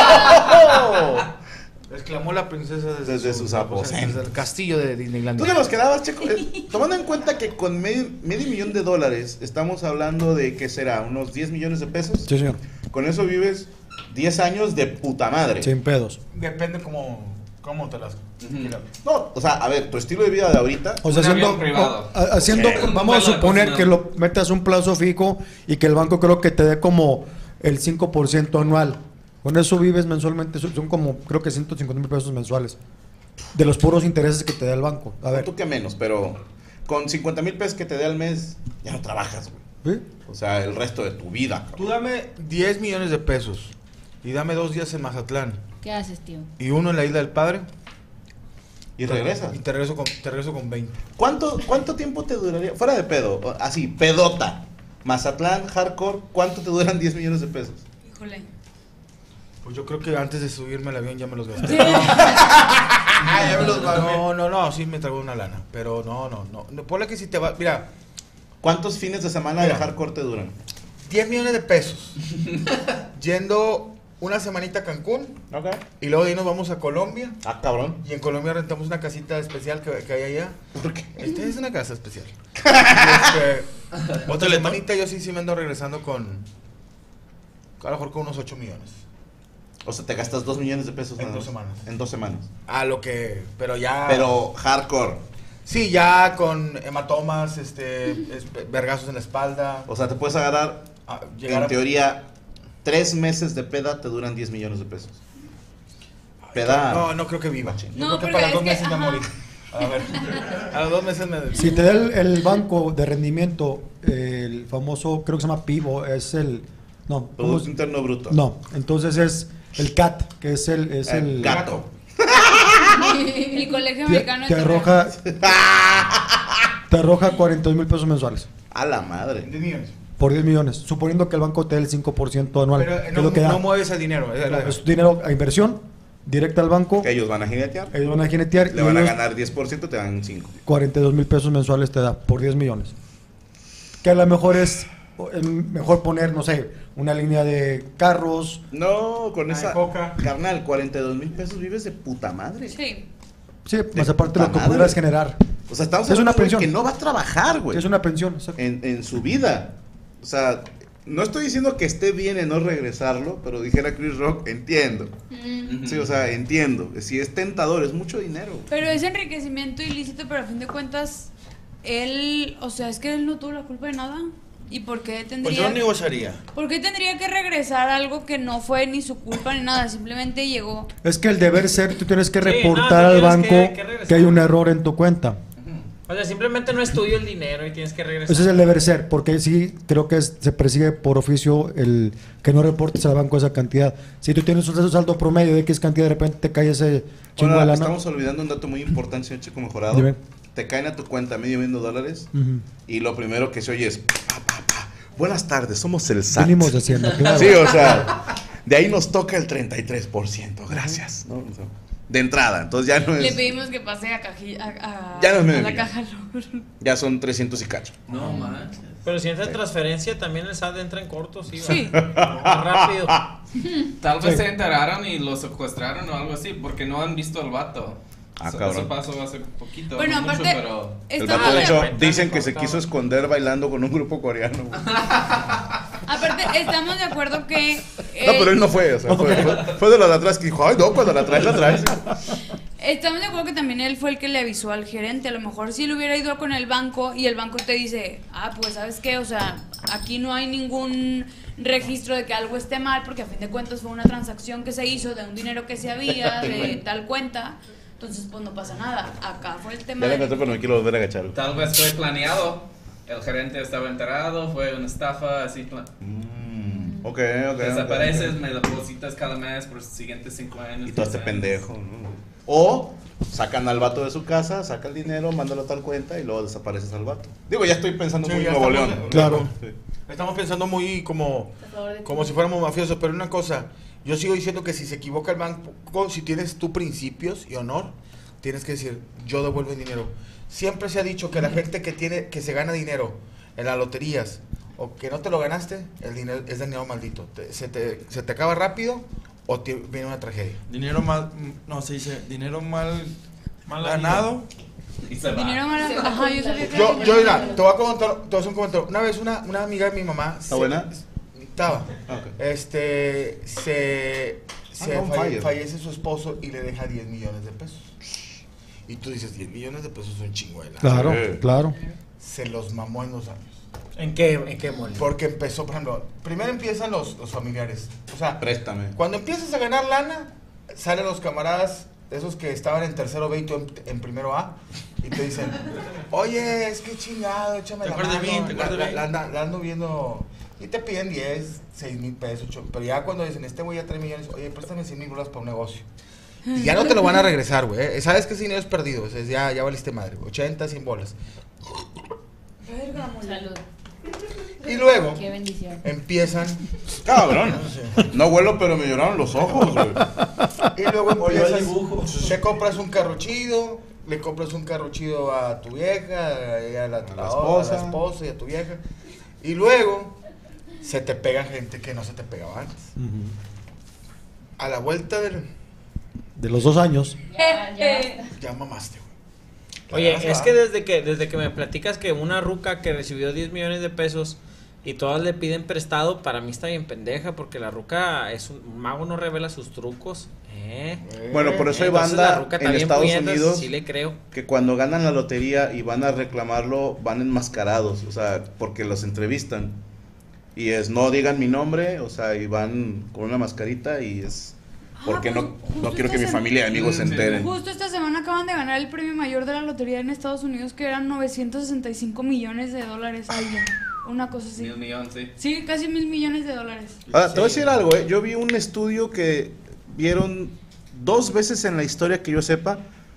exclamó la princesa desde, Desde su- sus aposentos. desde el castillo de Disneylandia. ¿Tú te nos quedabas, Checo? Eh, Tomando en cuenta que con medio, medio millón de dólares estamos hablando de, ¿qué será? ¿Unos diez millones de pesos? Sí, señor. Con eso vives diez años de puta madre. Sin pedos. Depende cómo, cómo te las... No, o sea, a ver, tu estilo de vida de ahorita... O sea, Un haciendo, avión privado. o- a- haciendo Sí. vamos a Un vuelo suponer personal. que lo metas un plazo fijo y que el banco creo que te dé como el cinco por ciento anual. Con eso vives mensualmente, son son como creo que ciento cincuenta mil pesos mensuales. De los puros intereses que te da el banco. A ver, Tú que menos, pero con cincuenta mil pesos que te dé al mes, ya no trabajas, güey. ¿sí? O sea, el resto de tu vida. Tú dame diez millones de pesos y dame dos días en Mazatlán ¿Qué haces, tío? y uno en la Isla del Padre. Y regresas. Y te regreso con, te regreso con veinte. ¿Cuánto, ¿Cuánto tiempo te duraría? Fuera de pedo, así, pedota. Mazatlán, hardcore, ¿cuánto te duran diez millones de pesos? Híjole. Pues yo creo que antes de subirme al avión ya me los gasté. Sí. Ah, ya me los no, no, no, sí me tragó una lana. Pero no, no, no. no ponle que si te va. Mira, ¿Cuántos fines de semana Mira. de hardcore te duran? diez millones de pesos. Yendo una semanita a Cancún. Ok. Y luego de ahí nos vamos a Colombia. Ah, cabrón. Y en Colombia rentamos una casita especial que, que hay allá. ¿Por qué? Esta es una casa especial. Y este, otra semanita yo sí, sí me ando regresando con. A lo mejor con unos ocho millones. O sea, te gastas dos millones de pesos En nada dos más. semanas. En dos semanas. A lo que. Pero ya. Pero hardcore. Sí, ya con hematomas, este, es- vergazos en la espalda. O sea, te puedes agarrar, a llegar en a- teoría, tres meses de peda te duran diez millones de pesos. Peda. No, no creo que viva. Yo No, creo que porque para es dos que- meses me ajá. morí. A ver. A los dos meses me. Si te da el, el banco de rendimiento, el famoso, creo que se llama PIBO, es el... No, ¿cómo Producto es? Interno Bruto. No, entonces es el C A T, que es el... Es El el gato. El colegio te, americano te de arroja... te arroja cuarenta mil pesos mensuales. A la madre. diez millones. Por diez millones, suponiendo que el banco te dé el cinco por ciento anual. Pero que eh, es no, lo que da. no mueves el dinero. Es, No, es dinero a inversión, directa al banco. Que ellos van a jinetear. Ellos van a jinetear Le y van a ellos ganar diez por ciento, te dan cinco. cuarenta y dos mil pesos mensuales te da por diez millones. Que a lo mejor es es mejor poner, no sé, una línea de carros. No, con Ah, esa. coca. Carnal, cuarenta y dos mil pesos vives de puta madre. Sí. Sí, más aparte lo que madre. pudieras generar. O sea, estamos Es una hablando de pensión. que no va a trabajar, güey. Es una pensión, exacto. En, en su vida. O sea, no estoy diciendo que esté bien en no regresarlo, pero dijera Chris Rock, entiendo. Mm. Sí, o sea, entiendo. Si es tentador, es mucho dinero. Pero es enriquecimiento ilícito, pero a fin de cuentas, él, o sea, es que él no tuvo la culpa de nada. ¿Y por qué Pues tendría, yo negociaría. ¿por qué tendría que regresar algo que no fue ni su culpa ni nada? Simplemente llegó. Es que el deber ser, tú tienes que Sí, reportar no, tú al tienes banco que- que que, regresar. hay un error en tu cuenta. O sea, simplemente no es tuyo el dinero y tienes que regresar. Ese es el deber ser, porque sí creo que es- se persigue por oficio el que no reportes al banco esa cantidad. Si tú tienes un saldo promedio de X cantidad, de repente te cae ese chingo Ahora, de lana. estamos olvidando un dato muy importante, señor Chico Mejorado. Dime. Te caen a tu cuenta medio millón de dólares Ujú. y lo primero que se oye es: pa, pa, pa. Buenas tardes, somos el S A T. Venimos de Hacienda, claro. Sí, o sea, de ahí nos toca el treinta y tres por ciento. Gracias. ¿no? O sea, de entrada, entonces ya no Le es. pedimos que pase a, caji- a, a- Ya no es medio a la millón. caja. Ya son trescientos y cacho. No manches. Pero si entra en transferencia, también el S A T entra en corto, sí. Sí. Va. Más rápido. Tal vez Sí. se enteraron y lo secuestraron o algo así, porque no han visto al vato. Ah, Eso- cabrón. Eso pasó hace poquito. Bueno, no mucho, aparte, pero... El estamos vato, de de- hecho, cuenta, dicen me que se cortaba. quiso esconder bailando con un grupo coreano. güey. Aparte, estamos de acuerdo que... No, eh, pero él no fue, o sea, fue, fue, fue de los de atrás que dijo, ay, no, cuando la traes, la traes. Estamos de acuerdo que también él fue el que le avisó al gerente. A lo mejor si él hubiera ido con el banco y el banco te dice, ah, pues, ¿sabes qué? O sea, aquí no hay ningún registro de que algo esté mal, porque a fin de cuentas fue una transacción que se hizo de un dinero que se había, de tal cuenta. Entonces, pues, no pasa nada. Acá fue el tema Ya la de... encontré, pero me quiero volver a agachar. Tal vez fue planeado. El gerente estaba enterado, fue una estafa, así. pla- Mm, ok, ok. Desapareces, ok, ok. me depositas cada mes por los siguientes cinco años. Y todo este diez años. pendejo, ¿no? O sacan al vato de su casa, saca el dinero, mándalo a tal cuenta y luego desapareces al vato. Digo, ya estoy pensando Sí, muy ya Nuevo estamos- León. Claro. Sí. Estamos pensando muy como, Por favor, de como ti. si fuéramos mafiosos, pero una cosa, yo sigo diciendo que si se equivoca el banco, si tienes tus principios y honor, tienes que decir, yo devuelvo el dinero. Siempre se ha dicho que la gente que tiene, que se gana dinero en las loterías, o que no te lo ganaste, el dinero es dinero maldito. Te- se, te, se te acaba rápido o te viene una tragedia. Dinero mal, no, se dice, dinero mal, Mal ganado. Y se va. Dinero mal... Se va Ajá, yo sabía que... Yo, yo, mira, te voy a contar, te voy a hacer un comentario. Una vez una, una amiga de mi mamá... ¿Está buena? Estaba. Ah, ok. Este, se, se Ah, on falle- fire. fallece su esposo y le deja diez millones de pesos. Y tú dices, diez millones de pesos es un chingo de lana. Claro, Sí. claro. Se los mamó en dos años. ¿En qué, en qué mole? Porque empezó, por ejemplo, primero empiezan los, los familiares. O sea, Préstame. cuando empiezas a ganar lana, salen los camaradas, esos que estaban en tercero B y tú en, en primero A, y te dicen, oye, es que chingado, échame ¿Te la acuerdas de mano. mí? ¿Te La, acuerdas de la- mí? la anda- la ando viendo, y te piden diez, seis mil pesos, ocho, pero ya cuando dicen, este güey ya tres millones, oye, préstame cien mil bolas para un negocio. Y ya no te lo van a regresar, güey. ¿eh? Sabes que ese dinero es perdido, o sea, ya, ya valiste madre, ochenta, cien bolas. Salud. Y luego Qué bendición. empiezan, Cabrón. No vuelo, pero me lloraron los ojos, güey. y luego Volvió al empiezas, dibujo. te compras un carro chido, le compras un carro chido a tu vieja, a la, A la a la esposa. esposa y a tu vieja. Y luego se te pega gente que no se te pegaba antes. A la vuelta del... De los dos años. Ya, ya basta. Ya mamaste, güey. Oye, Ya es vas, que ¿va? desde que desde que me platicas que una ruca que recibió diez millones de pesos y todas le piden prestado, para mí está bien pendeja, porque la ruca es un, un mago, no revela sus trucos. ¿eh? Bueno, por eso hay Entonces, la banda ruca está en bien Estados puñetas, Unidos sí le creo. que cuando ganan la lotería y van a reclamarlo, van enmascarados, o sea, porque los entrevistan. Y es, no digan mi nombre, o sea, y van con una mascarita y es... Porque pues, no, justo no quiero que mi esta familia y amigos se Mm, sí. enteren. Justo esta semana acaban de ganar el premio mayor de la lotería en Estados Unidos, que eran novecientos sesenta y cinco millones de dólares alguien. Una cosa así. Mil millones, sí. Sí, casi mil millones de dólares. Ahora, te voy a decir algo, ¿eh? Yo vi un estudio que vieron dos veces en la historia que yo sepa,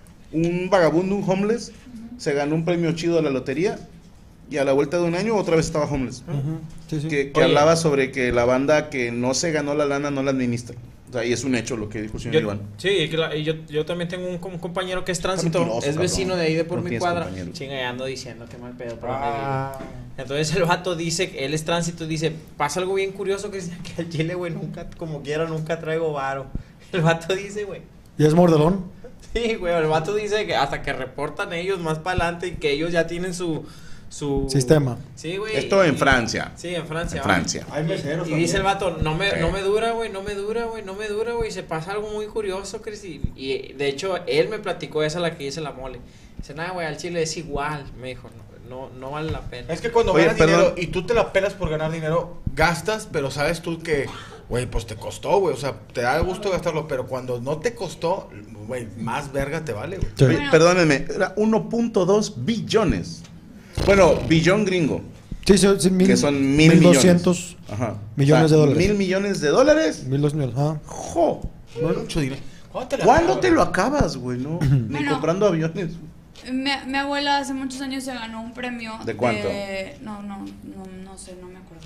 un vagabundo, un homeless, se ganó un premio chido de la lotería y a la vuelta de un año otra vez estaba homeless. Ujú. Sí, sí. Que, que Oye. hablaba sobre que la banda que no se ganó la lana no la administra. O sea, y es un hecho lo que dijo el señor Yo, Iván. sí, y que la- y yo, yo también tengo un, un compañero que es tránsito, mentiroso, es vecino cabrón. de ahí de por No mi tienes cuadra. compañero. Chinga, ya ando diciendo que mal pedo, por donde Ah. vive. Entonces el vato dice, que él es tránsito, dice, pasa algo bien curioso que dice que al chile, güey, nunca, como quiera, nunca traigo varo. El vato dice, güey. ¿Y es mordelón? Sí, güey, el vato dice que hasta que reportan ellos más para adelante y que ellos ya tienen su... su Sistema. Sí, güey. Esto en y- Francia. Sí, en Francia. En va. Francia. Hay meseros Y dice el también. vato, no me, Sí. no me dura, güey, no me dura, güey, no me dura, güey. Se pasa algo muy curioso, Chris. Y, y, de hecho, él me platicó esa la que dice la mole. Dice, nada, güey, al chile es igual. Me dijo, no, no, no vale la pena. Es que cuando Oye, ganas perdón. dinero y tú te la pelas por ganar dinero, gastas, pero sabes tú que, güey, pues te costó, güey. O sea, te da gusto gastarlo, pero cuando no te costó, güey, más verga te vale, güey. Sí. Oye, perdónenme, era uno punto dos billones. Bueno, billón gringo, Sí, sí, sí, mil, que son mil millones. doscientos Ajá. millones de dólares. Mil millones de dólares. mil doscientos, ah. Jo. Mucho dinero. ¿Cuándo te la ¿Cuándo acabas? te lo acabas, güey? No, ni Bueno. comprando aviones. Mi, mi abuela hace muchos años se ganó un premio. ¿De cuánto? No, no, no, no sé, no me acuerdo.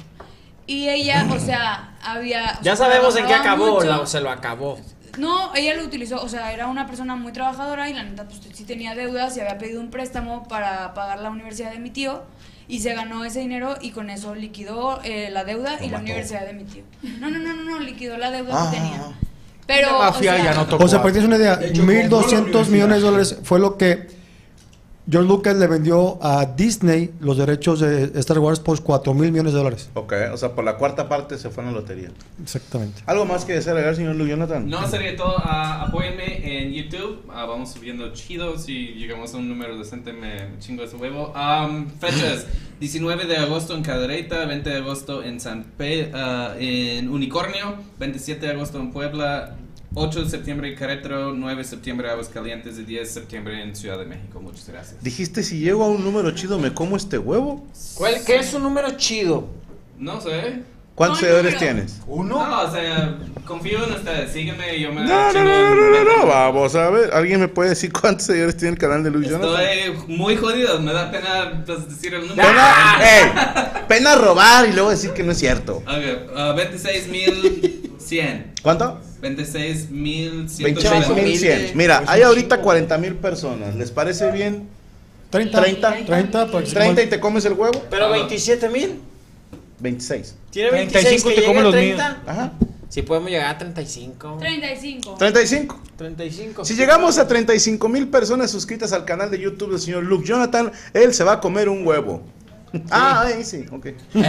Y ella, o sea, había... o Ya sea, sabemos en qué trabajaba acabó, mucho. la- se lo acabó. No, ella lo utilizó, o sea, era una persona muy trabajadora y la neta, pues sí tenía deudas y había pedido un préstamo para pagar la universidad de mi tío. y se ganó ese dinero y con eso liquidó eh, la deuda Lo y la mató. universidad de mi tío. No, no, no, no, no, liquidó la deuda Ah. que tenía. Pero, La mafia o sea, ya no tocó. O sea, para que te des una idea, De hecho, mil compró la doscientos universidad. millones de dólares fue lo que George Lucas le vendió a Disney los derechos de Star Wars por cuatro mil millones de dólares. Ok, o sea, por la cuarta parte se fue en la lotería. Exactamente. ¿Algo más que desea agregar, señor Luke Jonathan? No sería todo. Uh, apóyenme en YouTube. Uh, vamos subiendo chido. Si llegamos a un número decente, me, me chingo ese huevo. Um, fechas: diecinueve de agosto en Cadereyta, veinte de agosto en San Pe uh, en Unicornio, veintisiete de agosto en Puebla, ocho de septiembre en Querétaro, nueve de septiembre en Aguascalientes y diez de septiembre en Ciudad de México. Muchas gracias. Dijiste, si llego a un número chido, ¿me como este huevo? ¿Cuál, ¿Qué es un número chido? No sé. ¿Cuántos seguidores tienes? ¿Uno? No, o sea, confío en ustedes. Sígueme y yo me... No, no, chingo no, en- no, no, no, vamos a ver. ¿Alguien me puede decir cuántos seguidores tiene el canal de Luke Jonathan? Estoy muy jodido. Me da pena pues, decir el número. Pena, ey, pena robar y luego decir que no es cierto. Ok, uh, veintiséis mil cien. ¿Cuánto? veintiséis mil veintiséis mil cien. Mira, hay ahorita cuarenta mil personas. ¿Les parece bien? treinta. treinta. treinta, para que se treinta y coman- te comes el huevo. Pero veintisiete mil. veintiséis. Tiene treinta y veintiséis cinco que te llegue comen a los treinta. Ajá. Si podemos llegar a treinta y cinco. treinta y cinco. treinta y cinco. treinta y cinco. Si llegamos a treinta y cinco mil personas suscritas al canal de YouTube del señor Luke Jonathan, él se va a comer un huevo. Ah, ahí sí, ok.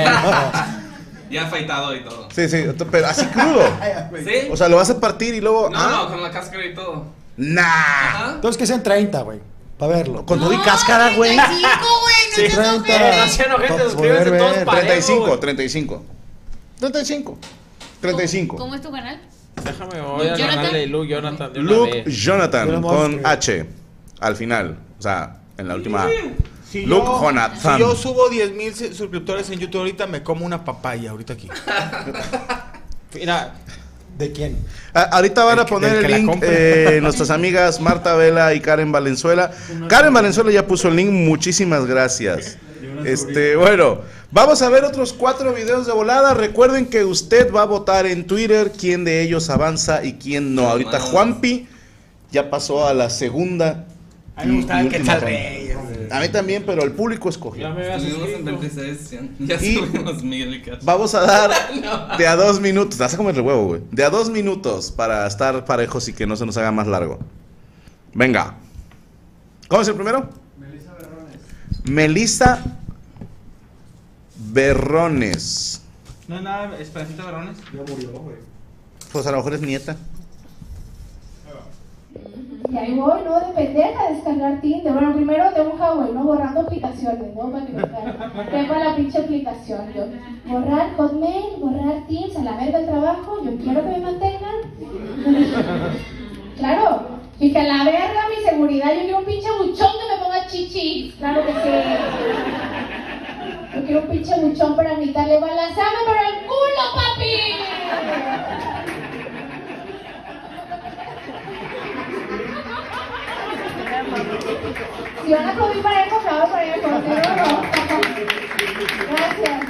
Ya afeitado y todo. Sí, sí, pero así crudo. ¿Sí? O sea, lo vas a partir y luego. No, ah, no, con la cáscara y todo. Nah. Ajá. Entonces que sean treinta, güey. Para verlo. Con todo y cáscara, güey. treinta y cinco, güey, no Sí, seas treinta. ojete. No sean ojetes, Pa' suscríbanse poder todos ver. parejo, treinta y cinco, güey. treinta y cinco. treinta y cinco. treinta y cinco. ¿Cómo es tu canal? Déjame voy al Jonathan. canal de Luke Jonathan de una Luke vez. Jonathan Tenemos con que- H al final. O sea, en la última. Si Luke yo, Jonathan. si yo subo diez mil suscriptores en YouTube ahorita, me como una papaya ahorita aquí. Mira, ¿De quién? Ah, ahorita van El a que- poner del el que la link compre. eh, nuestras amigas Marta Vela y Karen Valenzuela. Karen Valenzuela ya puso el link, muchísimas gracias. Este, bueno, vamos a ver otros cuatro videos de volada. Recuerden que usted va a votar en Twitter quién de ellos avanza y quién no. Ahorita Juanpi ya pasó a la segunda. A mí me gustaba y el última Quetzal ronda. Reyes. A mí también, pero el público escogió. ya me había Estuvimos en suscrito. veintiséis, cien. Ya Y- subimos mil y cacho. Vamos a dar de a dos minutos. Te vas a comer el huevo, güey. De a dos minutos para estar parejos y que no se nos haga más largo. Venga. ¿Cómo es el primero? Melissa Berrones. Melissa Berrones. No es nada, Esperancita Berrones. Ya murió, güey. Pues a lo mejor es nieta. Y ahí voy, ¿no? De pendeja a descargar Tinder. Bueno, primero de un Huawei, ¿no? Borrando aplicaciones, ¿no? Para que me tenga la pinche aplicación. Yo, borrar Hotmail, borrar Teams, a la verga el trabajo. Yo quiero que me mantengan. Claro. Dije, a la verga mi seguridad. Yo quiero un pinche buchón que me ponga chichi. Claro que sí. Yo quiero un pinche buchón para gritarle, balazame por el culo, papi. Si van a comer parejo, me voy para allá, pero no. Gracias.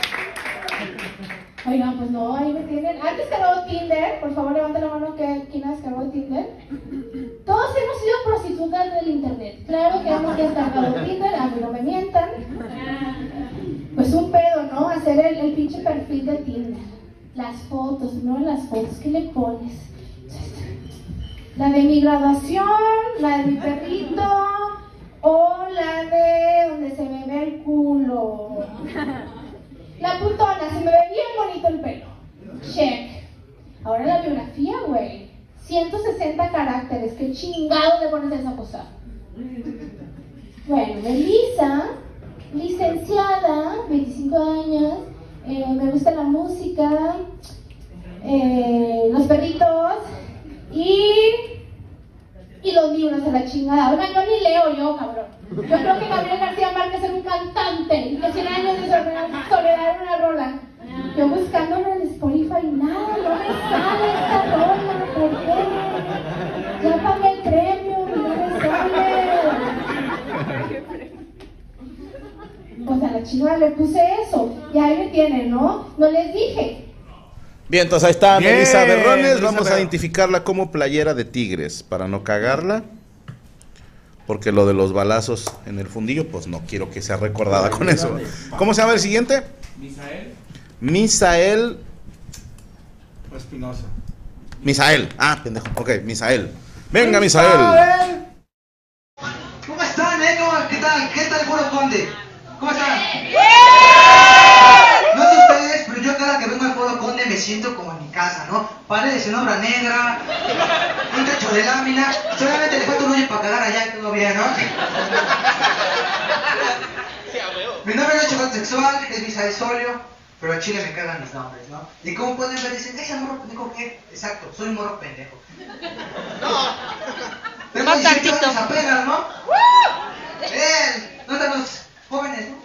Oigan, pues no, ahí me tienen. ¿Han descargado Tinder? Por favor, levanten la mano que quién ha descargado Tinder. Todos hemos sido prostitutas del internet. Claro que hemos descargado Tinder, a mí no me mientan. Pues un pedo, ¿no? Hacer el, el pinche perfil de Tinder. Las fotos, ¿no? Las fotos, ¿qué le pones? La de mi graduación, la de mi perrito, o la de donde se me ve el culo. La putona, se me ve bien bonito el pelo. Check. Ahora la biografía, güey. ciento sesenta caracteres. ¿Qué chingados le pones a esa cosa? Bueno, Melissa, licenciada, veinticinco años, eh, me gusta la música, eh, los perritos y, y los libros a la chingada. Oigan, yo ni leo yo, cabrón. Yo creo que Gabriel García Márquez era un cantante y que cien años de soledad soledad era una rola. Yo buscándolo en Spotify, nada, no me sale esta rola, ¿por qué? Ya pagué el premio y no me sale. O sea, la chingada le puse eso y ahí me tienen, ¿no? No les dije. Bien, entonces ahí está Bien, Melissa Berrones. Melissa Vamos a Berrones. identificarla como playera de tigres para no cagarla. Porque lo de los balazos en el fundillo, pues no quiero que sea recordada con eso. ¿Cómo se llama el siguiente? Misael Misael. Espinosa. Misael. Ah, pendejo. Ok, Misael. Venga, Misael. ¿Cómo están, eh? ¿Cómo- ¿Qué tal? ¿Qué tal, Puro Conde? ¿Cómo están? No sé ustedes, pero yo cada que vengo al Puro Conde me siento como en mi casa, ¿no? Paredes en obra negra, un techo de lámina, solamente le falta un hoyo para cagar allá y todo bien, ¿no? Mi nombre no es chocolate sexual, es Misael Solio, pero a Chile me cagan mis nombres, ¿no? Y como pueden ver, dicen, ese morro pendejo, ¿qué? Exacto, soy un morro pendejo. Tengo dieciocho años apenas, ¿no? Bien, no están los jóvenes, ¿no?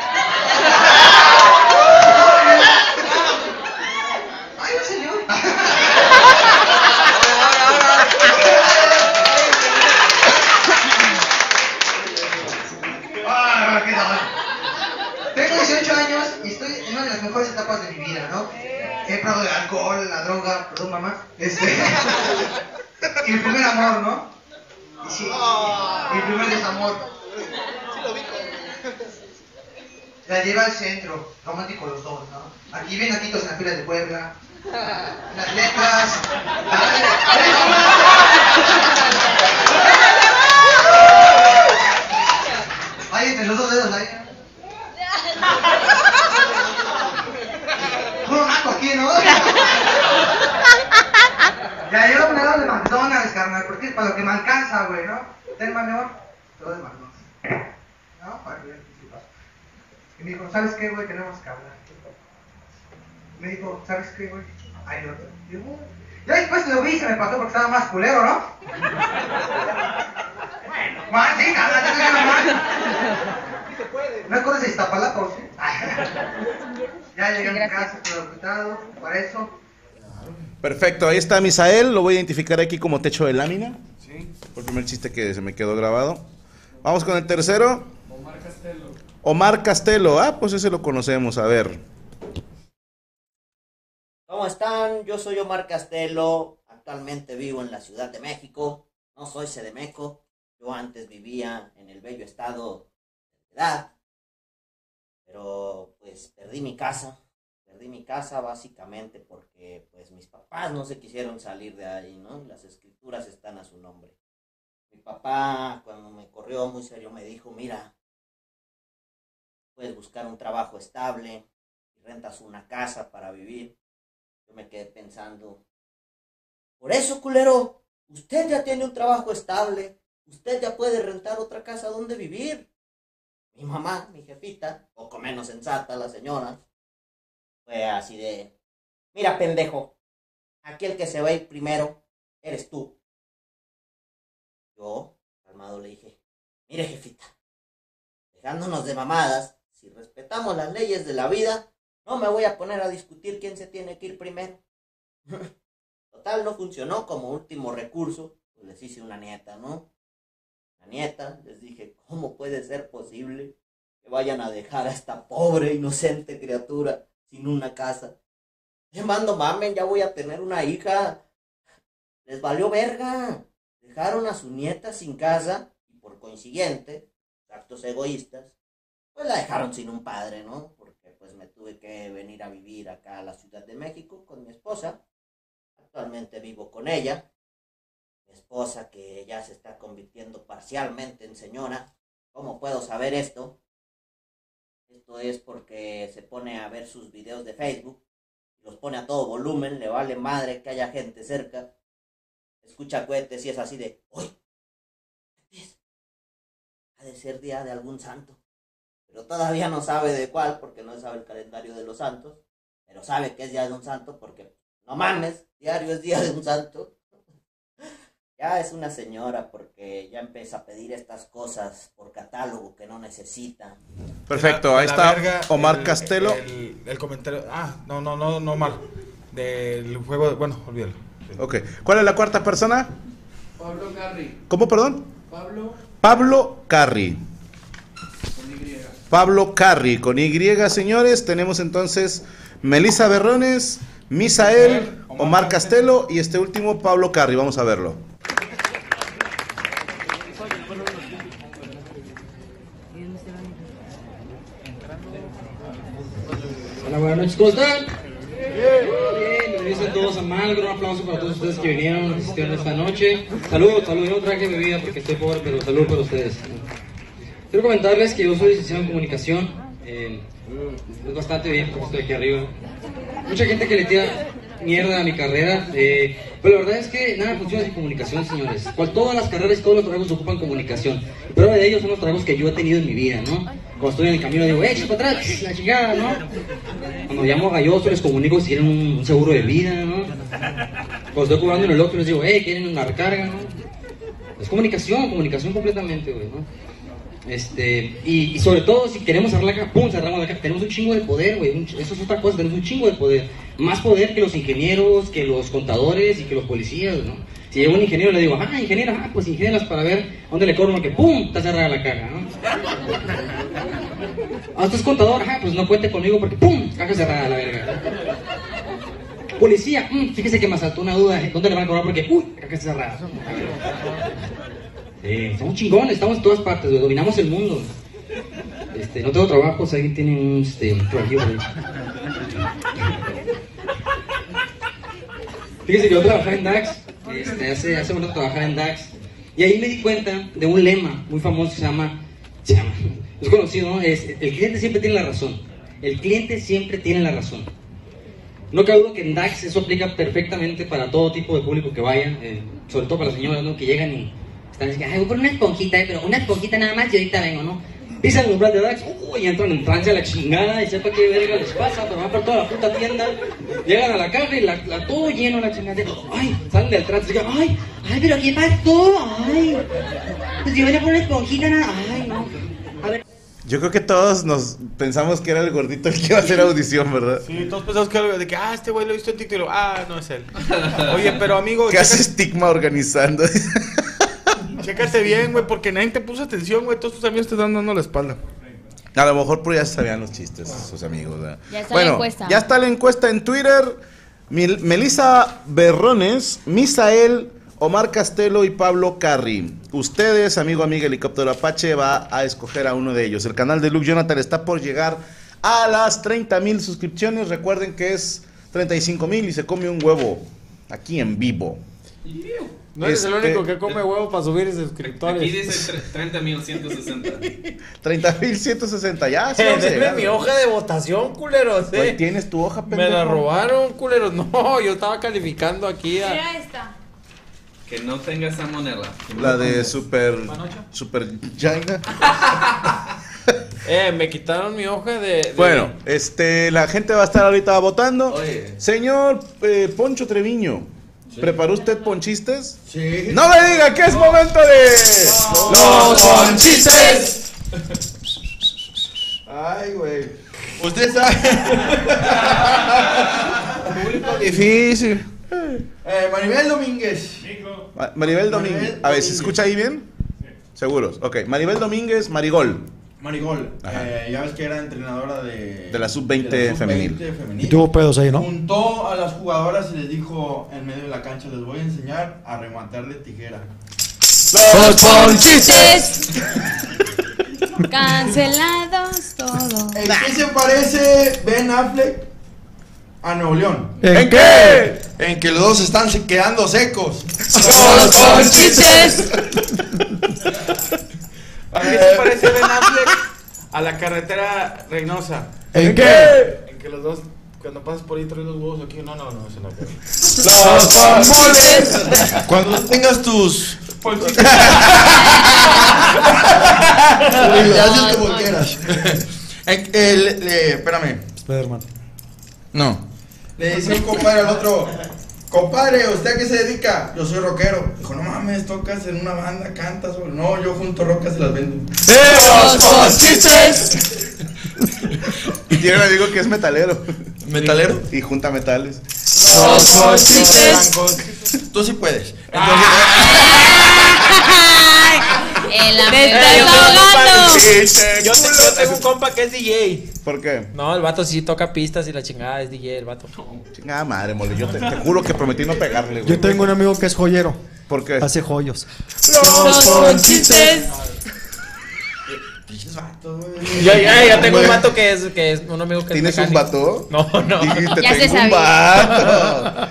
Ay, no, señor. Ah, qué tal. Tengo dieciocho años y estoy en una de las mejores etapas de mi vida, ¿no? He probado el alcohol, la droga, perdón mamá, este... y mi primer amor, ¿no? Y sí, mi primer desamor. Sí lo vi. La lleva al centro, romántico los dos, ¿no? Aquí bien atitos en la fila de Puebla. Las letras. Ahí entre los dos dedos, ahí. Puro naco aquí, ¿no? Ya, yo me he de McDonald's, carnal, porque es para lo que me alcanza, güey, ¿no? Ten mejor, todo de McDonald's. ¿No? Para que vean qué pasa. Y me dijo, ¿sabes qué, güey? Tenemos que hablar. Me dijo, ¿sabes qué, güey? Hay otro. Y yo, "Uy". Ya después lo vi y se me pasó porque estaba más culero, ¿no? Bueno, más, sí, nada, ya se más. ¿No acuerdas de Iztapalapa o sí? Ya llegué a mi casa, todo cuidado, para eso. Perfecto, ahí está Misael. Lo voy a identificar aquí como techo de lámina. Sí. Por el primer chiste que se me quedó grabado. Vamos con el tercero. Omar Castelo. Omar Castelo. Ah, pues ese lo conocemos. A ver. ¿Cómo están? Yo soy Omar Castelo, actualmente vivo en la Ciudad de México, no soy cedemeco, yo antes vivía en el bello estado de edad, pero pues perdí mi casa, perdí mi casa básicamente porque pues mis papás no se quisieron salir de ahí, ¿no? Las escrituras están a su nombre. Mi papá cuando me corrió muy serio me dijo, mira, puedes buscar un trabajo estable y rentas una casa para vivir. Yo me quedé pensando, por eso, culero, usted ya tiene un trabajo estable, usted ya puede rentar otra casa donde vivir. Mi mamá, mi jefita, poco menos sensata la señora, fue así de, mira, pendejo, aquí el que se va a ir primero eres tú. Yo, calmado, le dije, mire, jefita, dejándonos de mamadas, si respetamos las leyes de la vida, no me voy a poner a discutir quién se tiene que ir primero. Total, no funcionó. Como último recurso, pues les hice una nieta, ¿no? La nieta, les dije, ¿cómo puede ser posible que vayan a dejar a esta pobre, inocente criatura sin una casa? Le mando mamen, ya voy a tener una hija. Les valió verga. Dejaron a su nieta sin casa y por consiguiente, actos egoístas, pues la dejaron sin un padre, ¿no? Pues me tuve que venir a vivir acá a la Ciudad de México con mi esposa. Actualmente vivo con ella. Mi esposa que ya se está convirtiendo parcialmente en señora. ¿Cómo puedo saber esto? Esto es porque se pone a ver sus videos de Facebook. Los pone a todo volumen. Le vale madre que haya gente cerca. Escucha cohetes y es así de... ¡Uy! ¿Qué es? Ha de ser día de algún santo. Pero todavía no sabe de cuál, porque no sabe el calendario de los santos. Pero sabe que es día de un santo, porque, no mames, diario es día de un santo. Ya es una señora, porque ya empieza a pedir estas cosas por catálogo que no necesita. Perfecto, La- ahí la está verga, Omar el- Castelo. El, el comentario. Ah, no, no, no, no mal. Del juego. De, bueno, olvídalo. Ok. ¿Cuál es la cuarta persona? Pablo Carri. ¿Cómo, perdón? Pablo Pablo Carri. con Y. Pablo Carri, con Y, señores. Tenemos entonces Melissa Berrones, Misael, Omar Castelo y este último, Pablo Carri. Vamos a verlo. Hola, buenas noches, ¿cómo están? Bien, bienvenidos a todos a Malgro, un aplauso para todos ustedes que vinieron, asistieron esta noche. Saludos, saludos, yo no traje bebida porque estoy pobre, pero saludos para ustedes. Quiero comentarles que yo soy licenciado en comunicación, eh, es bastante bien porque estoy aquí arriba. Mucha gente que le tira mierda a mi carrera, eh, pero la verdad es que nada funciona sin comunicación, señores. Cual, todas las carreras y todos los trabajos ocupan comunicación. Y prueba de ellos son los trabajos que yo he tenido en mi vida, ¿no? Cuando estoy en el camino digo, ¡eh, echa para atrás! ¡La chingada!, ¿no? Cuando llamo a Galloso les comunico si quieren un, un seguro de vida, ¿no? Cuando estoy cobrando en el otro les digo, ¡eh, quieren una recarga!, ¿no? Es comunicación, comunicación completamente, güey, ¿no? Este, y, y sobre todo si queremos cerrar la caja, ¡pum!, cerramos la caja. Tenemos un chingo de poder, güey, eso es otra cosa, tenemos un chingo de poder. Más poder que los ingenieros, que los contadores y que los policías, ¿no? Si llega un ingeniero le digo, ah, ingeniero, ah, pues ingenias para ver a dónde le cobro, que ¡pum!, está cerrada la caja, ¿no? Ah, usted es contador, ah, pues no cuente conmigo porque ¡pum!, caja cerrada, la verga. Policía, mmm, fíjese que me asaltó una duda, ¿dónde le van a cobrar? Porque, uy, caja está cerrada. Sí, somos chingones, estamos en todas partes, güey, dominamos el mundo. Este, no tengo trabajo, si alguien tiene un, este, un trabajillo, güey. Fíjese que yo trabajaba en DAX, este, hace, hace un rato trabajaba en DAX, y ahí me di cuenta de un lema muy famoso que se llama, se llama, es conocido, ¿no? Es, el cliente siempre tiene la razón, el cliente siempre tiene la razón. No cabe duda que en DAX eso aplica perfectamente para todo tipo de público que vaya, eh, sobre todo para las señoras, ¿no?, que llegan y están diciendo, ay, voy por una esponjita, eh, pero una esponjita nada más y ahorita vengo, ¿no? Pisan los brazos de DAX, uy, y entran en trance a la chingada y sepa qué verga les pasa, pero van por toda la puta tienda, llegan a la caja y la, la todo lleno la chingada, ay, salen del trance y digan, ay, ay, pero ¿qué pasó? Ay, pues yo venía por una esponjita, nada, ay, no, a ver. Yo creo que todos nos pensamos que era el gordito el que iba a hacer audición, ¿verdad? Sí, todos pensamos que era de que, ah, este güey lo he visto en TikTok, ah, no es él. Oye, pero amigo, ¿qué hace Stigma organizando? Chécate bien, güey, porque nadie te puso atención, güey. Todos tus amigos te están dando la espalda. A lo mejor por ya sabían los chistes, sus amigos, ¿verdad? Ya está bueno, la encuesta. Ya está la encuesta en Twitter. Mil Melissa Berrones, Misael, Omar Castelo y Pablo Carri. Ustedes, amigo, amiga, Helicóptero Apache, va a escoger a uno de ellos. El canal de Luke Jonathan está por llegar a las treinta mil suscripciones. Recuerden que es treinta y cinco mil y se come un huevo aquí en vivo. No eres Este- el único que come huevo para subir suscriptores. Aquí dice treinta mil ciento sesenta. treinta mil ciento sesenta, ya. sí Eh, vamos a denme llegar. mi hoja de votación, culeros, eh. Ahí tienes tu hoja, Me pendejo. la robaron, culeros. No, yo estaba calificando aquí a... Era esta. Que no tenga salmonela. La de Super... Super Jaina. Eh, me quitaron mi hoja de... de- Bueno, este, la gente va a estar ahorita votando. Oye. Señor eh, Poncho Treviño, ¿preparó usted ponchistes? Sí. ¡No me diga que es momento de... ¡Los ponchistes! Ay, güey. Usted sabe. Público difícil. Eh, Maribel Domínguez. Ma- Maribel Domínguez. Maribel A ver, ¿se Domínguez. escucha ahí bien? Seguros. Ok, Maribel Domínguez, Marigol. Marigol. Ajá. Eh, ya ves que era entrenadora de... De la sub veinte de la sub femenil. veinte femenil. Y tuvo pedos ahí, ¿no? Juntó a las jugadoras y les dijo en medio de la cancha, les voy a enseñar a rematar de tijera. ¡Los ponchistes! Cancelados todos. ¿En qué se parece Ben Affleck a Nuevo León? ¿En qué? En que los dos están se- quedando secos. ¡Los ponchistes! ¿A qué se parece Ben Affleck a la carretera Reynosa? ¿En qué? En que los dos, cuando pasas por ahí, traes los huevos aquí. No, no, no, se la pega. ¡Los ponchistes! Cuando tengas tus... Ponchistes. Le haces como quieras. En- el- le- espérame. Spiderman. No. Le dice un compadre al otro, compadre, ¿usted a qué se dedica? Yo soy rockero. Dijo, no mames, tocas en una banda, cantas. o-". No, yo junto rocas y las vendo. ¡Los ponchistes! Y tiene un amigo que es metalero. ¿Metalero? Y junta metales. Los ponchistes. Tú sí puedes. Entonces, El Te estás ahogando. Yo, te- yo tengo un compa que es D J. ¿Por qué? No, el vato sí toca pistas y la chingada es D J, el vato. Chingada madre, mole. Yo te, te juro que prometí no pegarle, güey. Yo tengo un amigo que es joyero. ¿Por qué? Hace joyos. Los ponchites. Pinches vatos, güey. Ya, ya, ya tengo un vato que es, que es un amigo que es ¿Tienes un mecánico. vato? No, no. Dijiste, Ya se tengo un sabía. vato.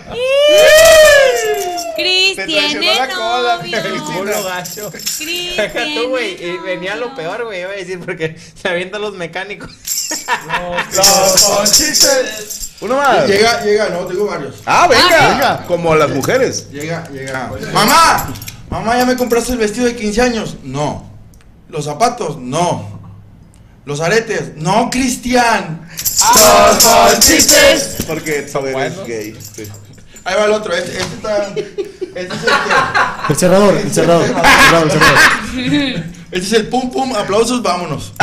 Cris Te tiene traicionó la cola, novio. El culo gacho. Cris Deja tú, tiene güey. Y novio. venía lo peor, güey. Iba a decir porque se avientan los mecánicos. Los ponchites. Uno más. Llega, llega, no, tengo varios. Ah, venga. Ah, venga. Como las mujeres. Llega, llega. Mamá, mamá, ¿ya me compraste el vestido de quince años? No. ¿Los zapatos? No. ¿Los aretes? No, Cristian. Los ponchites. Porque tú eres buenos. gay. Sí. Ahí va el otro. Este, este está. Este es el que- El cerrador, el cerrador. El cerrador, el cerrador. Este es el pum pum, aplausos, vámonos.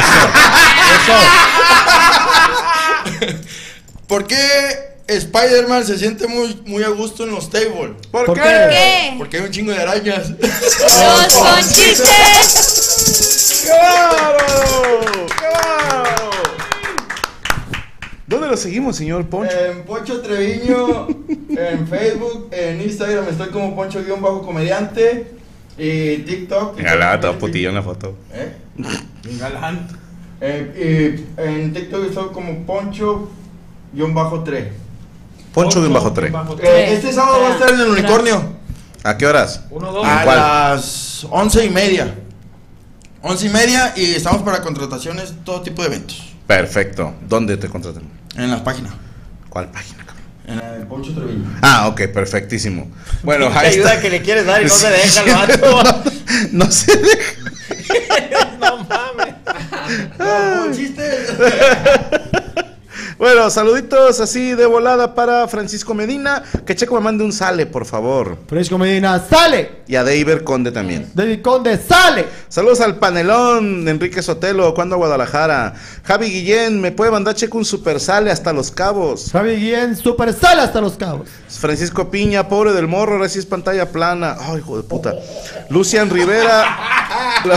¿Por qué Spider-Man se siente muy, muy a gusto en los tables? ¿Por, ¿Por qué? qué? ¿Qué? Porque hay un chingo de arañas. Los ponchites. ¡Qué bárbaro! ¡Qué bárbaro! ¿Dónde lo seguimos, señor Poncho? En Poncho Treviño, en Facebook, en Instagram estoy como Poncho-comediante y TikTok. Galá, todo putillo en la foto. ¿Eh? Galán. Eh, y en TikTok estoy como Poncho-tres. Poncho bien bajo tres. Eh, este sábado va a estar en el unicornio. ¿A qué horas? Uno, dos. A ¿Cuál? las once y media. Once y media y estamos para contrataciones, todo tipo de eventos. Perfecto. ¿Dónde te contratan? En las páginas. ¿Cuál página, cabrón? En la de Poncho Treviño. Ah, ok, perfectísimo. Bueno, La ahí ayuda está. que le quieres dar y no Sí, se deja el sí, vato. No, no se deja. No mames. ¡Los chistes! Bueno, saluditos así de volada para Francisco Medina. Que Checo me mande un sale, por favor. Francisco Medina, ¡sale! Y a David Conde también. David Conde, ¡sale! Saludos al panelón de Enrique Sotelo. ¿Cuándo a Guadalajara? Javi Guillén, ¿me puede mandar Checo un super sale hasta Los Cabos? Javi Guillén, super sale hasta Los Cabos. Francisco Piña, pobre del morro, ahora sí es pantalla plana. Ay, hijo de puta. Lucian Rivera. Lo,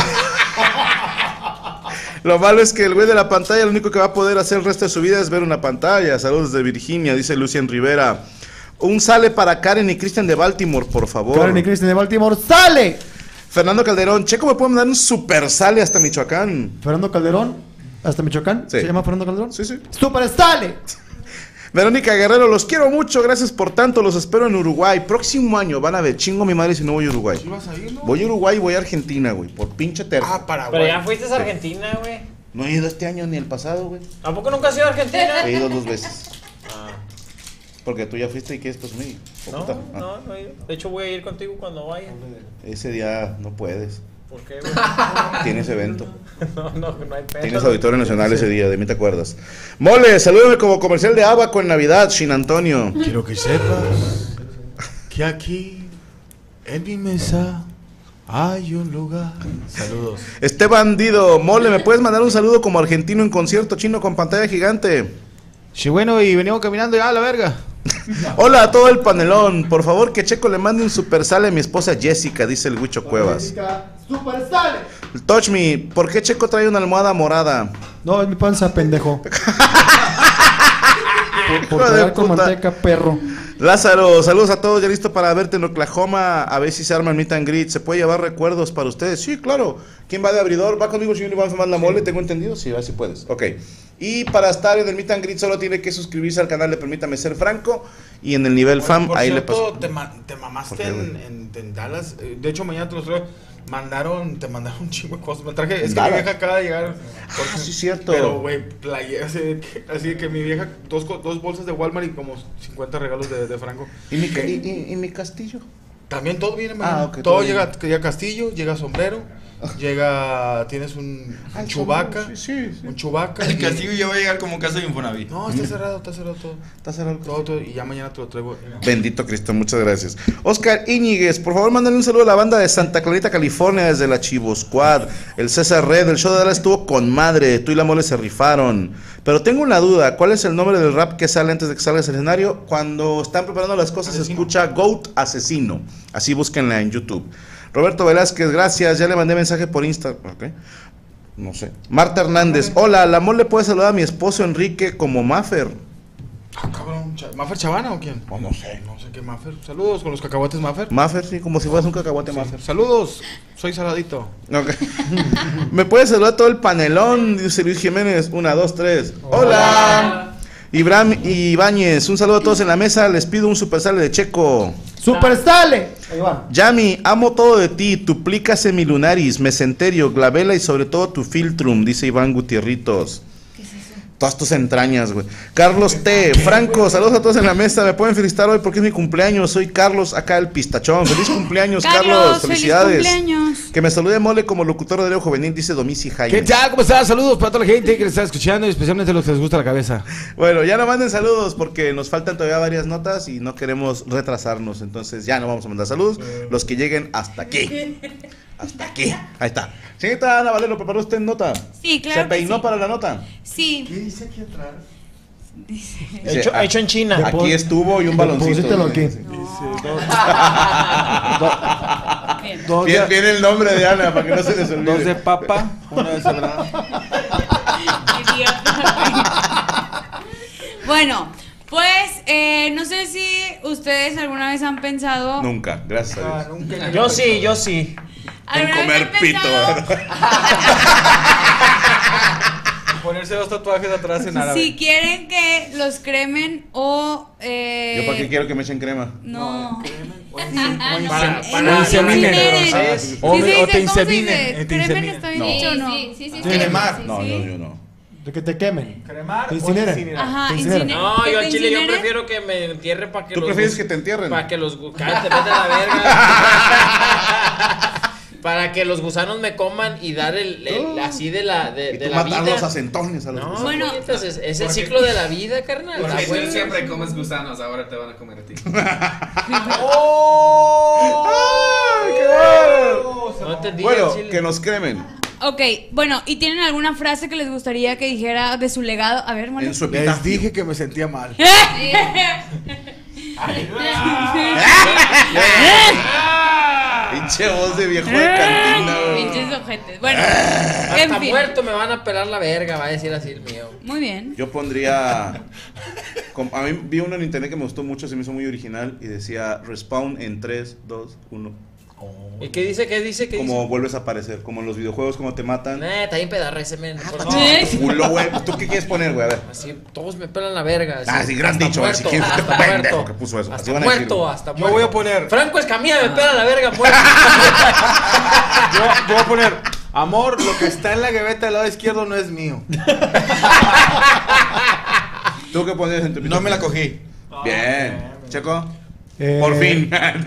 lo malo es que el güey de la pantalla lo único que va a poder hacer el resto de su vida es ver una pantalla. Saludos de Virginia, dice Lucian Rivera. Un sale para Karen y Cristian de Baltimore, por favor. Karen y Cristian de Baltimore, ¡sale! Fernando Calderón, Checo, ¿me puede mandar un super sale hasta Michoacán? Fernando Calderón, hasta Michoacán. Sí. ¿Se llama Fernando Calderón? Sí, sí. ¡Super sale! Verónica Guerrero, los quiero mucho, gracias por tanto, los espero en Uruguay. Próximo año, van a ver, chingo mi madre si no voy a Uruguay. ¿Sí vas a ir, no? Voy a Uruguay y voy a Argentina, güey, por pinche terco. Ah, Paraguay. Pero ya fuiste a Argentina, güey. No he ido este año ni el pasado, güey. ¿A poco nunca has ido a Argentina? He ido dos veces. Ah. Porque tú ya fuiste y quieres presumir. No, Puta. Ah, no, no he ido. De hecho, voy a ir contigo cuando vaya. Ese día no puedes. ¿Por qué, güey? Tienes evento. No, no, no hay pedo. Tienes Auditorio Nacional ese día, de mí te acuerdas. Mole, salúdame como comercial de Abaco en Navidad, Shin Antonio. Quiero que sepas que aquí en mi mesa hay un lugar. Saludos. Este bandido, Mole, ¿me puedes mandar un saludo como argentino en concierto chino con pantalla gigante? Sí, bueno, y venimos caminando ya a la verga. Hola a todo el panelón, por favor que Checo le mande un super sale a mi esposa Jessica, dice el Huicho Cuevas. Jessica, ¡super sale! Touch me, ¿por qué Checo trae una almohada morada? No, es mi panza, pendejo. por por Hijo de tragar con puta. manteca, perro. Lázaro, saludos a todos, ya listo para verte en Oklahoma, a ver si se arma el meet and greet. ¿Se puede llevar recuerdos para ustedes? Sí, claro. ¿Quién va de abridor? ¿Va conmigo si vamos a mandar la mole? ¿Tengo entendido? Sí, a ver si puedes. Ok. Y para estar en el meet and greet solo tiene que suscribirse al canal de Permítame Ser Franco. Y en el nivel fam, Por ahí cierto, le paso. Te, ma- te mamaste ¿Por qué, en, güey? en, en Dallas. Eh, De hecho, mañana te los traigo. Mandaron, te mandaron un chingo de cosas. Me traje, es que mi Dallas. vieja acaba de llegar. Ah, sí, cierto. Pero, güey, playa, así, de que- así de que mi vieja, dos, co- dos bolsas de Walmart y como cincuenta regalos de, de Franco. ¿Y mi, ca- y, y- y mi castillo? También todo viene mañana. Ah, ok, todo todo llega, bien. llega castillo, llega sombrero, llega, tienes un, Ah, un el chubaca, sombrero, sí, sí, sí. un chubaca. El castillo ya va a llegar como casa de Infonavit. No, está cerrado, está cerrado todo. Está cerrado. Todo, todo, y ya mañana te lo traigo. Bendito Cristo, muchas gracias. Oscar Íñiguez, por favor, mándale un saludo a la banda de Santa Clarita, California, desde la Chivo Squad. El César Red, el show de Dallas estuvo con madre. Tú y la mole se rifaron. Pero tengo una duda: ¿cuál es el nombre del rap que sale antes de que salga ese escenario? Cuando están preparando las cosas, se escucha Goat Asesino. Así búsquenla en YouTube. Roberto Velázquez, gracias. Ya le mandé mensaje por Insta. Okay. No sé. Marta Hernández. Hola, la mole puede saludar a mi esposo Enrique como Maffer. Ah, cabrón. ¿Maffer Chavana o quién? Oh, no sé. No sé qué Maffer. Saludos con los cacahuates Maffer. Maffer, sí, como si fueras un cacahuate Sí. Maffer. Saludos, soy Saladito. Ok. ¿Me puede saludar todo el panelón? Dice Luis Jiménez. Una, dos, tres. Hola. Hola. Ibram Ibáñez, un saludo a todos en la mesa. Les pido un super sale de Checo. ¡Super sale! Ahí va. Yami, amo todo de ti. Tu plica semilunaris, mesenterio, glabela y sobre todo tu filtrum, dice Iván Gutierritos. Todas tus entrañas, güey. Carlos T. Franco, saludos a todos en la mesa. Me pueden felicitar hoy porque es mi cumpleaños. Soy Carlos, acá el pistachón. Feliz cumpleaños, Carlos. Carlos, Felicidades. feliz cumpleaños. Que me salude Mole como locutor de radio juvenil, dice Domici Jaime. ¿Qué tal? ¿Cómo estás? Saludos para toda la gente que les está escuchando y especialmente a los que les gusta la cabeza. Bueno, ya no manden saludos porque nos faltan todavía varias notas y no queremos retrasarnos. Entonces ya no vamos a mandar saludos. Los que lleguen hasta aquí. Hasta aquí. Ahí está. Señorita Ana Valero, ¿preparó usted nota? Sí, claro ¿Se que peinó sí. para la nota? Sí. ¿Qué dice aquí atrás? Dice. Hecho, hecho en China. Aquí estuvo y un baloncito. Deposítelo aquí. Dos Bien, viene el nombre de Ana para que no se les olvide. Dos de papa, una de sabrada. Bueno, pues eh, no sé si ustedes alguna vez han pensado. Nunca, gracias a Dios. nunca. Yo sí, yo sí. En ¿Alguna vez comer han pito. pensado Ponerse dos tatuajes atrás en árabe. si quieren que los cremen o eh, ¿Yo para qué quiero que me echen crema? no? Para- Eh, para no, inseminen. incineren. Ah, Sí, sí. sí, O me- sí, o te ¿cómo se inseminen. dice? Eh, te ¿Cremen inseminen. está bien No. dicho o no? Sí, sí, sí, sí. Cremar. No, no, yo no. De que te quemen. Cremar Te o incineren. incinerar. Ajá, Te incineren. incine- No, ¿que yo te al chile yo incineren? prefiero que me entierren para que ¿Tú los prefieres gus- que te entierren? Para que los gu- cállate, vete a la verga. Para que los gusanos me coman y dar el, el- así de la de, Y de tú la matar vida. los acentones a los No, gusanos. Bueno. entonces es el Porque- ciclo de la vida, carnal. Porque Ah, bueno. tú siempre comes gusanos, ahora te van a comer a ti. No entendí Bueno, al chile. que nos cremen. Ok, bueno, ¿y tienen alguna frase que les gustaría que dijera de su legado? A ver, Mole. En su Les epitafio. dije que me sentía mal. Pinche voz de viejo de cantina, güey. Pinches ojetes. Bueno, Hasta en fin. muerto me van a pelar la verga, va a decir así el mío. Muy bien. Yo pondría. com- A mí vi uno en internet que me gustó mucho, se me hizo muy original y decía respawn en tres, dos, uno. ¿Y qué dice? ¿Qué dice? ¿Qué Como vuelves a aparecer, como en los videojuegos, como te matan. dice? Eh, está bien pedarra ese men. por Ah, favor. culo, güey. ¿Tú qué quieres poner, güey? A ver. Así, todos me pelan la verga. Así, Ah, sí, gran hasta dicho, güey. Si muerto, quieres, hasta este pendejo muerto. que puso eso. Así Hasta van a decir, muerto, güey. hasta Yo muerto. voy a poner. Franco Escamilla me pela la verga, muerto. Yo, yo voy a poner. Amor, lo que está en la gaveta del lado izquierdo no es mío. ¿Tú qué pondrías en tu No me la cogí. Bien. Checo. Eh, Por fin.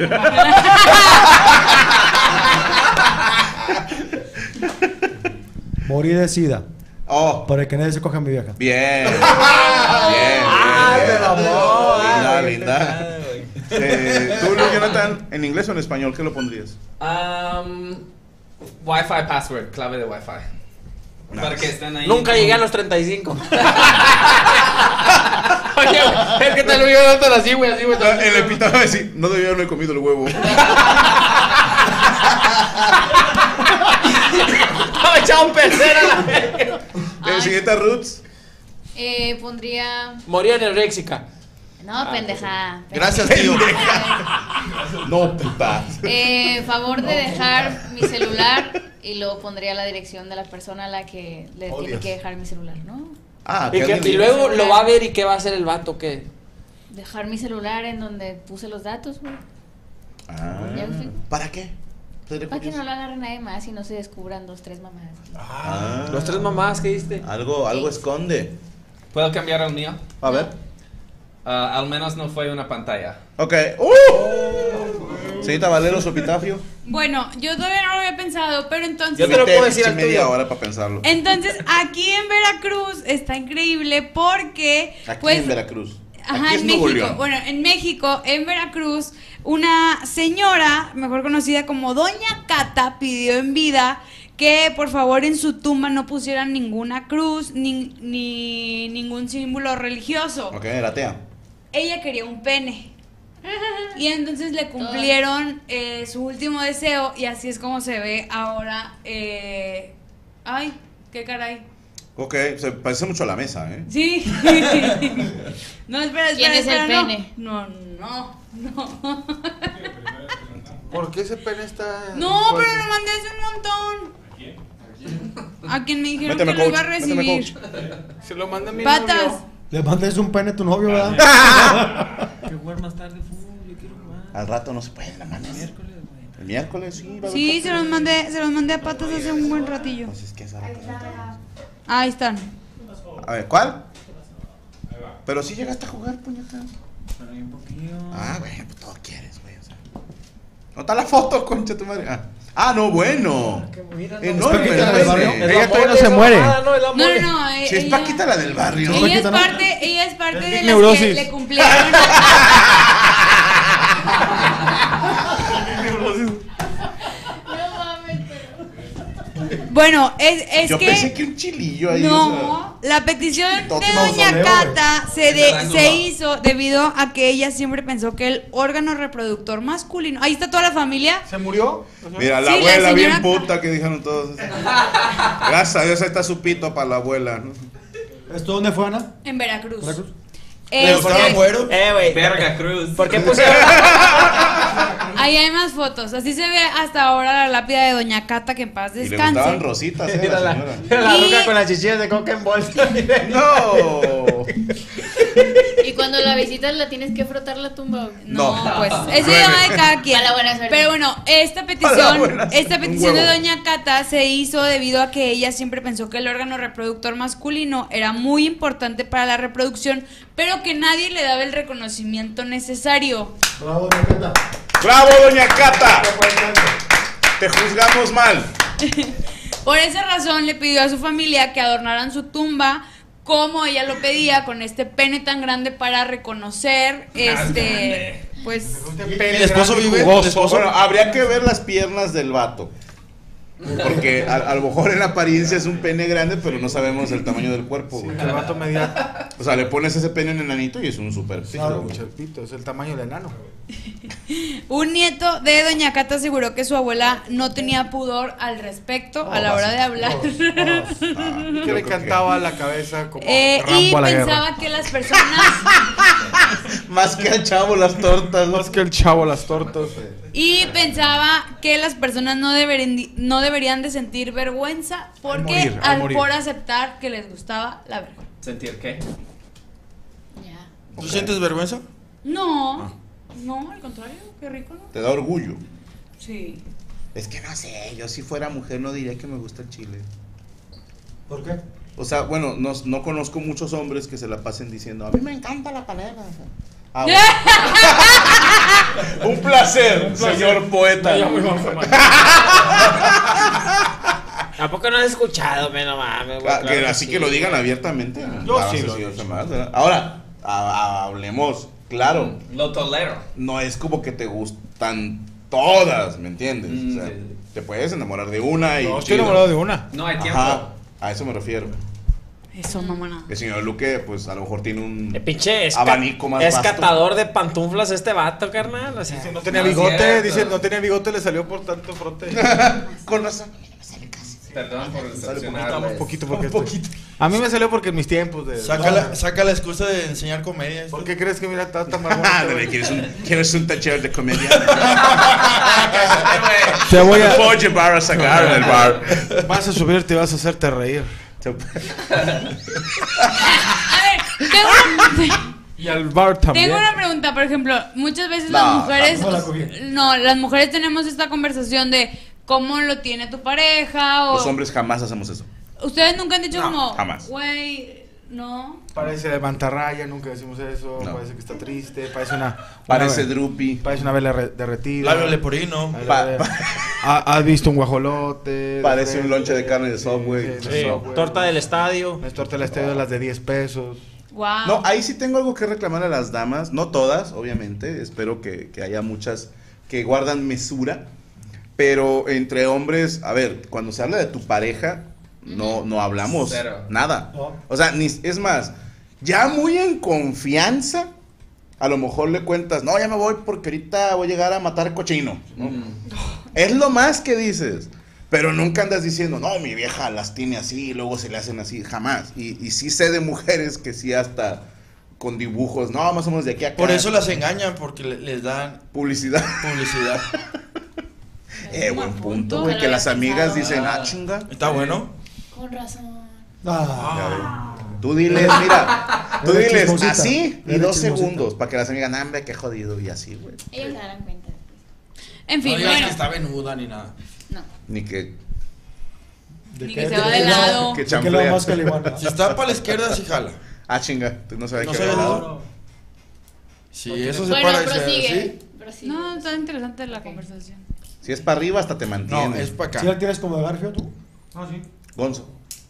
Morí de sida. Oh, Para que nadie se coja a mi vieja. bien. Bien. Ah, bien, te bien. mamó. Linda, Ay, linda. Eh, Tú, Luis Jonathan, ¿en inglés o en español qué lo pondrías? Um, Wi-Fi password, clave de Wi-Fi. Para que estén ahí. Nunca llegué a los treinta y cinco. Oye, es que te lo iba a dar así, güey, así, güey. El epitafio va a decir, no debía haberme comido el huevo. Me echaba un perder a la verga. Eh, siguiente Roots. Eh, pondría. Moría anoréxica. No, pendeja. Gracias, tío. No, puta. Eh, favor de dejar mi celular y luego pondría la dirección de la persona a la que le Oh, tiene Dios. que dejar mi celular, ¿no? Ah, Y, que que- alguien y diga. luego lo va a ver y qué va a hacer el vato, ¿qué? Dejar mi celular en donde puse los datos, güey. Ah, ¿Ya viste? ¿para qué? Para que no lo agarre nadie más y no se descubran dos, tres mamadas. Ah, Los tres mamás que diste. Algo, algo esconde. ¿Puedo cambiar el mío? A ver. Ah, al menos no fue una pantalla. Ok. ¡Uh! Señorita Valero, su epitafio. Bueno, yo todavía no lo había pensado, pero entonces. Yo te lo puedo decir Pinche al media tuyo. hora para pensarlo. Entonces, aquí en Veracruz está increíble porque. Aquí pues, en Veracruz. Ajá, Aquí es en Nuevo México. León. Bueno, en México, en Veracruz, una señora, mejor conocida como Doña Cata, pidió en vida que por favor en su tumba no pusieran ninguna cruz ni, ni ningún símbolo religioso. Ok, era atea. Ella quería un pene. Y entonces le cumplieron eh, su último deseo y así es como se ve ahora. eh, ay, ¿Qué caray? Ok, se parece mucho a la mesa, ¿eh? Sí. No, espera, espera. ¿Quién es el espera, pene? No, no, no. ¿Por qué ese pene está...? No, pero lo mandé hace un montón. ¿A quién me dijeron Méteme, que lo iba a coach, méteme, recibir? Se lo manda mi Patas. novio. Le mandes un pene a tu novio, ¿verdad? Que jugar más tarde fútbol, yo quiero jugar. Al rato no se puede, la mano. El miércoles, sí. va a Sí, haber se los mandé, se los mandé a Patas hace un buen ratillo. Pues es que esa representa- Ahí están. A ver, ¿cuál? Pero si llegaste a jugar, puñetas. Pero hay un poquillo. Ah, güey, pues todo quieres, güey. O sea. ¿No está la foto, concha tu madre? Ah, ah no, bueno. Enorme. Paquita, la el del pene. barrio? Ella todavía no se muere. No, no, no. eh, Si es ella- Paquita la del barrio. Ella es parte, ella es parte de las que neurosis. le cumplieron. Bueno, es, es Yo que. pensé que un chilillo ahí. No, la petición Todo de mausoleo, Doña Cata se, de- Esperando, se va. hizo debido a que ella siempre pensó que el órgano reproductor masculino. Ahí está toda la familia. ¿Se murió? Mira, la Sí, la abuela bien señora- puta que dijeron todos. Gracias a Dios, ahí está su pito para la abuela. ¿no? ¿Esto dónde fue, Ana? En Veracruz. ¿Veracruz? Este, ¿Le gustaba güero? Eh, güey. Verga Cruz. ¿Por qué pusieron? ahí hay más fotos. Así se ve hasta ahora la lápida de Doña Cata, que en paz Y le descanse. gustaban rositas, eh, Mira la la, señora. mira la Y- ruca con las chichillas de coca en bolsa. No. Y cuando la visitas la tienes que frotar la tumba. No, No. pues eso ya va de cada quien. Para la buena suerte. Pero bueno, esta Para la petición, buena suerte, esta un petición de huevo. Doña Cata se hizo debido a que ella siempre pensó que el órgano reproductor masculino era muy importante para la reproducción, pero que nadie le daba el reconocimiento necesario. Bravo, Doña Cata. ¡Bravo, Doña Cata! Te juzgamos mal. Por esa razón le pidió a su familia que adornaran su tumba como ella lo pedía, con este pene tan grande para reconocer, este, pues... ¿El esposo vive? ¿El esposo? Bueno, habría que ver las piernas del vato. Porque a, a lo mejor en apariencia es un pene grande, pero no sabemos el tamaño del cuerpo, güey. El vato media. O sea, le pones ese pene en enanito y es un super pito, Claro, güey. el pito, es el tamaño del enano. Un nieto de Doña Cata aseguró que su abuela no tenía pudor al respecto a la hora de hablar. Y que le cantaba la cabeza como Eh, Rambo y a la pensaba guerra. que las personas Más que al chavo las tortas. Más que el chavo las tortas. y pensaba que las personas no deberían di- no deberían de sentir vergüenza porque morir, al al morir. por aceptar que les gustaba la verga. ¿Sentir qué? ¿Tú sientes vergüenza? No, no, al contrario, qué rico, ¿no? Te da orgullo. Sí. Es que no sé, yo si fuera mujer no diría que me gusta el chile. ¿Por qué? O sea, bueno, no, no conozco muchos hombres que se la pasen diciendo, a mí me encanta la panela. Ah, bueno. Un placer, señor poeta. ¿A poco no has escuchado? Me no mames, güey. Ah, que Claro así sí. que lo digan abiertamente. Yo Claro, sí sí, lo señor digo. Femás, ¿verdad? Ahora, a- a- hablemos, claro, Lo tolero. no es como que te gustan todas, ¿me entiendes? Mm, O sea, sí. te puedes enamorar de una y... No, estoy chido. enamorado de una. No hay tiempo. Ajá, a eso me refiero. Eso, mamona. El señor Luque, pues a lo mejor tiene un El pinche es abanico más es vasto. catador de pantuflas este vato, carnal. O sea, No tenía No es bigote, cierto. dice, no tenía bigote, le salió por tanto frote. Con razón. Perdón por Estamos decepcionarles. un poquito porque este- A mí me salió porque en mis tiempos de... Saca la, saca la excusa de enseñar comedia. este. ¿Por qué crees que mira está tan más Ah, bonito? dale, ¿quieres un, ¿quieres un taller de comedia? Te voy Te a... puedo llevar a sacar del bar. Vas a subirte y vas a hacerte reír. A ver, tengo una, Y al bar también. tengo una pregunta, por ejemplo, muchas veces No, las mujeres, no la cogí. no, las mujeres tenemos esta conversación de cómo lo tiene tu pareja o Los hombres jamás hacemos eso. ustedes nunca han dicho No, como, jamás. güey, no. Parece de mantarraya, nunca decimos eso. No. Parece que está triste. Parece una. Parece una, droopy. Parece una vela re- derretida. Labio leporino. Pa- pa- Ha- ¿Has visto un guajolote? Parece un de- lonche de carne de Subway. Sí, sí, Subway. torta del estadio. Es torta del estadio de las de diez pesos. Wow. No, ahí sí tengo algo que reclamar a las damas. No todas, obviamente. Espero que, que haya muchas que guardan mesura. Pero entre hombres, a ver, cuando se habla de tu pareja, no, no hablamos Cero. nada. No. O sea, ni, es más, ya muy en confianza, a lo mejor le cuentas, no, ya me voy porque ahorita voy a llegar a matar cochino. ¿no? Mm. Es lo más que dices. Pero nunca andas diciendo, no, mi vieja las tiene así y luego se le hacen así, jamás. Y, y sí sé de mujeres que sí hasta con dibujos, no, más o menos de aquí a acá. Por eso las engañan, porque le- les dan publicidad. Publicidad. Eh, buen punto, güey, que las amigas dicen, ah, chinga. Está bueno. Con razón. Ah. Tú diles, mira, tú Eres diles chismosita. así y Eres dos chismosita. segundos para que las amigas, nah, hombre, qué jodido y así, güey. Ellos se darán cuenta. En fin, No digas bueno. que está venuda ni nada. Ni que... Ni que se va de lado. Que Que chanflea. lo más calibana. Si está para la izquierda, sí jala. Ah, chinga, tú no sabes No qué se ve había lado. dado. Sí, eso se Bueno, para y se prosigue. ¿sí? No, está interesante la conversación. Si es para arriba, hasta te mantiene. No, es para acá. ¿Sí la tienes como de Garfio tú? No, sí. Gonzo.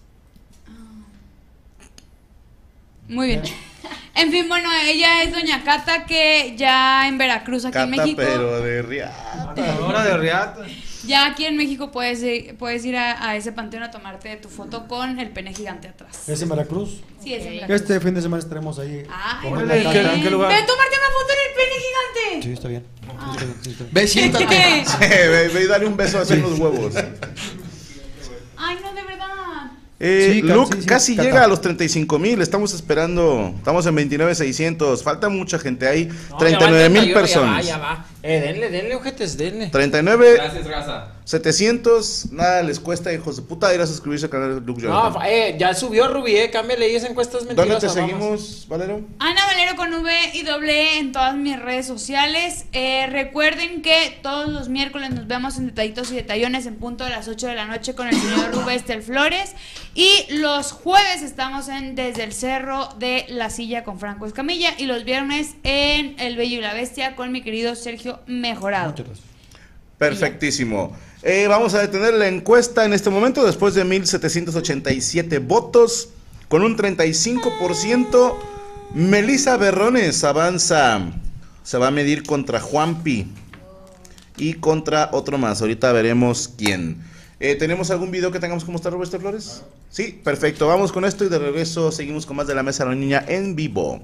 Muy bien. En fin, bueno, ella es doña Cata, que ya en Veracruz, aquí en Cata, México. pero de riata. Hora de riata. Ya aquí en México puedes, ir- puedes ir a, a ese panteón a tomarte tu foto con el pene gigante atrás. ¿Es en Veracruz? Sí, es en Veracruz. Este fin de semana estaremos ahí. Ay, con muy la bien. Cata. Ve a tomarte una foto en el pene gigante. Sí, está bien. Sí, está bien, sí, está bien. Ve, siéntate. Sí, ve, ve y dale un beso así en los huevos. Ay, no, de verdad. Eh, Sí, Cat- Luke sí, sí, casi Cata. llega a los treinta y cinco mil. Estamos esperando. Estamos en veintinueve mil seiscientos. Falta mucha gente ahí. No, treinta y nueve ya va, mil ya va, personas. Ya va, ya va. Eh, denle, denle, ojetes, denle. treinta y nueve. Gracias, raza. setecientos. Nada les cuesta, hijos de puta, ir a suscribirse al canal de Luke No, Jonathan. eh, ya subió Rubí, eh, cámbiale ahí esa encuesta es ¿Dónde mentirosa. te vamos. seguimos, Valero? Ana Valero con V y doble E en todas mis redes sociales. Eh, recuerden que todos los miércoles nos vemos en Detallitos y Detallones en punto de las ocho de la noche con el señor Rubén Flores. Y los jueves estamos en Desde el Cerro de la Silla con Franco Escamilla. Y los viernes en El Bello y la Bestia con mi querido Sergio Mejorado. Muchas gracias. Perfectísimo. Eh, vamos a detener la encuesta en este momento después de mil setecientos ochenta y siete votos. Con un treinta y cinco por ciento, Melissa Berrones avanza. Se va a medir contra Juanpi y contra otro más. Ahorita veremos quién. Eh, ¿Tenemos algún video que tengamos que mostrar, Roberto Flores? Sí, perfecto. Vamos con esto y de regreso seguimos con más de la Mesa de la Niña en vivo.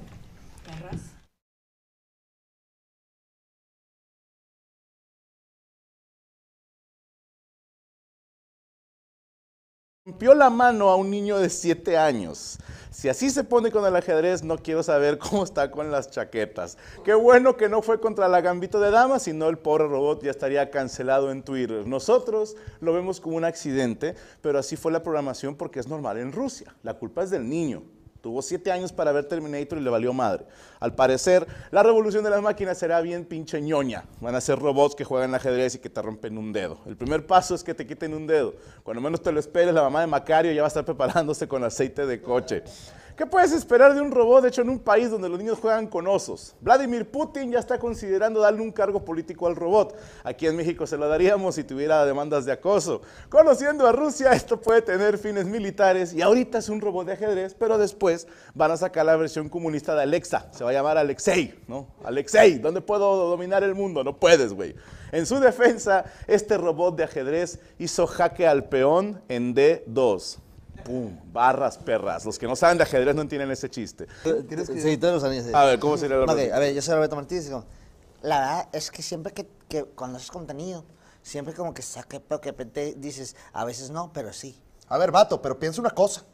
Rompió la mano a un niño de siete años. Si así se pone con el ajedrez, no quiero saber cómo está con las chaquetas. Qué bueno que no fue contra la Gambito de Dama, si no el pobre robot ya estaría cancelado en Twitter. Nosotros lo vemos como un accidente, pero así fue la programación porque es normal en Rusia. La culpa es del niño. Tuvo siete años para ver Terminator y le valió madre. Al parecer, la revolución de las máquinas será bien pinche ñoña. Van a ser robots que juegan ajedrez y que te rompen un dedo. El primer paso es que te quiten un dedo. Cuando menos te lo esperes, la mamá de Macario ya va a estar preparándose con aceite de coche. ¿Qué puedes esperar de un robot hecho en un país donde los niños juegan con osos? Vladimir Putin ya está considerando darle un cargo político al robot. Aquí en México se lo daríamos si tuviera demandas de acoso. Conociendo a Rusia, esto puede tener fines militares y ahorita es un robot de ajedrez, pero después van a sacar la versión comunista de Alexa. Se va a llamar Alexei, ¿no? Alexei, ¿dónde puedo dominar el mundo? No puedes, güey. En su defensa, este robot de ajedrez hizo jaque al peón en D dos. Pum, barras perras. Los que no saben de ajedrez no entienden ese chiste. ¿Tienes que... Sí, todos los amigos. Sí. A ver, ¿cómo sería la Ok, verdad? a ver, yo soy Roberto Martínez. Digo, la verdad es que siempre que, que cuando haces contenido, siempre como que saque, pero que de repente dices, a veces no, pero sí. A ver, vato, pero piensa una cosa.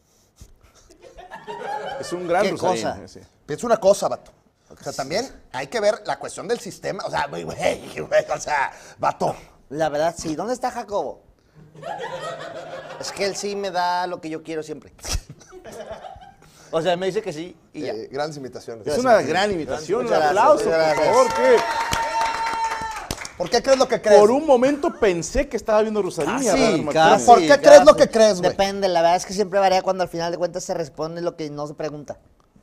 Es un gran ¿Qué Rosarín, cosa? ese. Piensa una cosa, vato. O sea, también hay que ver la cuestión del sistema. O sea, güey, güey, güey, o sea, vato. La verdad, sí. ¿Dónde está Jacobo? Es que él sí me da lo que yo quiero siempre. O sea, me dice que sí y ya. Eh, grandes imitaciones. Es una gran imitación, un Muchas gracias, aplauso, muchas por gracias. favor. ¿Qué? ¿Por qué crees lo que crees? Por un momento pensé que estaba viendo Rosarín. y a Raúl Martínez. casi, ¿Por qué casi. crees lo que crees, güey? Depende, la verdad es que siempre varía cuando al final de cuentas se responde lo que no se pregunta.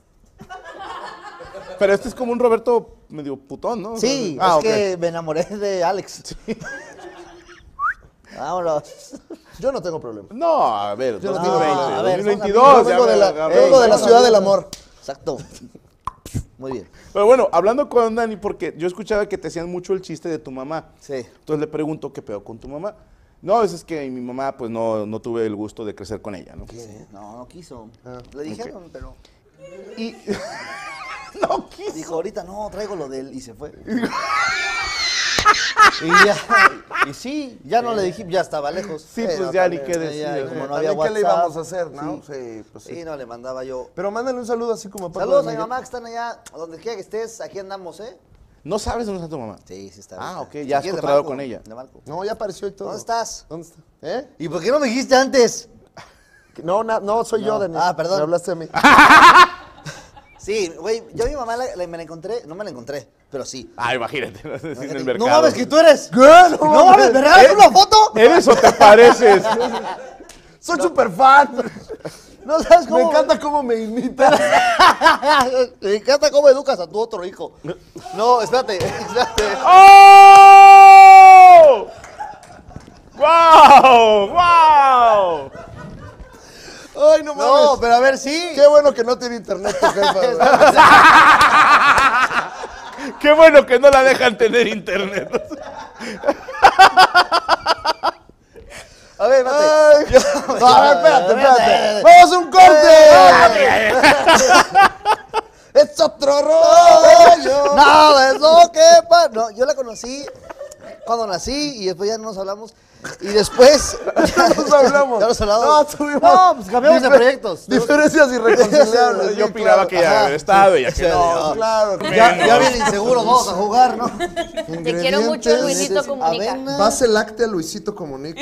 Pero este es como un Roberto medio putón, ¿no? Sí, Ah, es ok. que me enamoré de Alex. Vámonos. Yo no tengo problema. No, a ver, Yo no dos tengo mil veinte, problema. a ver, dos mil veintidós. Yo vengo ya de me la, agarré. vengo de la ciudad del amor. Exacto. Muy bien. Pero bueno, hablando con Dani, porque yo escuchaba que te hacían mucho el chiste de tu mamá. Sí. Entonces le pregunto, ¿qué pedo con tu mamá? No, es, es que mi mamá, pues no, no tuve el gusto de crecer con ella, ¿no? Sí, no, no quiso. Le dijeron, ok. pero... Y... no quiso. Dijo, ahorita no, traigo lo de él y se fue. Y ya, y sí, ya no le dijimos, ya estaba lejos. Sí, pues ya ni qué decir. Ya, como no También había qué WhatsApp. le íbamos a hacer, ¿no? Sí, Sí, pues sí. Sí, no, le mandaba yo. Pero mándale un saludo así como Paco Saludos de a mi Miguel. mamá que están allá, donde quiera que estés, aquí andamos, ¿eh? ¿No sabes dónde está tu mamá? Sí, sí está. Ah, ahorita. ok, ya has Aquí es de controlado Marco, con ella. de Marco. No, ya apareció y todo. ¿Dónde estás? ¿Dónde está? ¿Eh? ¿Y por qué no me dijiste antes? No, na- no, soy No. yo, Daniel. Ah, perdón. Me hablaste a mí. Sí, güey, yo a mi mamá la- la- me la encontré, no me la encontré, pero sí. Ah, imagínate. No, sé si en el No mercado. mames, que tú eres. ¿Qué? No, No mames, ¿me regalas una foto? ¿Eres o te pareces? Soy súper fan. No sabes cómo. Me encanta cómo me imitas. Me encanta cómo educas a tu otro hijo. No, espérate, espérate. ¡Oh! ¡Wow! ¡Wow! Ay, no mames. No, pero a ver, sí. Qué bueno que no tiene internet tu jefa. güey. Qué bueno que no la dejan tener internet. A ver, espérate. Ay, Yo- no, a ver, espérate, espérate. espérate. ¡Vamos a un corte! ¡Es otro rollo! No, es lo que pasa. No, yo la conocí cuando nací y después ya no nos hablamos. Y después. Ya nos hablamos. Ya nos hablamos. No, tuvimos No, pues cambiamos de difer- proyectos. Diferencias irreconciliables. Yo sí, opinaba claro. que ya Ajá. había estado y ya Sí, que no. no. Claro. Ya, ya bien inseguro, vamos a jugar, ¿no? Te quiero mucho, Luisito Comunica. Avena. Base láctea, Luisito Comunica.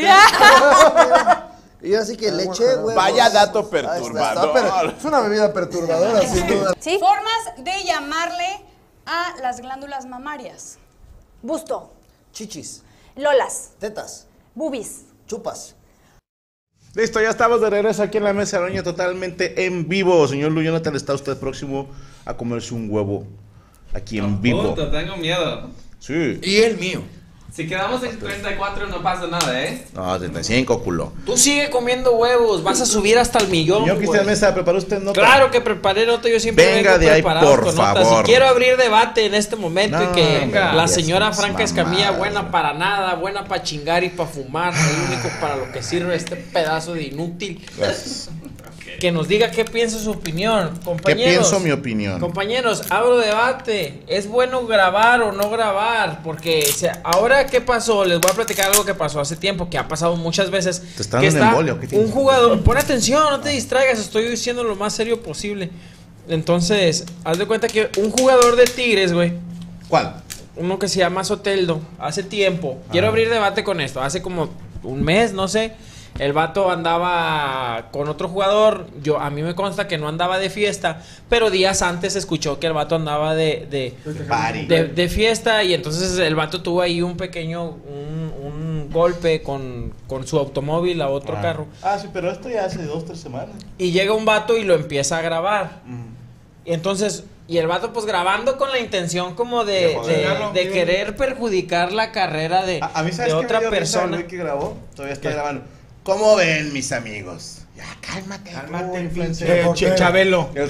Y así que leche, güey. Vaya dato Ahí está, perturbador. pero- Es una bebida perturbadora, sin duda. ¿Sí? Formas de llamarle a las glándulas mamarias. Busto, Chichis, lolas, tetas, boobies. chupas. Listo, ya estamos de regreso aquí en la mesa de Roña totalmente en vivo. Señor Luis Jonathan, ¿está usted próximo a comerse un huevo aquí en vivo? Puta, tengo miedo. Sí. Y el mío. Si quedamos en treinta y cuatro no pasa nada, ¿eh? No, treinta y cinco, culo. Tú sigue comiendo huevos, vas a subir hasta el millón. Señor Cristian güey. Mesa, ¿preparó usted nota? Claro que preparé nota, yo siempre Venga vengo de ahí, preparado por con notas. favor. Y quiero abrir debate en este momento No, y que venga. la señora Esas Franca Escamilla, mamadas, buena para nada, buena para chingar y para fumar, el único para lo que sirve este pedazo de inútil. Gracias. Que nos diga qué piensa su opinión, ¿Qué compañeros. pienso mi opinión? Compañeros, abro debate. ¿Es bueno grabar o no grabar? Porque o sea, ahora, ¿qué pasó? Les voy a platicar algo que pasó hace tiempo, que ha pasado muchas veces. ¿Te está que dando un embolio? ¿Qué tienes? un jugador, pon atención, no te distraigas, estoy diciendo lo más serio posible. Entonces, haz de cuenta que un jugador de Tigres, güey. ¿Cuál? Uno que se llama Soteldo, hace tiempo. Quiero Ah. abrir debate con esto. Hace como un mes, no sé. El vato andaba con otro jugador. Yo, a mí me consta que no andaba de fiesta. Pero días antes escuchó que el vato andaba de, de, Party. de, de fiesta. Y entonces el vato tuvo ahí un pequeño un, un golpe con, con su automóvil a otro Ah. carro. Ah, sí, pero esto ya hace dos, tres semanas. Y llega un vato y lo empieza a grabar. Y entonces, y el vato pues grabando con la intención como de, De de, joderlo. de querer perjudicar la carrera de, A, a mí, ¿sabes de qué otra me dio risa el persona. güey que grabó? Todavía está ¿Qué? grabando. ¿Cómo ven, mis amigos? Ya, cálmate. Cálmate, influencer. Eh, Ch- Chabelo. El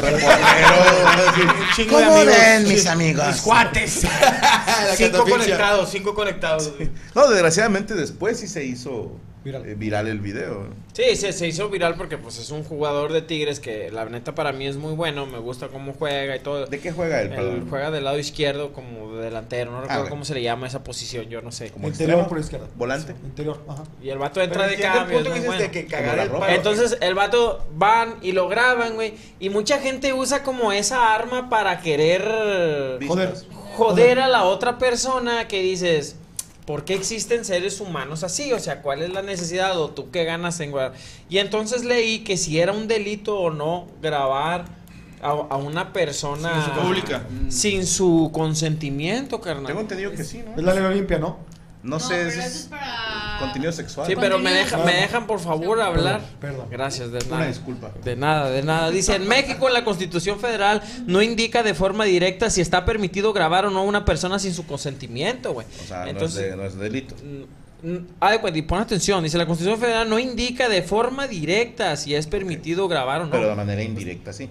reportero. ¿Cómo ven, mis amigos? Mis cuates. La Cinco catafixia. conectados, cinco conectados. güey. No, desgraciadamente después sí se hizo Viral. eh, viral el video. Sí, se, se hizo viral porque pues es un jugador de Tigres que la neta para mí es muy bueno, me gusta cómo juega y todo. ¿De qué juega él? Él perdón? juega del lado izquierdo como delantero, no recuerdo bueno. cómo se le llama esa posición, yo no sé. Como Interior extremo, por izquierda. volante. Interior, ajá. Y el vato entra Pero de entiende el cambio. punto es que muy dices de bueno. que cagar Como la el ropa. palo. Entonces el vato van y lo graban, güey. Y mucha gente usa como esa arma para querer Joder. joder a la otra persona que dices, ¿por qué existen seres humanos así? O sea, ¿cuál es la necesidad o tú qué ganas en grabar? Y entonces leí que si era un delito o no grabar a, a una persona Sin su pública. sin su consentimiento, carnal. Tengo entendido que sí, ¿no? Es la ley olimpia, ¿no? No, No, sé, pero es, eso es para... contenido sexual. Sí, pero me, Contenido deja, sexual. me dejan por favor hablar. Perdón. Gracias, de Una nada. disculpa. De nada, de nada. Dice, en México la Constitución Federal no indica de forma directa si está permitido grabar o no a una persona sin su consentimiento, güey. O sea, Entonces, no, es de- no es delito. mm, ah, de cuenta, y pon atención, dice, la Constitución Federal no indica de forma directa si es permitido grabar o no. Pero de manera indirecta, sí.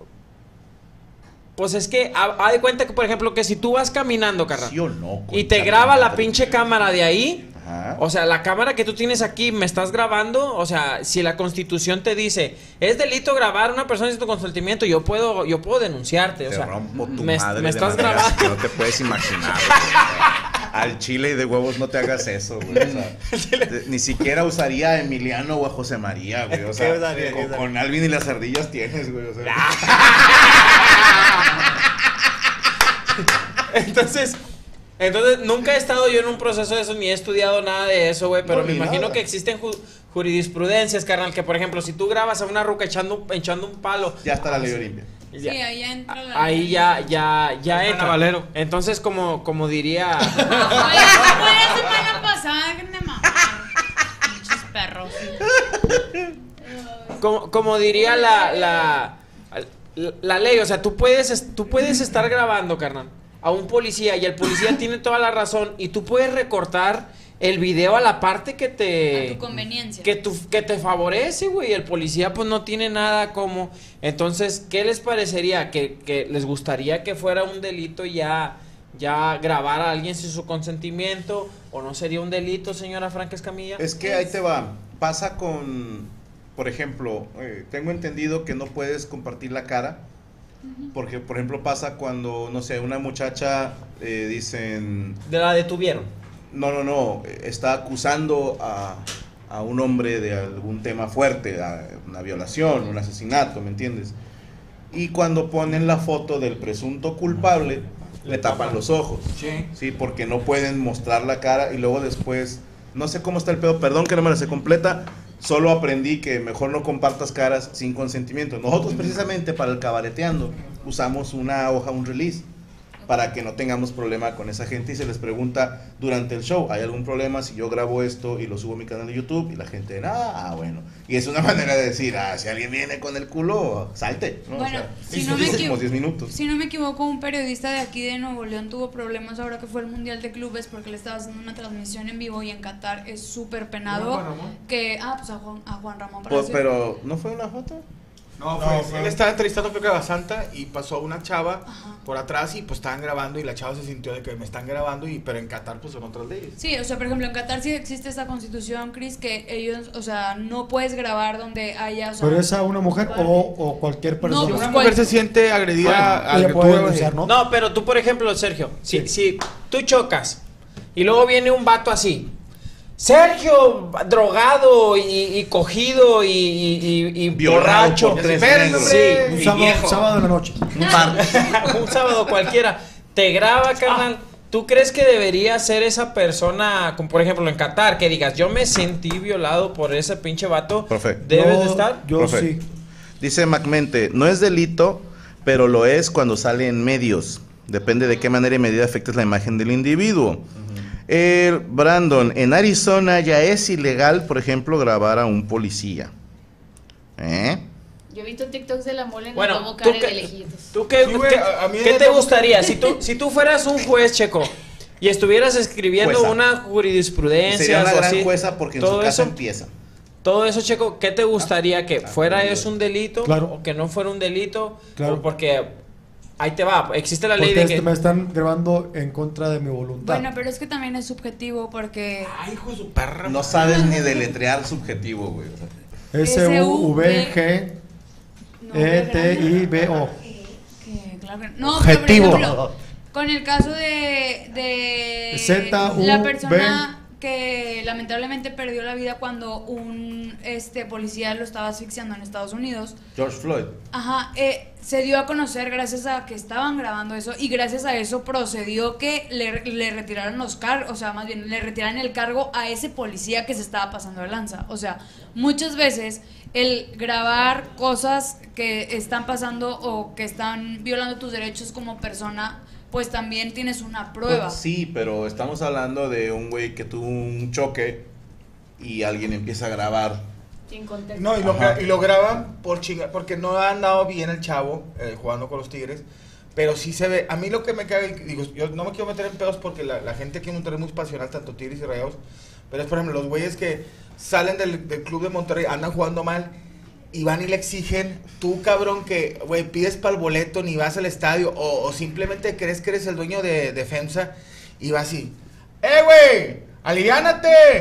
Pues es que, ha, ha de cuenta que, por ejemplo, que si tú vas caminando, carnal, ¿Sí o no? y te Concha graba la madre. pinche cámara de ahí, Ajá. o sea, la cámara que tú tienes aquí, me estás grabando, o sea, si la Constitución te dice, es delito grabar a una persona sin tu consentimiento, yo puedo yo puedo denunciarte, o Te sea, rompo tu me, madre me de estás maneras grabando. que no te puedes imaginar. Al chile y de huevos no te hagas eso, güey. O sea, de- ni siquiera usaría a Emiliano o a José María, güey. O sea, ¿Qué usaría? con, ¿Qué usaría? con Alvin y las ardillas tienes, güey. O sea. Entonces, entonces, nunca he estado yo en un proceso de eso, ni he estudiado nada de eso, güey, pero No, me ni imagino nada. que existen ju- jurisprudencias, carnal, que por ejemplo, si tú grabas a una ruca echando, echando un palo... Ya está la ley ah, Olimpia. Sí, ya- ahí entra la... Ahí ya, ya, ya Está entra. Valero. Entonces, como, como diría... Fue la semana pasada, que me mamá. Pinches perros. Como, como diría la, la, la, la ley, o sea, tú puedes, es- tú puedes estar grabando, carnal, a un policía y el policía tiene toda la razón y tú puedes recortar el video a la parte que te... A tu conveniencia. Que, tu, que te favorece, güey. El policía pues no tiene nada como... Entonces, ¿qué les parecería? ¿Que, que les gustaría que fuera un delito ya, ya grabar a alguien sin su consentimiento? ¿O no sería un delito, señora Franca Escamilla? Es que ahí te va. Pasa con, por ejemplo, eh, tengo entendido que no puedes compartir la cara. Porque, por ejemplo, pasa cuando, no sé, una muchacha eh, dicen... De la detuvieron. No, no, no. eh, Está acusando a, a un hombre de algún tema fuerte, a una violación, un asesinato, ¿me entiendes? Y cuando ponen la foto del presunto culpable, le tapan los ojos. Sí. Sí, porque no pueden mostrar la cara y luego después, no sé cómo está el pedo, perdón que no me la sé completa, solo aprendí que mejor no compartas caras sin consentimiento. Nosotros precisamente para el cabareteando usamos una hoja, un release, para que no tengamos problema con esa gente y se les pregunta durante el show, ¿hay algún problema si yo grabo esto y lo subo a mi canal de YouTube? Y la gente, ah, bueno. Y es una manera de decir, ah, si alguien viene con el culo, salte, ¿no? Bueno, o sea, si y no nos me dice equivo- como diez minutos. Si no me equivoco, un periodista de aquí de Nuevo León tuvo problemas ahora que fue el Mundial de Clubes porque le estaba haciendo una transmisión en vivo y en Qatar es súper penado. ¿No, Juan Ramón? Que, ah, pues a Juan, a Juan Ramón. Pues, Palacio. pero, ¿no fue una foto? No, No, fue, fue- él estaba entrevistando creo que a Basanta y pasó una chava por atrás y pues estaban grabando y la chava se sintió de que me están grabando y pero en Qatar pues son otras leyes. Sí, o sea, por ejemplo, en Qatar sí existe esta constitución, Chris, que ellos, o sea, no puedes grabar donde haya, o sea, ¿Pero es a una mujer o, o cualquier persona? Si una mujer se siente agredida Bueno, al ella que puede tú denunciar, grabas, ¿no? No, pero tú, por ejemplo, Sergio, si, si tú chocas y luego viene un vato así, Sergio, drogado y, y cogido y, y, y- y Violado borracho. por tres Esperen, negros. sí, Un y sábado, viejo. sábado de la noche. Un bar. Un sábado cualquiera. Te graba, carnal. ¿Tú crees que debería ser esa persona, como por ejemplo en Qatar, que digas, yo me sentí violado por ese pinche vato? Profe. ¿Debes No, de estar? Yo Profe. sí. Dice MacMente, no es delito, pero lo es cuando sale en medios. Depende de qué manera y medida afectes la imagen del individuo. El Brandon, en Arizona ya es ilegal, por ejemplo, grabar a un policía. ¿Eh? Yo he visto TikToks de la mole en Bueno, como ¿tú care qué- de lejitos. ¿Tú qué, Sí, güey, qué- a- a mí qué me te tocó- gustaría? Si tú, si tú fueras un juez, Checo, y estuvieras escribiendo Jueza. una jurisprudencia Sería una o gran así, jueza porque en todo su casa eso, empieza. todo eso, Checo, ¿qué te gustaría? ¿Que fuera eso un delito? Claro. ¿O que no fuera un delito? Claro. O porque ahí te va, existe la ley Porque de este que... me están grabando en contra de mi voluntad. Bueno, pero es que también es subjetivo porque Ay, hijo de su perra. No sabes ni deletrear subjetivo, güey. o sea. S U V G no, E T I B O. que, claro que- no, Objetivo. pero por ejemplo, con el caso de, de Z U la persona que lamentablemente perdió la vida cuando un este policía lo estaba asfixiando en Estados Unidos. George Floyd. Ajá, eh, se dio a conocer gracias a que estaban grabando eso y gracias a eso procedió que le, le retiraran los cargos, o sea, más bien le retiraran el cargo a ese policía que se estaba pasando de lanza. O sea, muchas veces el grabar cosas que están pasando o que están violando tus derechos como persona, pues también tienes una prueba. Pues sí, pero estamos hablando de un güey que tuvo un choque y alguien empieza a grabar. Sin contexto. No, y lo, Ajá. gra- y lo graban por chinga, porque no ha andado bien el chavo eh, jugando con los Tigres. Pero sí se ve. A mí lo que me cae, digo, yo no me quiero meter en pedos porque la, la gente aquí en Monterrey es muy pasional, tanto Tigres y Rayados. Pero es, por ejemplo, los güeyes que salen del, del club de Monterrey, andan jugando mal y van y le exigen, tú cabrón, que, güey, pides para el boleto, ni vas al estadio, o, o simplemente crees que eres el dueño de, de FEMSA y vas así, ¡eh, güey! ¡Aliviánate!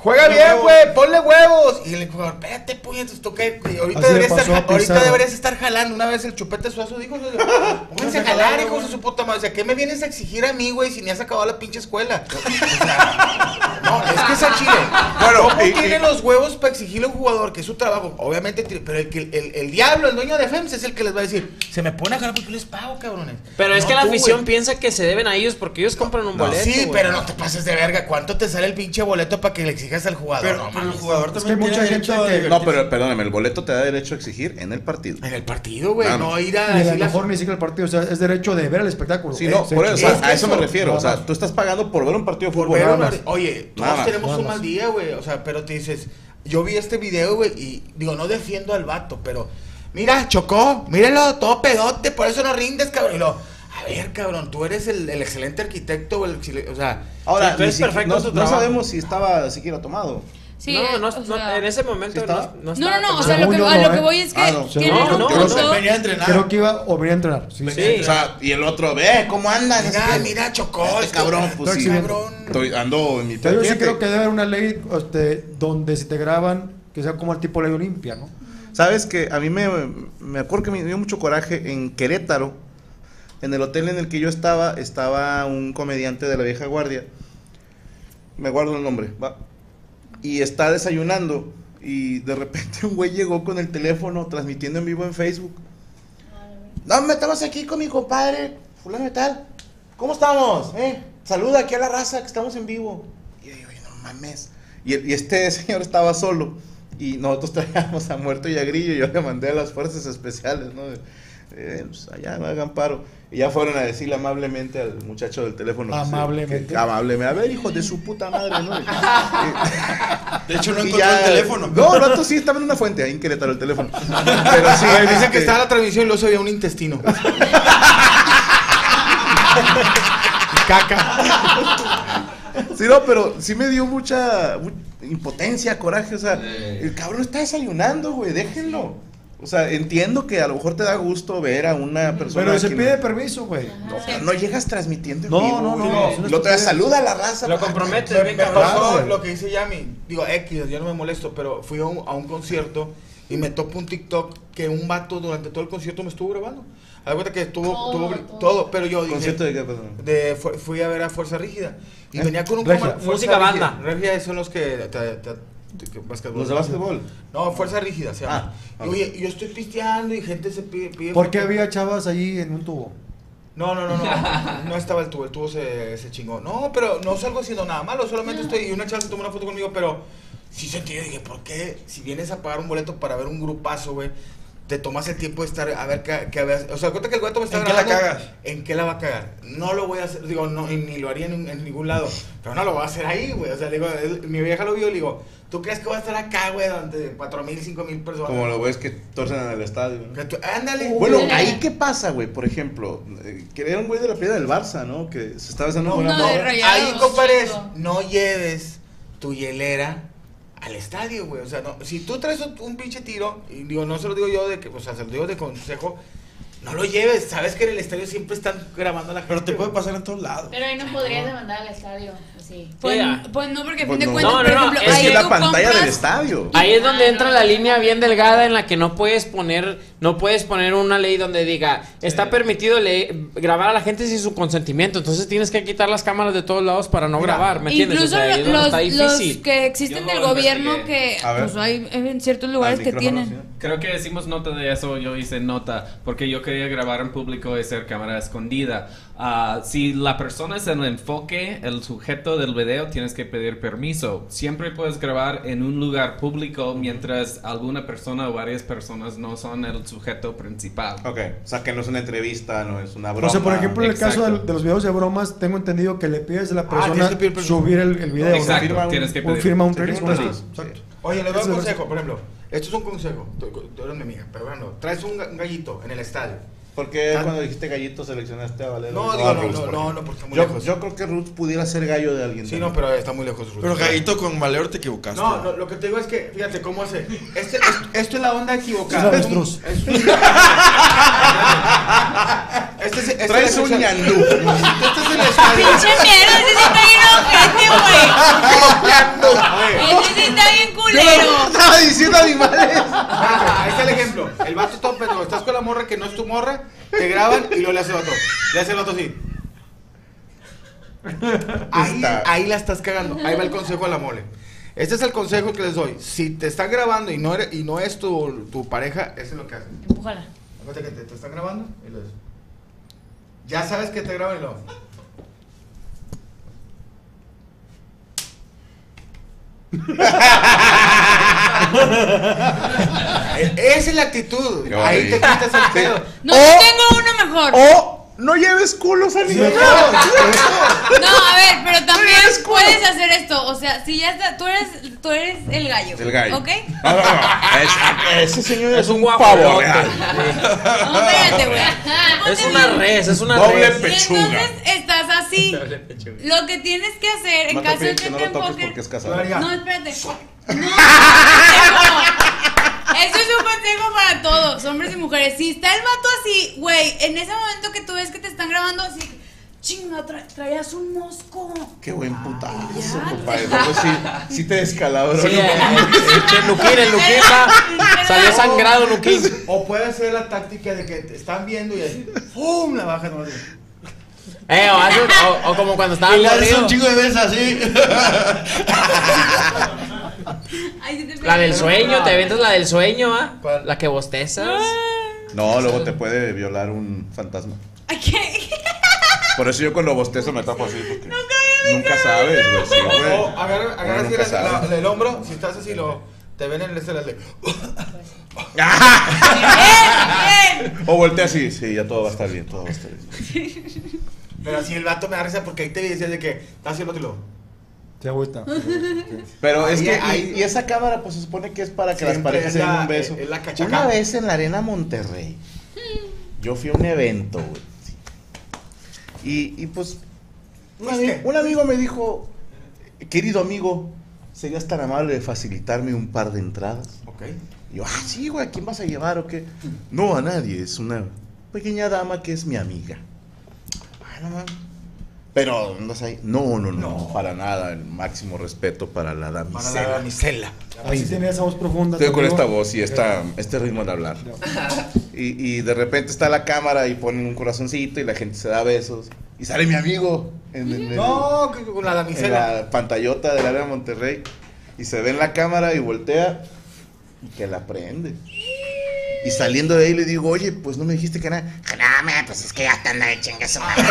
Juega bien, güey, ponle huevos. Y el jugador, espérate, puñetas, toqué. Ahorita, deberías estar, ahorita deberías estar jalando. Una vez el Chupete Suazo dijo, pónganse a jalar, hijos de su puta madre. O sea, ¿qué me vienes a exigir a mí, güey, si ni has acabado la pinche escuela? O sea, no, es que es a Chile. Bueno, ¿cómo y, tiene y, los huevos para exigirle a un jugador que es su trabajo? Obviamente, pero el, el, el, el diablo, el dueño de F E M S es el que les va a decir, se me pone a jalar porque yo les pago, cabrones. Pero es no, que la tú, afición wey. piensa que se deben a ellos porque ellos compran un no, boleto. Sí, wey. pero no te pases de verga. ¿Cuánto te sale el pinche boleto para que le exijas al jugador? Pero, no, pero el jugador también es que tiene mucha derecho gente a... No, pero perdóname, el boleto te da derecho a exigir en el partido. En el partido, güey, no, no ir a... Y a lo mejor ni siquiera el partido, o sea, es derecho de ver el espectáculo. Sí, no, eh, por eso, o sea, a eso me eso, refiero. O sea, tú estás pagando por ver un partido de fútbol. Nada más. más. Oye, todos Nada tenemos más. un mal día, güey. O sea, pero te dices, yo vi este video, güey, y digo, no defiendo al vato, pero mira, chocó, míralo, todo pedote, por eso no rindes, cabrón. Y lo, a ver, cabrón, tú eres el, el excelente arquitecto, el, o sea, ahora, tú eres si, perfecto. no, no sabemos si estaba siquiera tomado. Sí, no, no, o no, sea, en ese momento ¿sí no, estaba? no No, estaba no, no, o tomado. sea, lo que, Según a yo lo no, que ¿eh? voy es que Ah, no. tienen No, un no, punto. no, venía a entrenar. Creo que iba o venía a entrenar. Sí, Sí, sí. o sea, y el otro, ve, ¿cómo andas? Mira, Es que- mira, chocó. Este esto, cabrón, pues sí. cabrón. Estoy, ando en mi Pero yo sí fíjate. creo que debe haber una ley este, donde si te graban, que sea como el tipo ley Olimpia, ¿no? Sabes que a mí me, me acuerdo que me dio mucho coraje en Querétaro, en el hotel en el que yo estaba, estaba un comediante de la vieja guardia, me guardo el nombre, va, y está desayunando, y de repente un güey llegó con el teléfono transmitiendo en vivo en Facebook. No, me estamos aquí con mi compadre, fulano y tal, ¿cómo estamos? Eh, saluda aquí a la raza que estamos en vivo. Y yo digo, no mames, y, y este señor estaba solo. Y nosotros traíamos a Muerto y a Grillo. Y yo le mandé a las fuerzas especiales, ¿no? Eh, pues allá no hagan paro. Y ya fueron a decirle amablemente al muchacho del teléfono. Amablemente. Que, amablemente. A ver, hijo de su puta madre, ¿no? De hecho, no Y encontró ya- el teléfono. No, el rato sí estaba en una fuente, ahí en Querétaro el teléfono. Pero sí, Oye, dicen este, que estaba la transmisión y luego se veía un intestino. Caca. Sí, no, pero sí me dio mucha mu- impotencia, coraje. O sea, el cabrón está desayunando, güey, déjenlo. O sea, entiendo que a lo mejor te da gusto ver a una persona. Pero se que pide no, permiso, güey. no, pero no llegas transmitiendo en No, vivo, no, no, güey. no, es una Lo te estupidez. saluda a la raza. Lo pa- comprometes, Me, bien me cabrón. pasó güey. lo que dice Yami. Digo, X, yo no me molesto, pero fui a un, a un concierto y me topo un TikTok que un vato durante todo el concierto me estuvo grabando. Haz de cuenta que estuvo Todo, todo, todo. todo, pero yo dije... ¿Concierto de qué, perdón? de, fu- fui a ver a Fuerza Rígida y ¿Eh? venía con un Regia. cámara- Fuerza Música Rígida. banda. Rígida son los que... te- te- te- que básquetbol. ¿Los de básquetbol? No, Fuerza Rígida se llama. Ah, Y, Oye, yo estoy pisteando y gente se pide... pide ¿Por qué foto. había chavas allí en un tubo? No, no, no, no, no estaba el tubo, el tubo se, se chingó. No, pero no salgo haciendo nada malo, solamente estoy... Y una chava se tomó una foto conmigo, pero sí sentí, dije, ¿por qué? Si vienes a pagar un boleto para ver un grupazo, güey, te tomas el tiempo de estar a ver qué, qué habías... O sea, cuenta que el güey me está ¿En qué la grabando. cagas? ¿En qué la va a cagar? No lo voy a hacer, digo, no, y ni lo haría en, en ningún lado. Pero no lo voy a hacer ahí, güey. O sea, le digo, él- mi vieja lo vio y le digo, ¿tú crees que voy a estar acá, güey, donde cuatro mil, cinco mil personas? Como lo ves que torcen en el estadio, ¿no? Que tú- ándale. Bueno, ahí qué pasa, güey, por ejemplo, eh, que era un güey de la piedra del Barça, ¿no? Que se estaba besando No, con una no, de morra. Rayados, ahí, compadres, chico. no lleves tu hielera al estadio, güey. O sea, no, si tú traes un, un pinche tiro, y digo, no se lo digo yo de que, o sea, se lo digo de consejo, no lo lleves. Sabes que en el estadio siempre están grabando a la gente. Pero te puede güey. pasar en todos lados. Pero ahí no podrías demandar al estadio, así. Pues, Yeah. pues no, porque a Pues fin de no. cuentas, No, por no, no, ejemplo, Es ahí que la tú pantalla compras- del estadio. Ahí es donde Ah, entra no. la línea bien delgada en la que no puedes poner, no puedes poner una ley donde diga, está permitido le- grabar a la gente sin su consentimiento, entonces tienes que quitar las cámaras de todos lados para no Mira, grabar, ¿me entiendes? Incluso O sea, ahí es donde los, está los difícil. que existen Yo del lo gobierno investigué. que A ver. pues hay en ciertos lugares Al que micrófono, tienen. ¿sí? Creo que hicimos nota de eso, yo hice nota, porque yo quería grabar en público y hacer cámara escondida. Ah, si la persona es el enfoque, el sujeto del video, tienes que pedir permiso. Siempre puedes grabar en un lugar público mientras alguna persona o varias personas no son el sujeto principal. Ok, o sea que no es una entrevista, no es una broma. O sea, por ejemplo, en el caso Exacto. de, de los videos de bromas, tengo entendido que le pides a la Ah, tienes persona que pedir permiso. subir el, el video. ¿no? Exacto, Firma un- tienes que O pedir. firma un Sí, release. firma un con release. esto. Exacto. Oye, les doy Ese un es el consejo, por ejemplo. Esto es un consejo. Tú, tú eres mi amiga, pero bueno, traes un, ga- un gallito en el estadio. ¿Por qué Tan- cuando dijiste gallito seleccionaste a Valero? No, y digo, a no, Roots, no, por no, ejemplo? no, porque está muy yo, lejos. yo creo que Roots pudiera ser gallo de alguien. Sí, también. no, pero está muy lejos. Ruth. Pero Gallito con Valero te equivocaste. No, no, lo que te digo es que, fíjate cómo hace. Este, es- esto es la onda equivocada. Es avestruz. Es un- Este es, este Traes es un ñandú. Este es el estadio. Pinche mierda, ese sí está bien ojete, güey. Ese sí está bien culero. Estaba diciendo animales. Ahí está el ejemplo. El vato top, pero estás con la morra que no es tu morra, te graban y luego le hace el vato. Le hace el vato así. Ahí, ahí la estás cagando. Ahí va el consejo a la mole. Este es el consejo que les doy. Si te están grabando y no, eres, y no es tu, tu pareja, eso es lo que hacen. Empújala. Acuérdate que te, te están grabando y les... Ya sabes que te graban y lo... Esa es la actitud. Qué Ahí te bonito. quitas el pedo. No, yo tengo uno mejor. O no lleves culos a ningún lado. No, a ver, pero también puedes hacer esto. O sea, si ya está, tú eres, tú eres el gallo. El gallo. ¿Ok? No, no, no. Es- ese señor es, Es un un guajolote. pavo real. No, espérate, güey. Es una res, es una Doble res. pechuga. Y entonces estás así. Lo que tienes que hacer en No te caso de pides que que no te lo toques enfoques. porque es casado. No, espérate. No, eso es un consejo para todos, hombres y mujeres. Si está el vato así, güey, en ese momento que tú ves que te están grabando así, chinga, tra traías un mosco. Qué buen putazo, compadre. Pues sí, sí te descalabró. Sí, el, el, el Luquín, el Luquín está- salió sangrado, Luquín. O puede ser la táctica de que te están viendo y así, ¡pum! La bajas nomás. Eh, o, hace- o- o como cuando estaba Y le haces corrido. un chingo de veces así. Ay, sí te La del pego. sueño, te avientas la del sueño, ¿ah? La que bostezas. No, luego te puede violar un fantasma. Ay, ¿qué? Por eso yo cuando bostezo me tapo así, porque nunca sabes, güey. Sí, güey. O agarra, Uno agarra así nunca la- sabe. la- el hombro, si estás así, lo, te ven en el este, de... O voltea así, sí, ya todo va a estar bien, todo va a estar bien. Pero así el vato me da risa porque ahí te decías de que estás haciendo otro y lo... Te agüita. Pero es Ahí- que, ahí- y, y esa cámara, pues se supone que es para que las Siempre parejas es se den la- un beso. es la cachacá. Una vez en la Arena Monterrey, yo fui a un evento, güey. Y, y pues, un, ami- un amigo me dijo, querido amigo, ¿serías tan amable de facilitarme un par de entradas? Ok. Y yo, ah, sí, güey, ¿a quién vas a llevar o qué? No, a nadie, es una pequeña dama que es mi amiga. Ah, no mames. Pero, ¿no ahí? No, no, no, para nada, el máximo respeto para la damisela. Para la damisela. Así tenía esa voz profunda. Estoy con amigo. esta voz y esta, este ritmo de hablar. Y, y de repente está la cámara y ponen un corazoncito y la gente se da besos. Y sale mi amigo en, en el- No, que con la en damisela. la pantallota del área de Monterrey. Y se ve en la cámara y voltea y que la prende. Y saliendo de ahí le digo, oye, pues no me dijiste que nada. No, man, pues es que ya te anda de chinga su madre.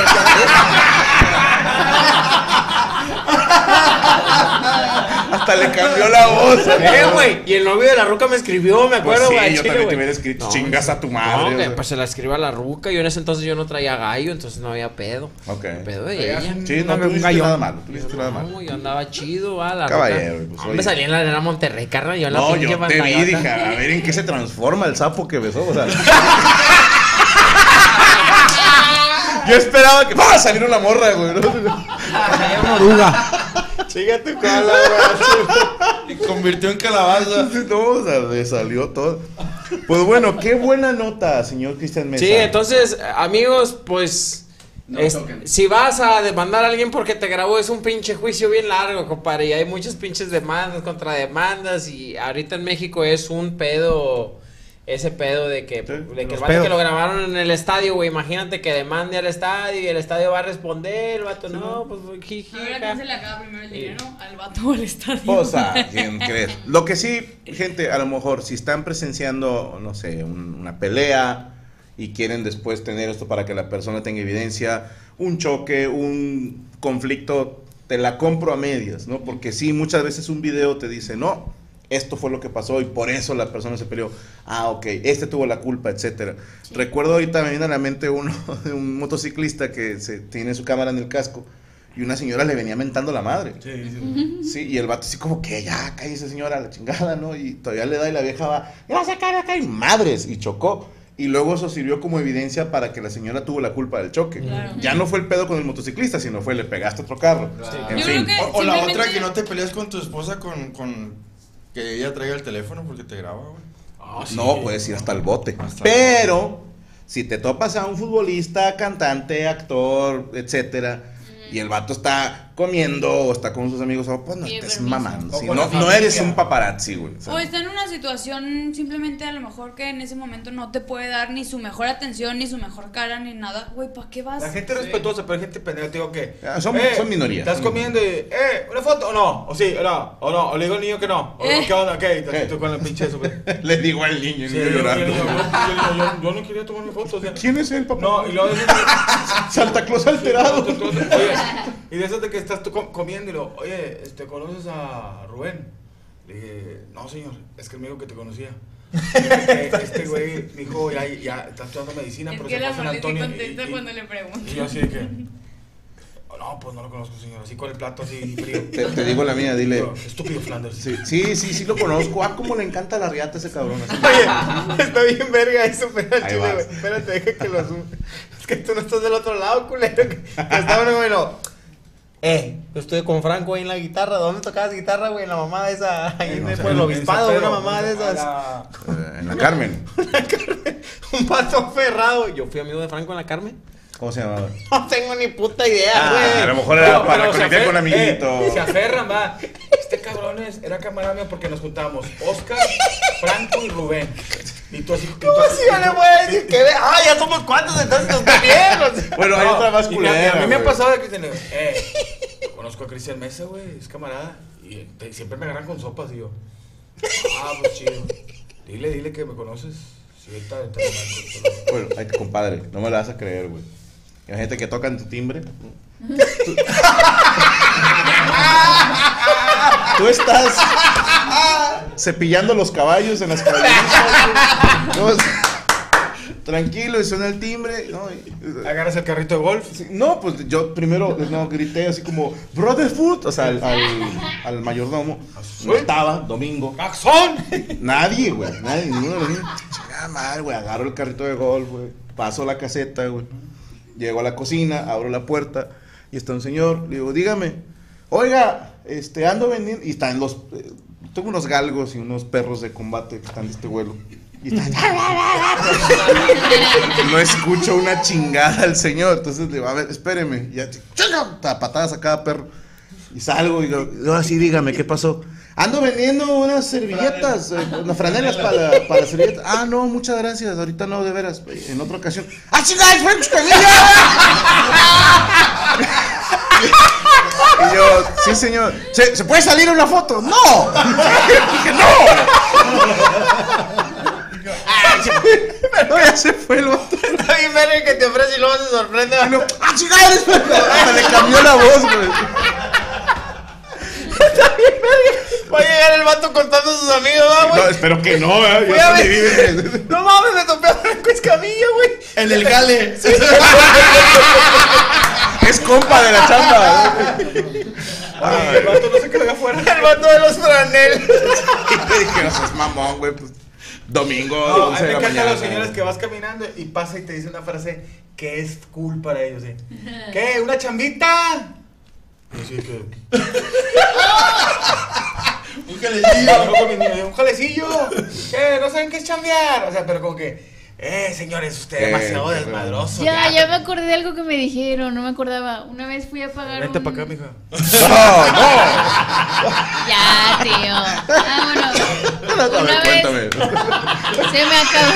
Hasta le cambió la voz. Eh, güey. Y el novio de la ruca me escribió, me Pues acuerdo, sí, güey. yo chile, también te güey. hubiera escrito, No, chingas a tu madre. No, o que sea. pues se la escriba a la ruca. Yo en ese entonces yo no traía gallo, entonces no había pedo. Ok. Pedo de Traías ella. un- Sí, no, tú no hiciste nada malo, tú no hiciste nada malo. No, yo andaba chido, va, la Caballero, ruca. pues, No, oye. me salí en la arena Monterrey, carnal. Yo en la No, pinche yo te vi, pantallota. dije, a ver en qué se transforma el sapo que besó, o sea. Yo esperaba que ¡ah! Saliera una morra, güey, ¿no? Oruga. Chica tu cola, güey. Y convirtió en calabaza. No, o sea, le salió todo. Pues bueno, qué buena nota, señor Cristian Mesa. Sí, entonces, amigos, pues. No es- toquen. si vas a demandar a alguien porque te grabó, es un pinche juicio bien largo, compadre. Y hay muchas pinches demandas, contrademandas. Y ahorita en México es un pedo. Ese pedo de que, de que el los vato pedos. que lo grabaron en el estadio, güey. Imagínate que demande al estadio y el estadio va a responder. El vato, no, pues jiji. A ver a quién se le acaba primero el dinero, al vato o al estadio. O sea, ¿quién crees? Lo que sí, gente, a lo mejor si están presenciando, no sé, un- una pelea y quieren después tener esto para que la persona tenga evidencia, un choque, un conflicto, te la compro a medias, ¿no? Porque sí, muchas veces un video te dice, no, esto fue lo que pasó y por eso la persona se peleó. Ah, ok, este tuvo la culpa, etcétera. Recuerdo ahorita, me viene a la mente uno de un motociclista que se, tiene su cámara en el casco y una señora le venía mentando la madre. Sí, sí. Sí, y el vato así como que ya, cállese señora, la chingada, ¿no? Y todavía le da y la vieja va, ya vas a caer acá y madres, y chocó. Y luego eso sirvió como evidencia para que la señora tuvo la culpa del choque. Claro. Ya no fue el pedo con el motociclista, sino fue le pegaste otro carro. En Yo fin. creo que O, o la simplemente- otra que no te peleas con tu esposa con, con que ella traiga el teléfono porque te graba, güey. No, puedes ir hasta el bote. Hasta el Pero Si te topas a un futbolista, cantante, actor, etcétera, y el vato está comiendo o está con sus amigos, oh, pues no Pide estés permiso. mamando. O Si con no, la no familia. eres un paparazzi, güey. O sea, O está en una situación simplemente a lo mejor que en ese momento no te puede dar ni su mejor atención, ni su mejor cara, ni nada. Güey, ¿para qué vas? La gente respetuosa, pero hay gente pendeja, te digo que. Ah, son- son minorías. Estás comiendo y. Eh, ¿una foto o no? O sí, o no, o no. O le digo al niño que no. O, Eh. ¿qué onda? ¿Qué? Y te- tú con el pinche eso, güey. Le digo al niño, el Sí, niño yo, llorando. yo- yo- yo- yo- yo no quería tomarme fotos. O sea. ¿Quién es el papá? No, y luego de Santa Claus alterado. Oye, y de eso de que estás tú com- comiendo y lo, oye, este, ¿conoces a Rubén? Le dije, no señor, es que él me dijo que te conocía. Este, este güey me dijo, ya, ya está estudiando medicina, Es pero que se la pasa en Marlete Antonio. contesta y- y- cuando le pregunto. Y yo así de que, "Oh, no, pues no lo conozco señor, así con el plato así frío. Te, te digo la mía, dile. Yo, estúpido Flanders. Sí, sí, sí, sí lo conozco. Ah, cómo le encanta la riata a ese cabrón. así. Oye, está bien verga eso, pero al Ahí chile, vas. güey. Espérate, deja que lo sume. Es que tú no estás del otro lado, culero. Que, que está uno, güey, no. Eh, yo estuve con Franco ahí en la guitarra. ¿Dónde tocabas guitarra, güey? En la mamada esa. Ahí en no el sé, pueblo en obispado, San una Pedro, mamada de a esas. la- Eh, En la Carmen. Un pato ferrado. Yo fui amigo de Franco en la Carmen. ¿Cómo se llamaba? No tengo ni puta idea, Ah, güey. a lo mejor era para se conectar afer- con amiguitos. eh, se aferran, va. Este cabrón es- era camarada mío porque nos juntábamos Oscar, Franco y Rubén. Y tú así. ¿Cómo así yo le voy a decir que ve? Ah, ya somos cuantos, entonces nos está bien. o sea. Bueno, hay otra más y me- y a culera, mí me ha güey. pasado de Cristian, eh, yo conozco a Cristian Mesa, güey, es camarada. Y te- siempre me agarran con sopas y yo. Ah, pues chido. Dile, dile que me conoces. Sí, está, está bien. Bueno, ay, compadre, no me la vas a creer, güey. Imagínate que tocan tu timbre. Tú, tú estás cepillando los caballos en las caballerizas, güey. No, tranquilo, y suena el timbre. No, y- ¿Agarras el carrito de golf? Sí, no, pues yo primero no, grité así como Brother Food, o sea, al, al, al mayordomo. No estaba, domingo. ¡Axón! Nadie, güey, nadie, ninguno de los niños. Chingada madre, güey, agarro el carrito de golf, güey. Paso la caseta, güey. Llego a la cocina, abro la puerta y está un señor. Le digo, dígame, oiga, este, ando vendiendo. Y están los. eh, tengo unos galgos y unos perros de combate que están de este vuelo. Y están. No escucho una chingada al señor. Entonces le digo, a ver, espéreme. Y ya, chinga, patadas a cada perro. Y salgo y digo, ahora sí, dígame, ¿qué pasó? Ando vendiendo unas servilletas, eh, unas franelas para, para servilletas. Ah, no, muchas gracias. Ahorita no, de veras. En otra ocasión. ¡Ah, chingada! ¡Fue Y yo, sí, señor. ¿Se, ¿se puede salir una foto? ¡No! Dije, ¡no! Pero ya se fue el vato. Está bien verga que te ofrece y luego se sorprende. ¡Ah, chingada! Hasta le cambió la voz, güey. Está bien verga. Va a llegar el vato contando a sus amigos, ¿no, güey? No, espero que no, ¿eh? Fui Ya a se le ver- vive. No mames, me topé a Franco Escamilla, güey. En el gale. Sí. Es compa de la chamba. Ay, el vato no se quedó afuera. El vato de los franel. Y dije, no seas mamón, güey. Pues, domingo, No, a mí once me de la encantan mañana. los señores que vas caminando y pasa y te dice una frase que es cool para ellos, ¿eh? ¿Qué? ¿Una chambita? Y así que... Un jalecillo. Un jalecillo. ¿Qué? ¿No saben qué es chambear? O sea, pero como que... Eh, señores, usted es Eh, demasiado qué desmadroso. Ya, ya me acordé de algo que me dijeron, no me acordaba. Una vez fui a pagar Vente un... para acá, mija. Ya, tío. Ah, bueno. A ver, Una vez cuéntame. se me acabó.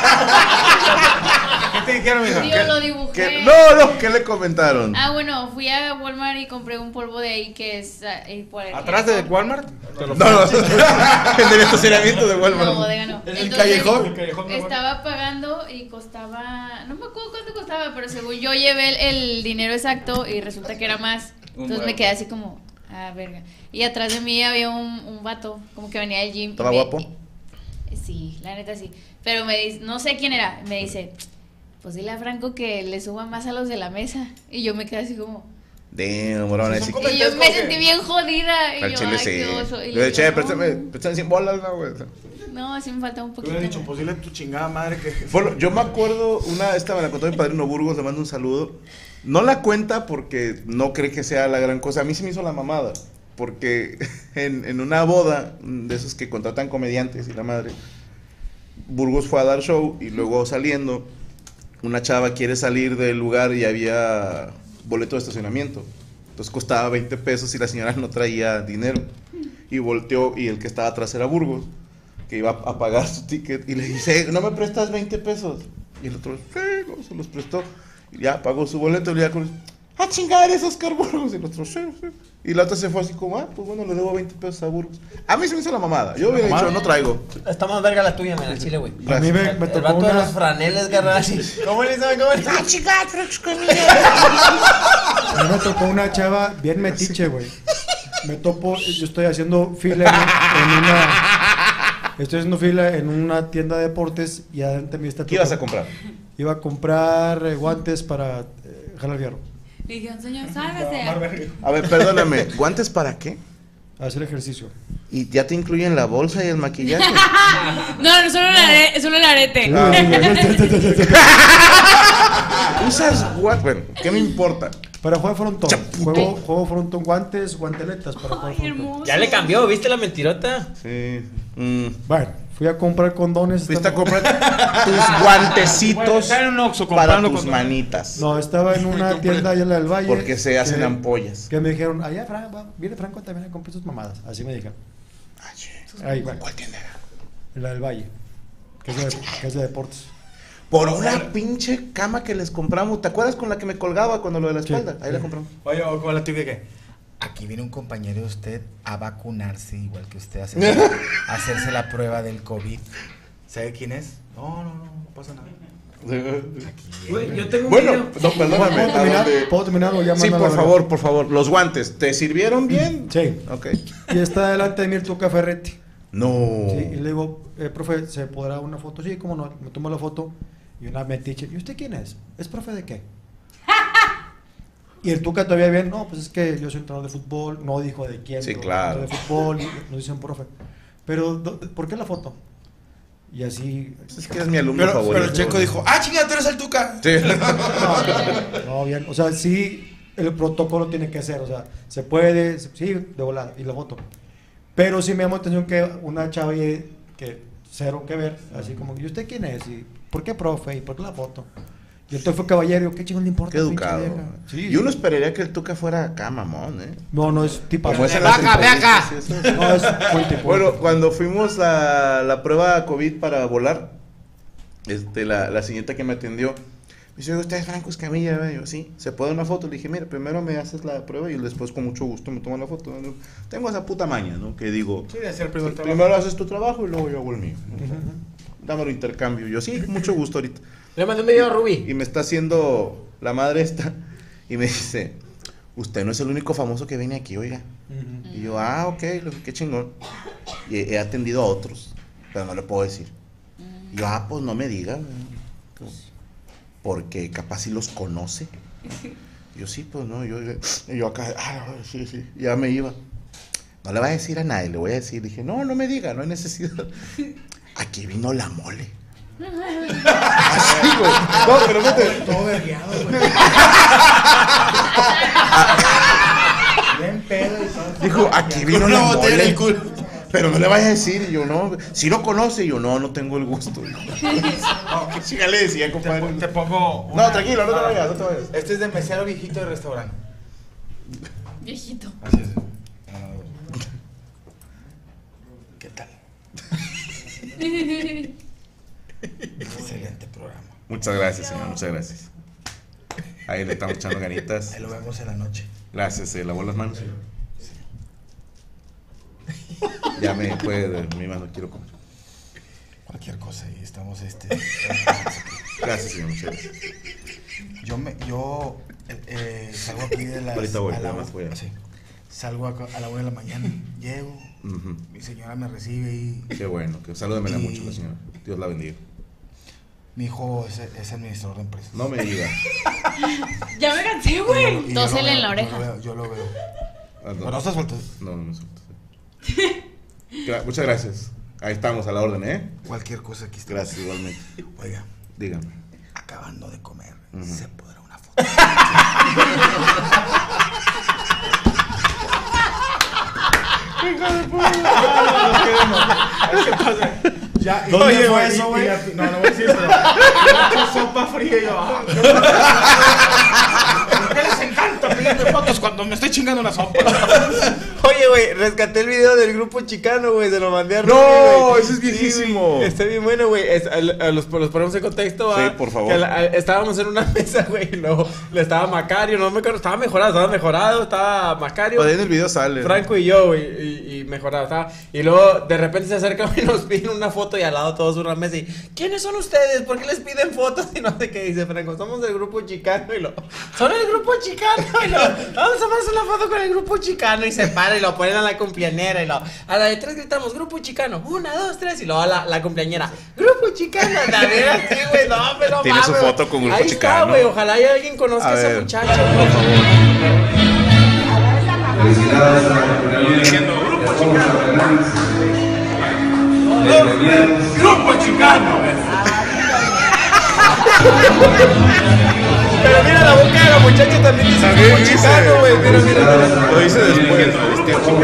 ¿Qué te dijeron, mija? Tío, lo dibujé. ¿Qué? No, no, ¿qué le comentaron? Ah, bueno, fui a Walmart y compré un polvo de ahí que es ah, eh, por el ¿Atrás de Walmart? No, no, en el estacionamiento de Walmart. No, bodega no. En el Entonces, callejón. El callejón de estaba pagando y costaba, no me acuerdo cuánto costaba, pero según yo llevé el, el dinero exacto y resulta que era más. Entonces me quedé así como, ah, verga. Y atrás de mí había un, un vato, como que venía del gym. y ¿Estaba me- guapo? Sí, la neta sí. Pero me dice, no sé quién era, me dice, pues dile a Franco que le suba más a los de la mesa. Y yo me quedé así como... Damn, bueno, Sí, son así. Y yo me sentí bien jodida. Y Al yo, chile ay, sí. qué oso. Y Le dije, che, dije, préstame, no, préstame cien bolas, no, güey. no, así me falta un Tú poquito. hubieras dicho, pues dile a tu chingada madre que... Bueno, yo me acuerdo, una, esta me la contó mi padrino Burgos, le mando un saludo. No la cuenta porque no cree que sea la gran cosa. A mí se me hizo la mamada. Porque en, en una boda de esos que contratan comediantes y la madre, Burgos fue a dar show y luego saliendo una chava quiere salir del lugar y había boleto de estacionamiento. Entonces costaba veinte pesos y la señora no traía dinero. Y volteó y el que estaba atrás era Burgos, que iba a pagar su ticket. Y le dice, ¿no me prestas veinte pesos? Y el otro, sí, no, se los prestó. Y ya pagó su boleto y le dijo, ¡ah, chingar, esos Oscar Burgos! Y el otro, sí, sí. Y la otra se fue así como, ah, pues bueno, le debo veinte pesos a Burgos. A mí se me hizo la mamada. Yo hubiera dicho, no traigo. Está más verga la tuya, mira, el chile, güey. A mí me, me El tocó vato de una... los franeles, carnal, así. ¿Cómo le saben? ¿Cómo le saben? ¡Ah, chica, Frex conmigo! A mí me tocó una chava bien metiche, güey. Me topo, yo estoy haciendo fila en, en una... Estoy haciendo fila en una tienda de deportes y adelante me está... ¿Qué ibas a comprar? Iba a comprar eh, guantes para eh, jalar fierro. Le dijeron, señor, sálvese. A ver, perdóname, ¿guantes para qué? Hacer ejercicio. ¿Y ya te incluyen la bolsa y el maquillaje? No, no, solo el, are- solo el arete. ¿Usas guantes? Bueno, ¿qué me importa? Para jugar frontón. Juego, juego frontón, guantes, guanteletas para jugar frontón. Ya le cambió, ¿viste la mentirota? Sí. Mm. Bueno, fui a comprar condones. Fuiste a comprar tus guantecitos Bueno, en un Oxxo para comprando tus condones. manitas. No, estaba en una tienda allá en la del Valle. Porque se hacen que- ampollas. Que me dijeron, allá Fran, va, viene Franco también a comprar sus mamadas. Así me dijeron. Ahí, bueno. ¿Cuál tienda? La del Valle. Que es de, que es de deportes. Por una pinche cama que les compramos. ¿Te acuerdas con la que me colgaba cuando lo de la espalda? Ahí la compramos. Oye, o con la tuya que aquí viene un compañero de usted a vacunarse igual que usted, a hacerse, a hacerse la prueba del COVID. ¿Sabe quién es? No, no, no, no pasa nada. Güey, yo tengo un Bueno, video. no, perdóname. ¿Puedo ¿a terminar? dónde? ¿Puedo terminar o ya Sí, mandan por a la favor, por favor. Los guantes, ¿te sirvieron bien? Sí. Ok. Y está delante de mí el Tuca Ferretti. No. Sí, y le digo, eh, profe, ¿se podrá una foto? Sí, cómo no. Me tomo la foto y una metiche. ¿Y usted quién es? ¿Es profe de qué? Y el Tuca todavía bien, no, pues es que yo soy entrenador de fútbol. No dijo de quién. Sí, pero claro. De fútbol, y nos dicen profe. Pero, do- ¿por qué la foto? Y así... Es que eres mi alumno Pero, favorito. pero el Checo dijo, ah, chingada, tú eres el Tuca. Sí. No, bien. O sea, sí, el protocolo tiene que ser. O sea, se puede, se- sí, de volada, y la foto. Pero sí me llamó la atención que una chava ahí que cero que ver, así como, ¿y usted quién es? ¿Y por qué profe? ¿Y por qué la foto? Y entonces fue caballero, ¿qué chingón le importa? Qué pinche educado. vieja? Sí. Y uno esperaría que el Tuca fuera acá, mamón, ¿eh? No, no es tipo. Como es en Ve las acá, ve acá. entrevistas y eso. No, es fuente, fuente. Bueno, cuando fuimos a la prueba COVID para volar, este, la, la señorita que me atendió, me dice, ¿usted es Franco Escamilla? ¿verdad? Yo, sí, ¿se puede una foto? Le dije, mira, primero me haces la prueba y después con mucho gusto me toman la foto. Tengo esa puta maña, ¿no? Que digo, Sí, de hacer primero el trabajo. primero haces tu trabajo y luego yo hago el mío. ¿no? Dámelo intercambio. Yo, sí, mucho gusto ahorita. Le mandé un video a Ruby. Y me está haciendo la madre esta y me dice, usted no es el único famoso que viene aquí, oiga. Y yo, ah, ok, lo- qué chingón. Y he, he atendido a otros, pero no le puedo decir. Y yo, ah, pues no me diga, porque capaz si los conoce. Y yo, sí, pues no, yo, y yo acá, ah, sí, sí, ya me iba. No le voy a decir a nadie, le voy a decir. Dije, no, no me diga, no hay necesidad. Aquí vino la mole. Así, güey. No, pero vete. Todo vergueado, güey. Bien pedo y todo. Dijo, aquí vino Con una la botella en mole. el culo. Pero no le vayas a decir. Y yo, no. Si lo conoce, y yo, no, no tengo el gusto. Sí, ya le decía, compadre. Te pongo. No, tranquilo, no te vayas, no te vayas. Este es de mesero viejito de restaurante. Viejito. Así es. ¿Qué tal? Excelente programa. Muchas gracias, señor, muchas gracias. Ahí le estamos echando ganitas. Ahí lo vemos en la noche. Gracias, se lavó las manos. Ya me puede, mi mano, quiero comer. Cualquier cosa y estamos este. Gracias, señor, muchas gracias. Yo me, yo eh, eh, salgo aquí de las. Ahorita voy, a la, nada más voy a- sí. Salgo a, a la una de la mañana, llego, Ujú. mi señora me recibe y Qué bueno, que salúdemela Y- mucho, la señora. Dios la bendiga. mi hijo es, es administrador de empresas. No me diga. Ya me cansé, Y yo- güey. y yo lo Tósele en veo, la oreja. Yo lo veo. Yo lo veo. Ah, Pero no estás suelto. No, no me suelto. Gra- Muchas gracias. Ahí estamos a la orden, ¿eh? Cualquier cosa aquí está. Gracias, igualmente. Oiga, Dígame. acabando de comer, Ujú. ¿se podrá una foto? Hijo de puta. ¿Qué pasa? Ya, ¿Dónde oye, fue güey, eso, y- güey? y la- No, no voy a decir, pero. Una sopa fría y yo. ah, ¿Por qué les encanta pedirme fotos cuando me estoy chingando una sopa? Oye, güey, rescaté el video del grupo chicano, güey. Se lo mandé a No, Rudy, güey. ese es viejísimo. Sí, güey, está bien bueno, güey. Es- a- a los, los ponemos en contexto, Sí, ¿va? por favor. Que a la- a- estábamos en una mesa, güey. Y luego le estaba Macario, no me acuerdo. Estaba mejorado, estaba mejorado. Estaba Macario. Ahí en el video sale. Franco y yo, güey. Y, y mejorado estaba. Y luego de repente se acercan y nos piden una foto. Y al lado todos una mesa. Y ¿quiénes son ustedes? ¿Por qué les piden fotos? Y no sé qué dice Franco. Somos del grupo chicano. Y lo. Son el grupo chicano. Y lo. Vamos a hacer una foto con el grupo chicano. Y se para y lo ponen a la cumpleañera. Y lo. A la de tres gritamos, grupo chicano. Una, dos, tres. Y luego a la, la cumpleañera. Grupo chicano. También así, güey. No, pero Tiene su mames, foto con grupo ahí chicano. Está, güey. Ojalá haya alguien conozca A a ese ver. muchacho, por favor. Felicidades a la compañía. Grupo Chicano. Grupo Chicano. Pero mira la boca de la muchacha también dice También grupo dice. chicano, güey. Mira, mira, mira. Lo hice después, ¿no?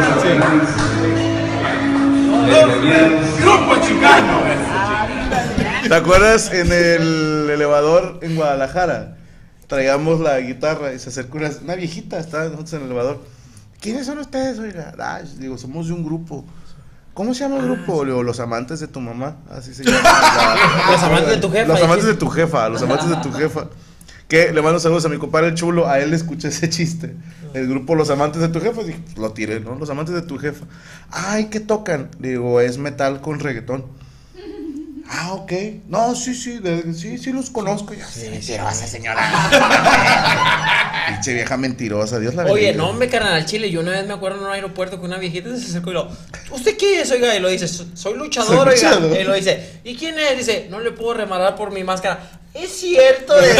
Grupo Chicano. ¿Te acuerdas en el elevador en Guadalajara? Traíamos la guitarra y se acercó una, una viejita, estaba nosotros en el elevador. ¿Quiénes son ustedes, oiga? Ah, digo, somos de un grupo. ¿Cómo se llama el grupo? Le digo, los amantes de tu mamá. Así se llama. La- Los amantes de tu jefa, Los amantes dijiste. de tu jefa, los amantes de tu jefa. Que le mando saludos a mi compadre el Chulo, a él le escuché ese chiste. El grupo Los Amantes de tu Jefa, dije, pues, lo tiré, ¿no? Los Amantes de tu Jefa. Ay, ¿qué tocan? Digo, es metal con reggaetón. Ah, ok. No, sí, sí, de- sí, sí los conozco. Ya, sí, mentirosa, señora. Pinche vieja mentirosa, Dios la bendiga. Oye, no, me carnal al chile. Yo una vez me acuerdo en un aeropuerto que una viejita se acercó y lo. ¿Usted qué es, oiga? Y lo dice, "So- soy luchador, Soy oiga. luchador. Y lo dice, ¿y quién es? Dice, no le puedo remarar por mi máscara. Es cierto, de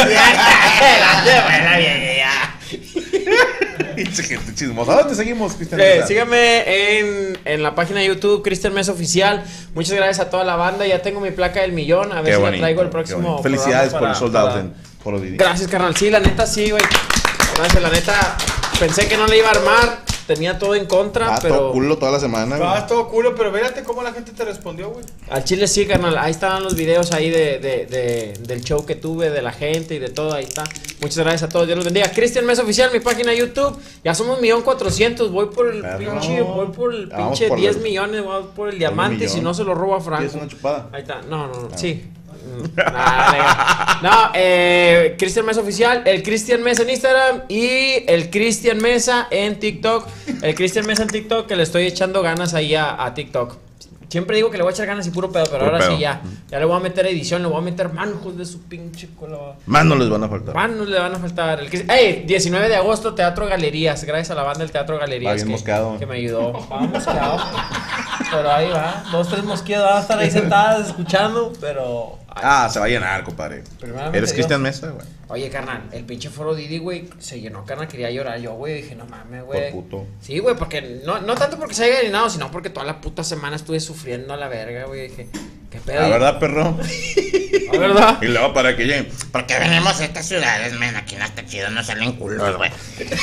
Pinche gente chismosa. ¿A dónde seguimos, Cristian? Eh, Mesa? síganme en, en la página de YouTube, Cristian Mesa Oficial. Muchas gracias a toda la banda. Ya tengo mi placa del millón. A ver Qué si bonito, la traigo el qué próximo. bonito. Felicidades por programa el sold para- out para- en Polo Didi. Gracias, carnal. Sí, la neta, sí, güey. Gracias, la neta. Pensé que no le iba a armar. Tenía todo en contra, Ah, pero. todo culo toda la semana, güey. Estabas todo culo, pero fíjate cómo la gente te respondió, güey. Al chile sí, carnal. Ahí estaban los videos ahí de, de, de- del show que tuve, de la gente y de todo. Ahí está. Muchas gracias a todos. Dios los bendiga. Cristian Mesa Oficial, mi página de YouTube. Ya somos un millón cuatrocientos. Voy por el Perro. pinche, voy por el Ya vamos pinche por diez el- millones. Voy por el un diamante. Si millón. no se lo robo a Franco. ¿Quieres una chupada? Ahí está. No, no, no. Sí. Mm, nada, nega. No, eh, Cristian Mesa Oficial, el Cristian Mesa en Instagram y el Cristian Mesa en TikTok. El Cristian Mesa en TikTok, que le estoy echando ganas ahí a, a TikTok. Siempre digo que le voy a echar ganas y puro pedo, pero Puro ahora pedo. sí ya. Ya le voy a meter edición, le voy a meter manjos de su pinche cola. Más no les van a faltar. Manos le van a faltar. El Cris- ¡Ey! diecinueve de agosto, Teatro Galerías. Gracias a la banda del Teatro Galerías. Va bien que, mosqueado. que me ayudó. Va mosqueado. Pero ahí va. Dos, tres mosquitos van a estar ahí sentadas escuchando, pero. Ah, se va a llenar, compadre. Primeramente Eres Dios. Cristian Mesa, güey. Oye, carnal, el pinche foro Didi, güey, se llenó, carnal, quería llorar yo, güey. Dije, no mames, güey. Por puto. Sí, güey, porque no, no tanto porque se haya llenado, sino porque toda la puta semana estuve sufriendo a la verga, güey. Dije, qué pedo. La verdad, perro. La verdad. Y luego para que lleguen. Porque venimos a estas ciudades, men, aquí no está chido, no salen culos, güey.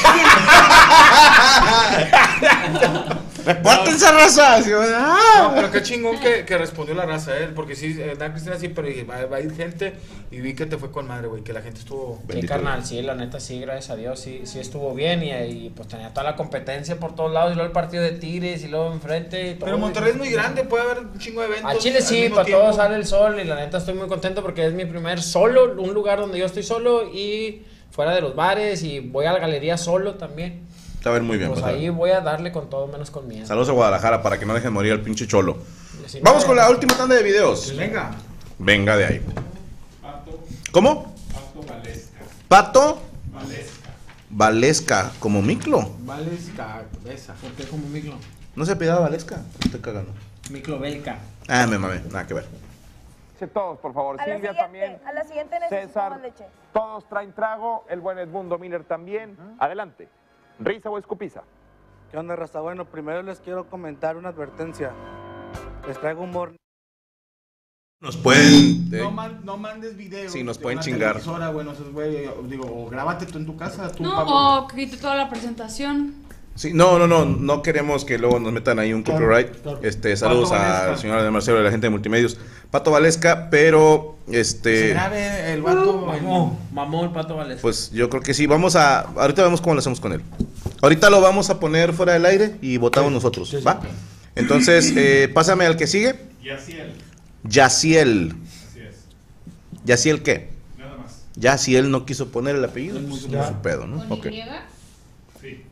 ¡Repórtense, raza! Así, güey, ¡ah! No, pero qué chingón que, que respondió la raza, él. Porque sí, eh, da Cristina sí, pero dije, va, va a ir gente. Y vi que te fue con madre, güey. Que la gente estuvo. Sí, carnal, sí, la neta, sí, gracias a Dios, sí, sí estuvo bien. Y, y pues tenía toda la competencia por todos lados. Y luego el partido de Tigres, y luego enfrente. y todo. Pero Monterrey es muy grande, puede haber un chingo de eventos. Al Chile al sí, mismo para tiempo. todos sale el sol y la neta estoy muy contento porque es mi primer solo, un lugar donde yo estoy solo y fuera de los bares y voy a la galería solo también. Te va a ver muy bien, Pues pasar. ahí voy a darle con todo menos con miedo. Saludos a Guadalajara para que no dejen morir al pinche cholo. Sí, Vamos no, con la última tanda de videos. Venga. Venga de ahí. ¿Cómo? Pato Valesca. Pato Valesca. Valesca, como Miclo. Valesca, esa. ¿Por qué como Miclo? ¿No se pidaba Valesca? Estoy cagando. Miclo Belka. Ah, me mamé, nada que ver. Todos, por favor. A la Silvia siguiente, también. a la siguiente necesito César. más leche. Todos traen trago. El buen Edmundo Miller también. Adelante. ¿Risa o escupiza? ¿Qué onda, raza? Bueno, primero les quiero comentar una advertencia. Les traigo humor. Nos pueden. No, man- no mandes videos. Sí, nos de pueden una chingar. televisora, güey, no sé, güey, digo, o grábate tú en tu casa, tú, No, Pablo. o quite toda la presentación. Sí, no, no, no, no queremos que luego nos metan ahí un Claro, copyright. claro. Este, saludos Pato al Valesca. señor de Marcelo de la gente de Multimedios. Pato Valesca, pero Se este, grabe el vato. Mamó, mamó el Pato Valesca. pues yo creo que sí. Vamos a, ahorita vemos cómo lo hacemos con él. Ahorita lo vamos a poner fuera del aire y votamos nosotros, sí, sí. ¿va? Entonces, eh, pásame al que sigue. Yaciel. Yaciel. Así es. ¿Yaciel qué? Nada más. Yaciel no quiso poner el apellido. Pues, Ya. su pedo, ¿no? ¿Con Ok. Y? Sí.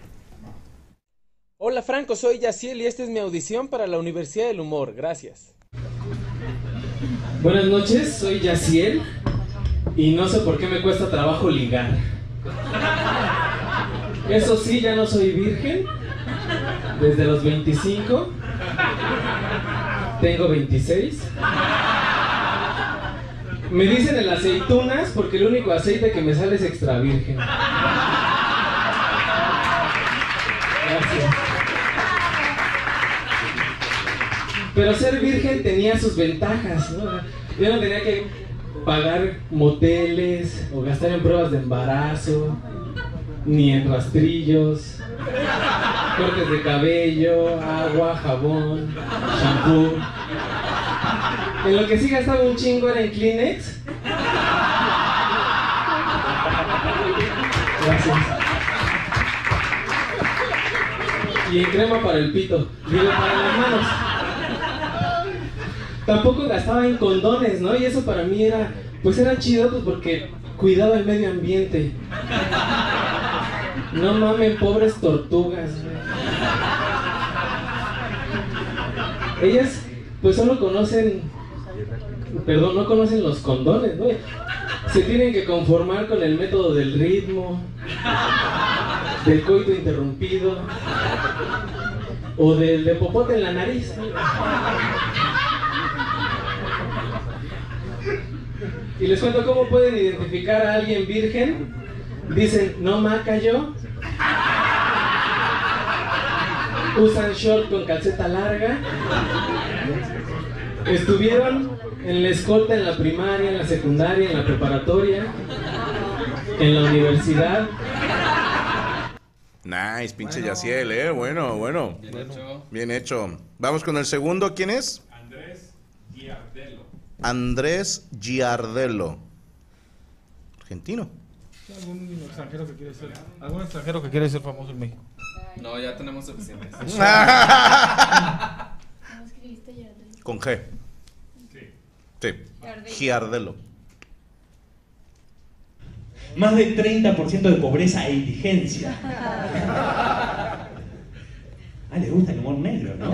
Hola Franco, soy Yaciel y esta es mi audición para la Universidad del Humor. Gracias. Buenas noches, soy Yaciel y no sé por qué me cuesta trabajo ligar. Eso sí, ya no soy virgen desde los veinticinco. Tengo veintiséis. Me dicen el aceitunas porque el único aceite que me sale es extra virgen. Gracias. Pero ser virgen tenía sus ventajas, ¿no? Yo no tenía que pagar moteles o gastar en pruebas de embarazo, ni en rastrillos, cortes de cabello, agua, jabón, shampoo. En lo que sí gastaba un chingo era en Kleenex. Gracias. Y en crema para el pito, digo, para las manos. Tampoco gastaba en condones, ¿no? Y eso para mí era, pues era chido, pues porque cuidaba el medio ambiente. No mamen, pobres tortugas, güey. Ellas, pues solo conocen, perdón, no conocen los condones, ¿no? Se tienen que conformar con el método del ritmo, del coito interrumpido, o del de popote en la nariz, ¿no? Y les cuento cómo pueden identificar a alguien virgen. Dicen, no maca yo. Usan short con calceta larga. Estuvieron en la escolta en la primaria, en la secundaria, en la preparatoria, en la universidad. Nice, pinche Yaciel, eh. Bueno, bueno. Bien hecho. Bien hecho. Vamos con el segundo. ¿Quién es? Andrés Giardelo. Andrés Giardelo. Argentino. ¿Algún extranjero que quiere ser, algún extranjero que quiere ser famoso en México? No, ya tenemos suficientes. ¿Cómo escribiste Giardelo? Con G. Sí. Sí. Giardelo. Más del treinta por ciento de pobreza e indigencia. Ah, les gusta el humor negro, ¿no?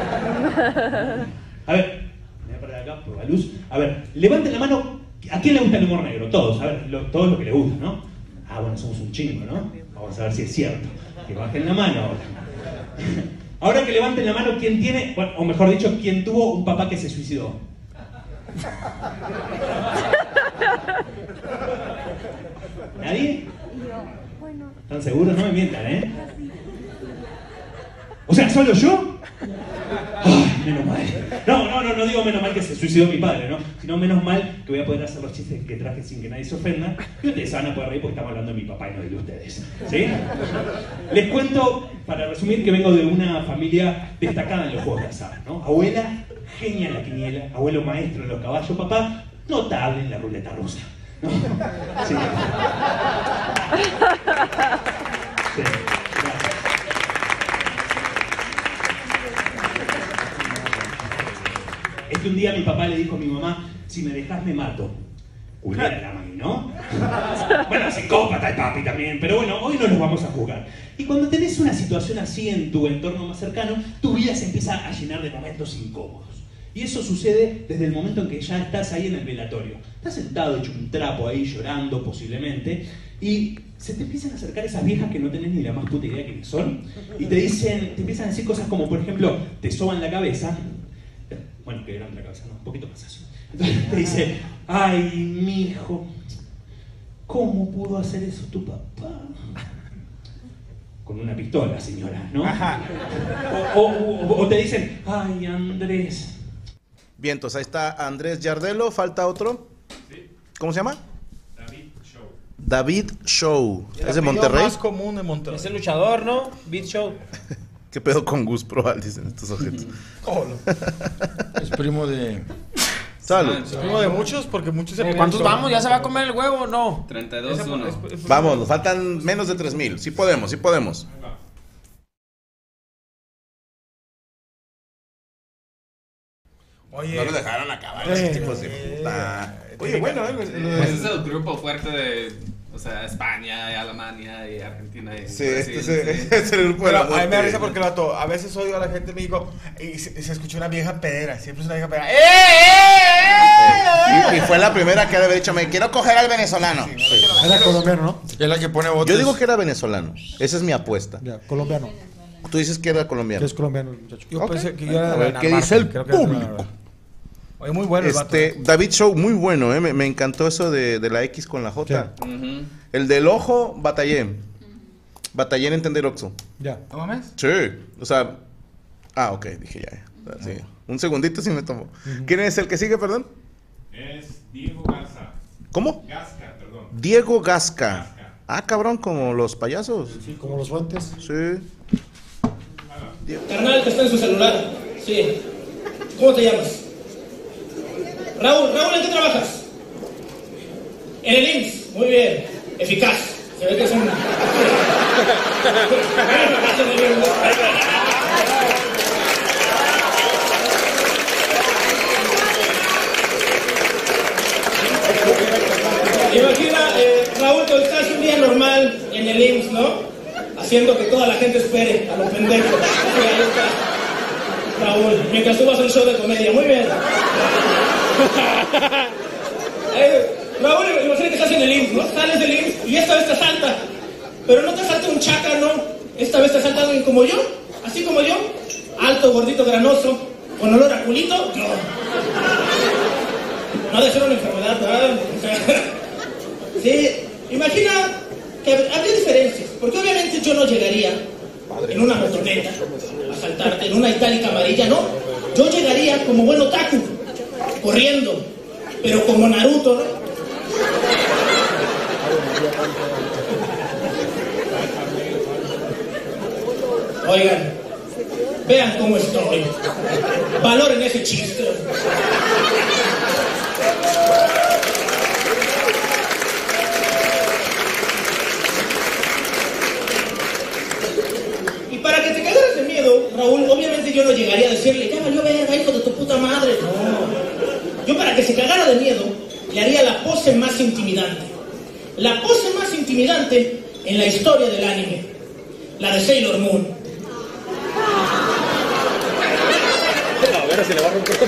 A ver, voy a parar acá por la luz. A ver, levanten la mano. ¿A quién le gusta el humor negro? Todos, a ver, lo, todos lo que le gusta, ¿no? Ah, bueno, somos un chingo, ¿no? Vamos a ver si es cierto. Que bajen la mano ahora. Ahora que levanten la mano, ¿quién tiene, bueno, o mejor dicho, quién tuvo un papá que se suicidó? ¿Nadie? ¿Están seguros? No me mientan, ¿eh? O sea, ¿solo yo? Ay, menos mal. No, no, no, no digo menos mal que se suicidó mi padre, ¿no? Sino menos mal que voy a poder hacer los chistes que traje sin que nadie se ofenda. Y ustedes se van a poder reír porque estamos hablando de mi papá y no de ustedes. ¿Sí? Les cuento, para resumir, que vengo de una familia destacada en los juegos de azar, ¿no? Abuela, genia en la quiniela. Abuelo, maestro en los caballos. Papá, notable en la ruleta rusa. ¿No? Sí. Sí, gracias. Es que un día mi papá le dijo a mi mamá, si me dejas me mato. Culera la mami, ¿no? Bueno, psicópata el papi también, pero bueno, hoy no los vamos a juzgar. Y cuando tenés una situación así en tu entorno más cercano, tu vida se empieza a llenar de momentos incómodos. Y eso sucede desde el momento en que ya estás ahí en el velatorio. Estás sentado hecho un trapo ahí, llorando posiblemente, y se te empiezan a acercar esas viejas que no tenés ni la más puta idea quiénes son, y te dicen, te empiezan a decir cosas como, por ejemplo, te soban la cabeza. Bueno, que grande la cabeza, no, un poquito más así. Entonces te dice, ay, mijo, ¿cómo pudo hacer eso tu papá? Con una pistola, señora, ¿no? Ajá. O, o, o, o te dicen, ay, Andrés. Bien, entonces ahí está Andrés Giardelo. ¿Falta otro? Sí. ¿Cómo se llama? David Show. David Show. El ¿Es de apellido Monterrey? más común de Monterrey. Es el luchador, ¿no? Beat Show. ¿Qué pedo con Gus Proal? Dicen estos objetos. Oh, es primo de... Salud. Es primo de muchos porque muchos se... ¿Cuántos vamos? ¿Ya se va a comer el huevo o no? treinta y dos uno. Vamos, nos faltan menos de tres mil. Sí podemos, sí podemos. Oye, no lo dejaron acabar. Eh, Esos tipos de puta. Oye, bueno, eh, Pues es el grupo fuerte de, o sea, España y Alemania y Argentina y Sí, Brasil, este es, sí. es el grupo de la Pero a mí me da muerte. risa porque el vato, a veces odio a la gente en México y se, se escucha una vieja pedera, siempre es una vieja pedera. ¡Eh, eh, eh! Y, y fue la primera que había dicho, me quiero coger al venezolano. Sí. Era colombiano, ¿no? Es la que pone votos. Yo digo que era venezolano. Esa es mi apuesta. Ya, colombiano. Tú dices que era colombiano. Que es colombiano el muchacho. Yo Ok. pensé que yo era A de ver, la ¿qué Narvarte, dice el creo que era de la público? Narvarte. Oye, muy bueno el vato. Este, David Show, muy bueno, ¿eh? me, me encantó eso de, de la X con la J. Sí. Ujú. El del ojo, batallé. Batallé en entender Oxxo. Ya. ¿No mames? Sí, o sea... Ah, ok, dije ya. ya. Sí. Un segundito sí me tomó. ¿Quién es el que sigue, perdón? Es Diego Garza. ¿Cómo? Gasca, perdón. Diego Gasca. Ah, cabrón, como los payasos. Sí, como los fuentes. Sí. Carnal que está en su celular. Sí. ¿Cómo te llamas? Raúl, Raúl, ¿en qué trabajas? En el I M S S. Muy bien. Eficaz. Se ve que es un... Imagina, eh, Raúl, que estás un día normal en el I M S S, ¿no? Haciendo que toda la gente espere a los pendejos. Sí, ahí está. Raúl, mientras tú vas a un show de comedia. Muy bien. eh, Raúl, imagina que estás en el I M S S, ¿no? Sales del I M S S y esta vez te asalta. Pero no te asalta un chaca, ¿no? Esta vez te asalta alguien como yo, así como yo. Alto, gordito, granoso, con olor a culito. No. No ha de ser una enfermedad, ¿verdad? O sea, sí, imagina que habría diferencias. Porque obviamente yo no llegaría en una motoneta a asaltarte, en una itálica amarilla, ¿no? Yo llegaría como buen otaku, corriendo, pero como Naruto, ¿no? Oigan, vean cómo estoy. Valoren ese chiste. Y para que te cagaras de miedo, Raúl, obviamente yo no llegaría a decirle, ya valió verga, hijo de tu puta madre. No. Yo para que se cagara de miedo, le haría la pose más intimidante. La pose más intimidante en la historia del anime. La de Sailor Moon. A ver si le va a romper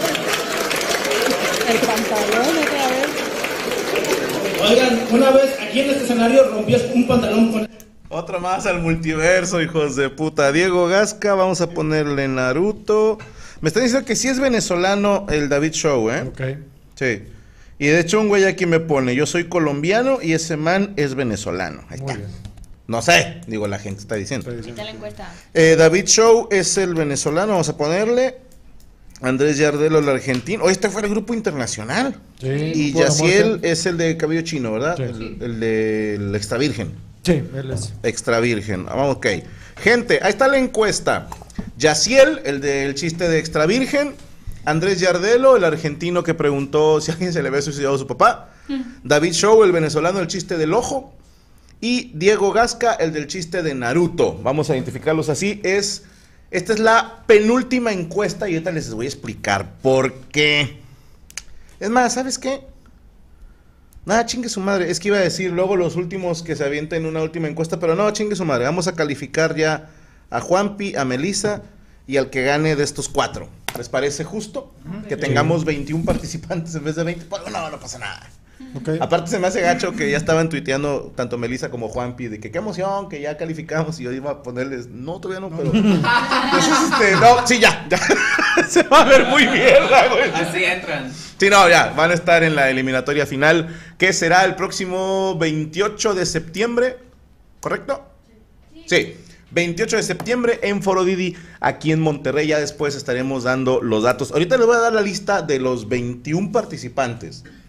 El pantalón otra vez. Oigan, una vez aquí en este escenario rompías un pantalón con... Otra más al multiverso, hijos de puta. Diego Gasca, vamos a ponerle Naruto. Me están diciendo que sí es venezolano el David Show, ¿eh? Ok. Sí. Y de hecho un güey aquí me pone, yo soy colombiano y ese man es venezolano. Ahí Muy está. bien. No sé, digo, la gente está diciendo. Ahí está la encuesta. Eh, David Show es el venezolano, vamos a ponerle. Andrés Yardelo, el argentino. Oye, este fue el grupo internacional. Sí, Y Grupo de la Yaciel Muerte. es el de cabello chino, ¿verdad? Sí. El, el del extra virgen. Sí, él es. Extra virgen. Vamos, ok. Gente, ahí está la encuesta. Yaciel, el del chiste de extra virgen. Andrés Yardelo, el argentino que preguntó si a alguien se le había suicidado a su papá. David Show, el venezolano, el chiste del ojo. Y Diego Gasca, el del chiste de Naruto. Vamos a identificarlos así. Es, esta es la penúltima encuesta y ahorita les voy a explicar por qué. Es más, ¿sabes qué? Nada, chingue su madre. Es que iba a decir luego los últimos que se avienten una última encuesta, pero no, chingue su madre. Vamos a calificar ya a Juanpi, a Melissa y al que gane de estos cuatro. ¿Les parece justo? Que tengamos veintiún participantes en vez de veinte. Bueno, no, no pasa nada. Okay. Aparte se me hace gacho que ya estaban tuiteando tanto Melissa como Juanpi de que qué emoción, que ya calificamos y yo iba a ponerles, no, todavía no, pero... Entonces, este, no, sí, ya, ya. Se va a ver muy bien, güey. Así entran. Sí, no, ya, van a estar en la eliminatoria final, que será el próximo veintiocho de septiembre, ¿correcto? Sí, veintiocho de septiembre en Foro Didi, aquí en Monterrey. Ya después estaremos dando los datos. Ahorita les voy a dar la lista de los veintiún participantes.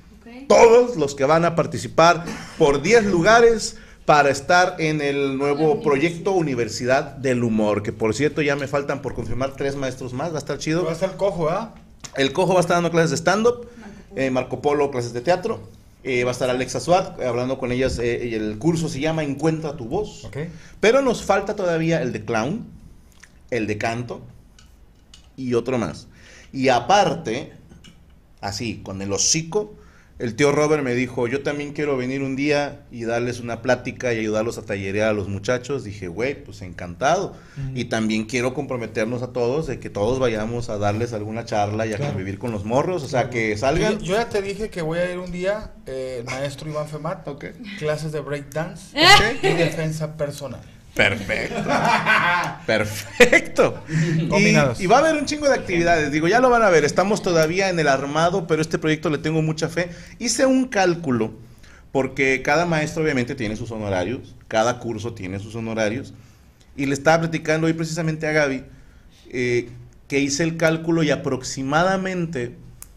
todos los que van a participar por diez lugares para estar en el nuevo proyecto Universidad del Humor, que por cierto ya me faltan por confirmar tres maestros más, va a estar chido. Va a estar el Cojo, ¿verdad? El Cojo va a estar dando clases de stand-up, eh, Marco Polo clases de teatro, eh, va a estar Alexa Swat, eh, hablando con ellas, eh, y el curso se llama Encuentra tu voz, Okay. pero nos falta todavía el de clown, el de canto y otro más. Y aparte, así, con el hocico, el tío Robert me dijo, yo también quiero venir un día y darles una plática y ayudarlos a tallerear a los muchachos. Dije, güey, pues encantado. Uh-huh. Y también quiero comprometernos a todos de que todos vayamos a darles alguna charla y a claro. convivir con los morros, o sea, que salgan. Yo, yo ya te dije que voy a ir un día, eh, el maestro Iván Femat, okay. clases de breakdance okay. y defensa personal. Perfecto. Perfecto. Y, y va a haber un chingo de actividades. Digo, ya lo van a ver. Estamos todavía en el armado, pero este proyecto le tengo mucha fe. Hice un cálculo, porque cada maestro obviamente tiene sus honorarios, cada curso tiene sus honorarios. Y le estaba platicando hoy precisamente a Gaby eh, que hice el cálculo y aproximadamente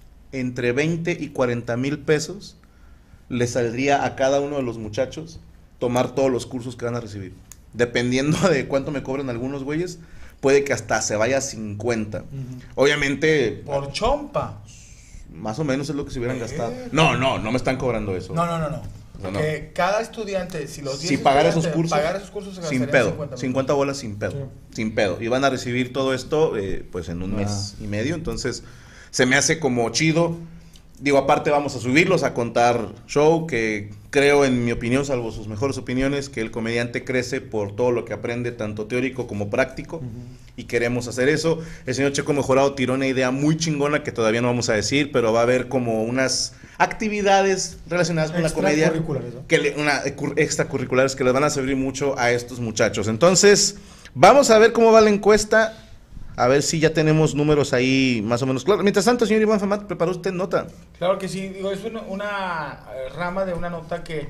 entre veinte y cuarenta mil pesos le saldría a cada uno de los muchachos tomar todos los cursos que van a recibir. Dependiendo de cuánto me cobran algunos güeyes, puede que hasta se vaya a cincuenta. Uh-huh. Obviamente... Por chompa. Más o menos es lo que se hubieran gastado. No, no, no me están cobrando eso. No, no, no, no. Porque no. cada estudiante, si los si pagar esos cursos, pagar esos cursos se sin pedo, cincuenta, cincuenta bolas sin pedo, sí. sin pedo. Y van a recibir todo esto eh, pues en un ah. mes y medio. Entonces, se me hace como chido. Digo, aparte vamos a subirlos a contar show, que creo, en mi opinión, salvo sus mejores opiniones, que el comediante crece por todo lo que aprende, tanto teórico como práctico, uh-huh. y queremos hacer eso. El señor Checo Mejorado tiró una idea muy chingona que todavía no vamos a decir, pero va a haber como unas actividades relacionadas con la comedia, ¿no? que le, una, extracurriculares que les van a servir mucho a estos muchachos. Entonces, vamos a ver cómo va la encuesta. A ver si ya tenemos números ahí más o menos claros. Mientras tanto, señor Iván Femat, ¿preparó usted nota? Claro que sí, digo, es una, una rama de una nota que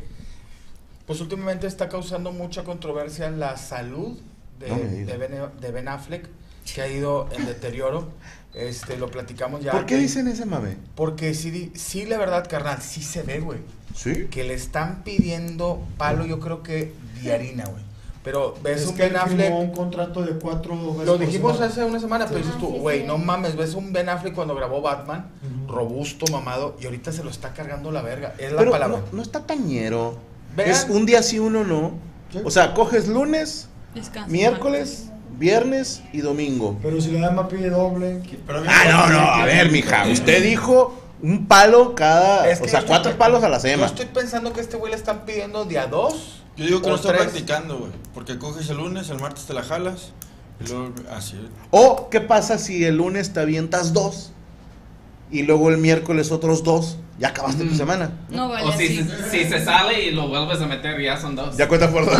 pues últimamente está causando mucha controversia en la salud de, no de, ben, de Ben Affleck, que ha ido en deterioro. Este, lo platicamos ya. ¿Por qué que, dicen ese mame? Porque sí, sí, la verdad, carnal, sí se ve, güey. ¿Sí? Que le están pidiendo palo, yo creo que de harina, güey. Pero ves es un que Ben Affleck. un contrato de cuatro veces. Lo dijimos hace una semana, sí. pero dices tú, güey, sí, sí. no mames, ves un Ben Affleck cuando grabó Batman, uh-huh. robusto, mamado, y ahorita se lo está cargando la verga. Es pero la palabra. No, no está tañero. Vean. Es un día sí, uno no. ¿Sí? O sea, coges lunes, Descansa, miércoles, man. viernes y domingo. Pero si la dama pide doble. Pero ah, no, no, a ver, mija, usted dijo un palo cada. Es o sea, cuatro estoy, palos a la semana. Yo estoy pensando que a este güey le están pidiendo de a dos. Yo digo que no está practicando, güey. Porque coges el lunes, el martes te la jalas. Y luego, así. O, ¿qué pasa si el lunes te avientas dos? Y luego el miércoles otros dos. Ya acabaste mm. tu semana. No, no vale. O si, si, si se sale y lo vuelves a meter, ya son dos. Ya cuenta por dos.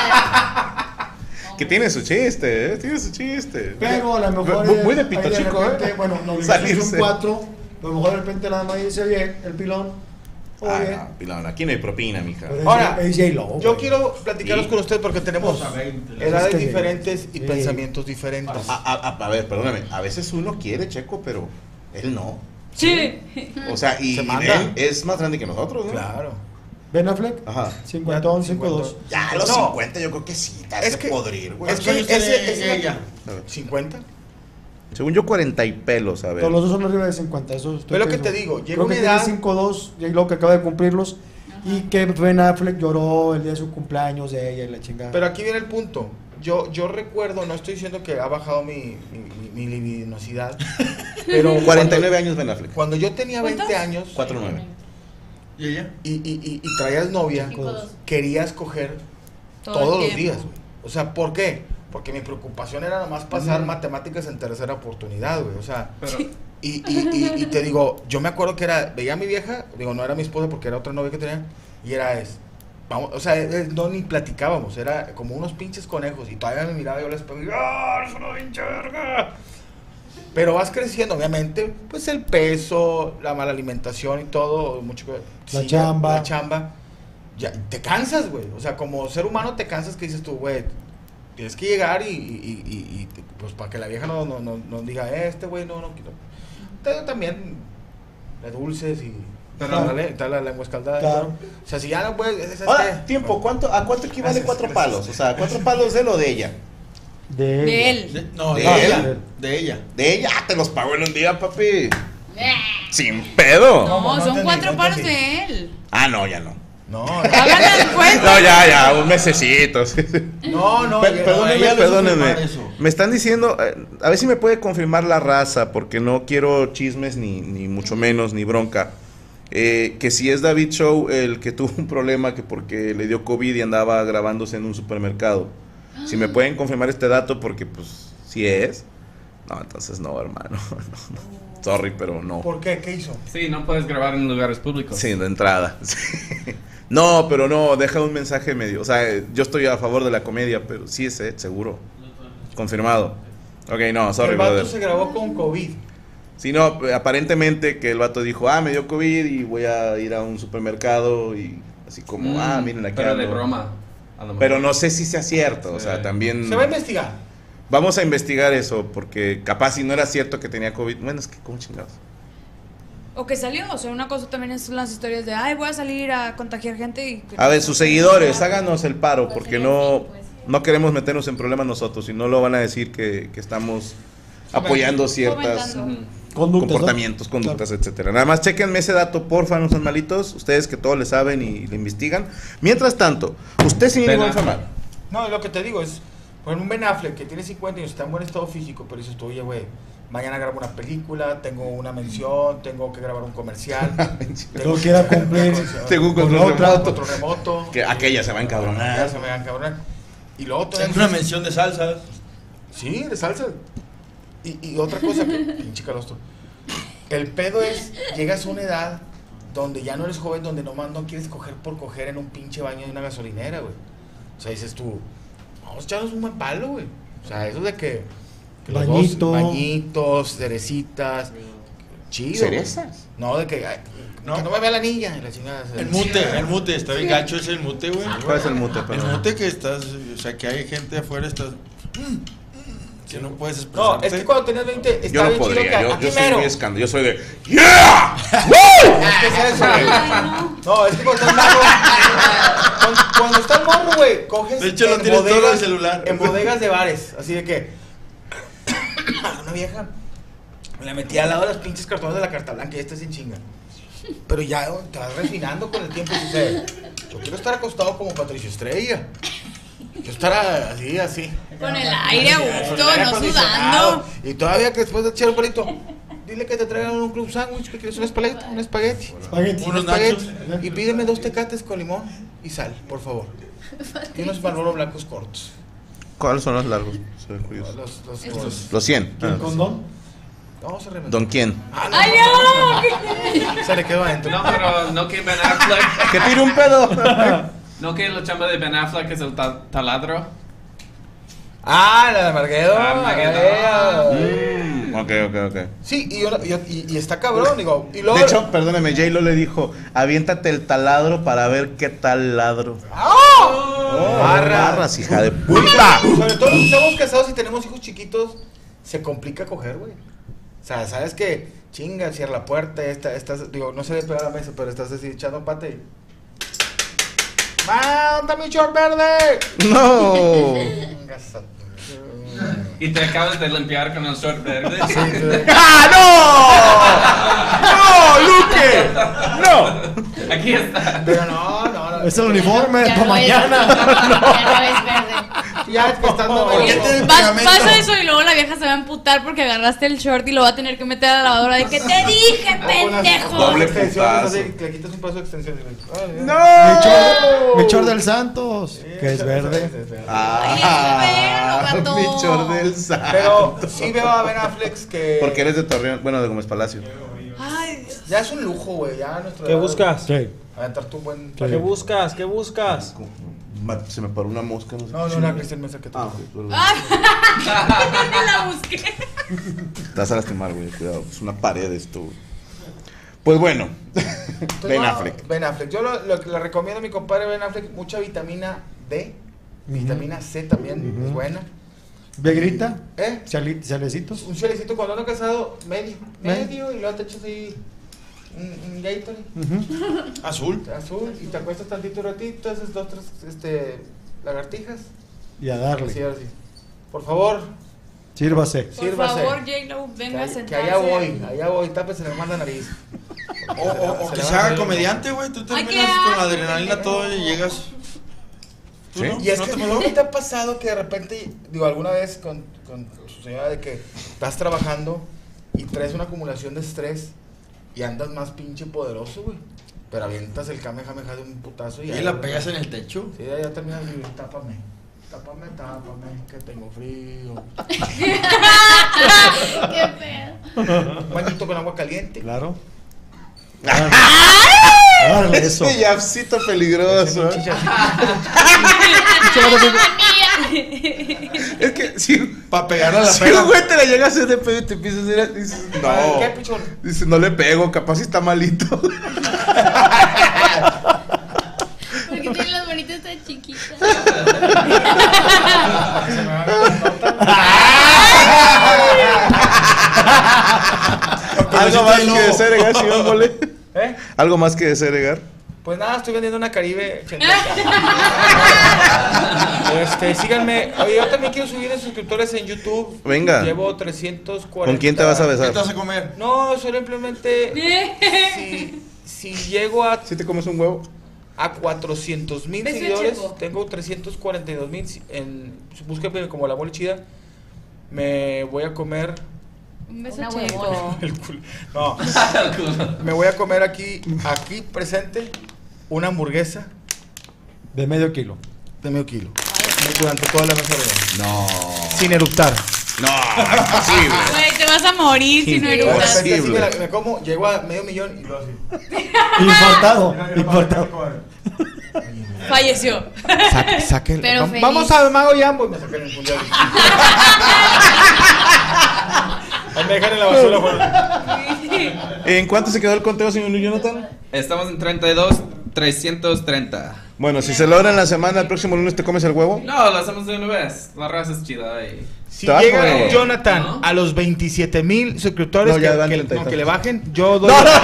Que tiene su chiste, ¿eh? Tiene su chiste. Pero a lo mejor. Muy, muy de pito de chico, repente, ¿eh? Bueno, no, son cuatro. A lo mejor de repente nada más dice bien, el pilón. Ah, no, pilón, aquí no hay propina, mija. Ahora, yo quiero platicaros ¿Sí? con usted porque tenemos edades es que diferentes y sí. pensamientos diferentes. A, a, a, a ver, perdóname, a veces uno quiere, Checo, pero él no. Sí. O sea, y, y él es más grande que nosotros, ¿no? Claro. Ben Affleck, Ajá. cincuenta, cincuenta y dos. Ya, los no. cincuenta yo creo que sí, te hace podrir, güey. Es que ese es ella. ¿cincuenta? Según yo, cuarenta y pelos, a ver. Todos los dos son arriba de cincuenta, eso estoy Pero lo que te digo, llega creo una que edad... tiene cinco dos, y luego que acaba de cumplirlos, ajá. y que Ben Affleck lloró el día de su cumpleaños de ella y la chingada. Pero aquí viene el punto. Yo, yo recuerdo, no estoy diciendo que ha bajado mi, mi, mi libidinosidad, pero... cuarenta y nueve años Ben Affleck. Cuando yo tenía veinte años... cuarenta y nueve. ¿Y ella? Y, y, y, y traías novia, querías coger Todo todos los días, güey. O sea, ¿por qué? Porque mi preocupación era nomás pasar uh-huh. matemáticas en tercera oportunidad, güey. O sea, Pero... y, y, y, y te digo, yo me acuerdo que era, veía a mi vieja, digo, no era mi esposa porque era otra novia que tenía, y era es, vamos, o sea, es, no ni platicábamos, era como unos pinches conejos, y todavía me miraba y yo les pedía, ¡ah, es una pinche verga! Pero vas creciendo, obviamente, pues el peso, la mala alimentación y todo, mucho la sí, chamba. La chamba, ya, te cansas, güey. O sea, como ser humano te cansas que dices tú, güey, tienes que llegar y, y, y, y pues para que la vieja no, no, no, no diga, eh, este güey no, no quiero. Te también de dulces y Pero dale, está la lengua escaldada. Claro. O sea, si ya no puedes. Ahora, tiempo, ¿cuánto, ¿a cuánto equivale cuatro palos? O sea, ¿cuatro palos de él o de ella? De, De él. De- no, ¿De de él? ella. De ella. De ella, ah, te los pago en un día, papi. Sin pedo. No, no son entendí, cuatro no palos entendí. de él. Ah, no, ya no. No, Hagan el cuento. No, ya, ya, un mesecito. sí, sí. no, no. Per- ya- perdónenme, ella lo hizo perdónenme. firmar eso. Me están diciendo, eh, a ver si me puede confirmar la raza, porque no quiero chismes ni, ni mucho menos, ni bronca. Eh, que si es David Show el que tuvo un problema que porque le dio COVID y andaba grabándose en un supermercado. Si me pueden confirmar este dato, porque pues si es. No, entonces no, hermano. no, no. Sorry, pero no. ¿Por qué? ¿Qué hizo? Sí, no puedes grabar en lugares públicos. Sí, de entrada. sí. No, pero no, deja un mensaje medio. O sea, yo estoy a favor de la comedia, pero sí es, eh, seguro. Confirmado. Ok, no, sorry, El vato brother. se grabó con COVID. Sí, no, aparentemente que el vato dijo, ah, me dio COVID y voy a ir a un supermercado y así como, Mm, ah, miren aquí pero de ando. broma. a lo Pero mejor. no sé si sea cierto, o sea, también... Se va a investigar. Vamos a investigar eso, porque capaz si no era cierto que tenía COVID, bueno, es que como chingados. O que salió, o sea, una cosa también son las historias de, ay, voy a salir a contagiar gente y... A ver, sus seguidores, háganos el paro, porque no, no queremos meternos en problemas nosotros, y no lo van a decir que, que estamos apoyando ciertas Fomentando. Conductas, comportamientos, ¿no? conductas, etcétera. Nada más chequenme ese dato, porfa, no sean malitos, ustedes que todo le saben y le investigan. Mientras tanto, usted sí me Ben va a Affleck. enfermar. No, lo que te digo es, por ejemplo, un Ben Affleck que tiene cincuenta años, está en buen estado físico, pero dices tú, oye, güey, mañana grabo una película, tengo una mención, tengo que grabar un comercial. Tengo que ir a cumplir. Tengo un con control otra. remoto. Control remoto. Que aquella se va a encabronar. Ya se me va a encabronar. Y luego todavía- Tengo una mención de salsas. Sí, de salsa. Y, y otra cosa que, pinche calostro. El pedo es, llegas a una edad donde ya no eres joven, donde nomás no quieres coger por coger en un pinche baño de una gasolinera, güey. O sea, dices tú, vamos a echarnos un buen palo, güey. O sea, eso de que... que los Bañito. dos, bañitos, cerecitas, chido. ¿Cerezas? No, de que, ay, No. que no me vea la niña. y La chingada, El mute, el mute, está bien gacho ese el mute, güey. ¿Cuál es el mute? El Perdón? mute que estás, o sea, que hay gente afuera, estás... Que no puedes No, expresarte. es que cuando tenías veinte, está Yo no bien chido que podría, yo, aquí yo soy mero. muy escándalo, yo soy de ¡Yeah! Es que es eso, güey. No, es que cuando estás morro, cuando, cuando estás morro, güey, coges De hecho, lo en tienes todo en el bodegas, celular. en bodegas de bares, así de que una vieja me la metía al lado de las pinches cartones de la carta blanca y esta sin chinga. Pero ya te vas refinando con el tiempo y dices, yo quiero estar acostado como Patricio Estrella. Quiero estar así, así. Con el aire a gusto, Con el aire no acondicionado. sudando. Y todavía que después de echar un palito, dile que te traigan un club sándwich, que quieres un espagueti, un espagueti. Espagueti. Un Unos espagueti. nachos. Y pídeme dos tecates con limón y sal, por favor. Y unos Marlboro blancos cortos. ¿Cuáles son los largos? Soy curioso. Los, los, Estos. los- Los cien. ¿Quién Ah, con don? Vamos a reventar. ¿Don quién? Ah, ¡Ay, no! Se le quedó adentro. No, pero no que Ben Affleck. ¡Que tire un pedo! No que la chamba de Ben Affleck es el ta- taladro. Ah, la de Marguedo. Mm, ok, ok, ok. Sí, y, uno- y, y- y está cabrón, digo. Y luego, De hecho, perdóneme, J-Lo le dijo, aviéntate el taladro para ver qué tal ladro. ¡Oh! Barras. Barras, hija de puta. Sobre todo los que estamos casados y tenemos hijos chiquitos, se complica coger, güey. O sea, sabes que chinga, cierra la puerta, esta, estás, digo, no se le pega a la mesa, pero estás así echando pata y. ¡Ah, ¿dónde está mi short verde? No. Chingas a- Y te acabas de limpiar con el short verde. ¡Ah, no! ¡No, Luque! ¡No! Aquí está. Pero no, no, no. Es el uniforme Ya para no es- mañana. Ya no es verde. Ya es que estando Ponerte el Pas- pegamento. pasa eso y luego la vieja se va a emputar porque agarraste el short y lo va a tener que meter a la lavadora de que te dije, pendejo. Doble extensión, putazo. así, le quitas un paso de extensión. y le- ay, Mi ¡No! chor, mi chor del Santos, que es verde. Ah, Ay, es feo, mi gato. chor del santo. Pero sí veo a Ben Affleck que. Porque eres de Torreón, bueno, de Gómez Palacio. Ay, Dios. Ya es un lujo, güey. Ya nuestro. ¿Qué buscas? Sí. Aventarte un buen. ¿Qué buscas? ¿Qué buscas? Ma- Se me paró una mosca, no sé. No, qué no, una chingo. Cristian Mesa que te. Ah, ok, perdón. Ni la busqué. Te vas a lastimar, güey, cuidado. Es una pared esto, güey. Pues bueno, Ben No, Affleck. Ben Affleck. Yo lo, lo que le recomiendo a mi compadre Ben Affleck, mucha vitamina D. Vitamina C también Ujú. es buena. Viagrita, ¿Eh? chali- chalecito. Un chalecito cuando ando casado, medio. Medio y luego te echas ahí. Un, un Gatorade. Ujú. Azul. Azul. Y te acuestas tantito ratito, haces dos, tres este, lagartijas. Y a darle. Así, así. Por favor. Sírvase. Por Sírvase. favor, J-Lo, venga a Que, que sentarse. allá voy, allá voy, tápese la mala nariz. O, o, o que se haga comediante, güey. Tú Ay, terminas qué con la asco. adrenalina todo y llegas. ¿Tú no? Y es ¿No que te ¿no pasó? te ha pasado que de repente, digo, alguna vez con, con su señora de que estás trabajando y traes una acumulación de estrés y andas más pinche poderoso, güey? Pero avientas el kamehameha de un putazo y... ¿Y la pegas en el techo? Sí, ya terminas y tápame. Tápame, tápame, que tengo frío. Qué pedo. Un bañito con agua caliente. Claro. Agárrale eso. Este Yapsito peligroso. ¿eh? Es que si para pegarle a la si pega. un güey te la llegas a hacer de pedo y te empiezas a decir, dices, no. ¿Qué, pichón? Dice, no le pego, capaz si está malito. Porque tiene las bonitas tan chiquitas. Algo más que deseregar, señor Mole. ¿Eh? Algo más que deseregar. Pues nada, estoy vendiendo una Caribe ochenta. Este, síganme. Oye, yo también quiero subir en suscriptores en YouTube. Venga. Llevo trescientos cuarenta. ¿Con quién te vas a besar? ¿Qué te vas a comer? No, solo simplemente si, si llego a ¿Si te comes un huevo? a cuatrocientos mil Beso seguidores, checo. tengo trescientos cuarenta y dos mil en búsquenme como La Mole Chida. Me voy a comer Un beso Una checo. huevona. el culo. No. Me voy a comer aquí aquí presente una hamburguesa De medio kilo. de medio kilo durante toda la mesa de No. sin eructar. No, imposible. Güey, te vas a morir si no De eructas. repente así me, Imposible. la- me como, llego a medio millón y lo así. Infartado. Infartado. Falleció. Saque, saquen. Pero Va- feliz. vamos a Mago Jambo y me sacan el mundial. Ahí me dejan en la basura. Por... ¿En cuánto se quedó el conteo, señor Jonathan? Estamos en treinta y dos, trescientos treinta. Bueno, si se logra en la semana, el próximo lunes te comes el huevo. No, lo hacemos de una vez. La raza es chida ahí. Si Te vas llega con el- Jonathan ¿No? a los veintisiete mil suscriptores, No, ya que, van que- treinta y no, tantos. que le bajen, yo doy. No, no.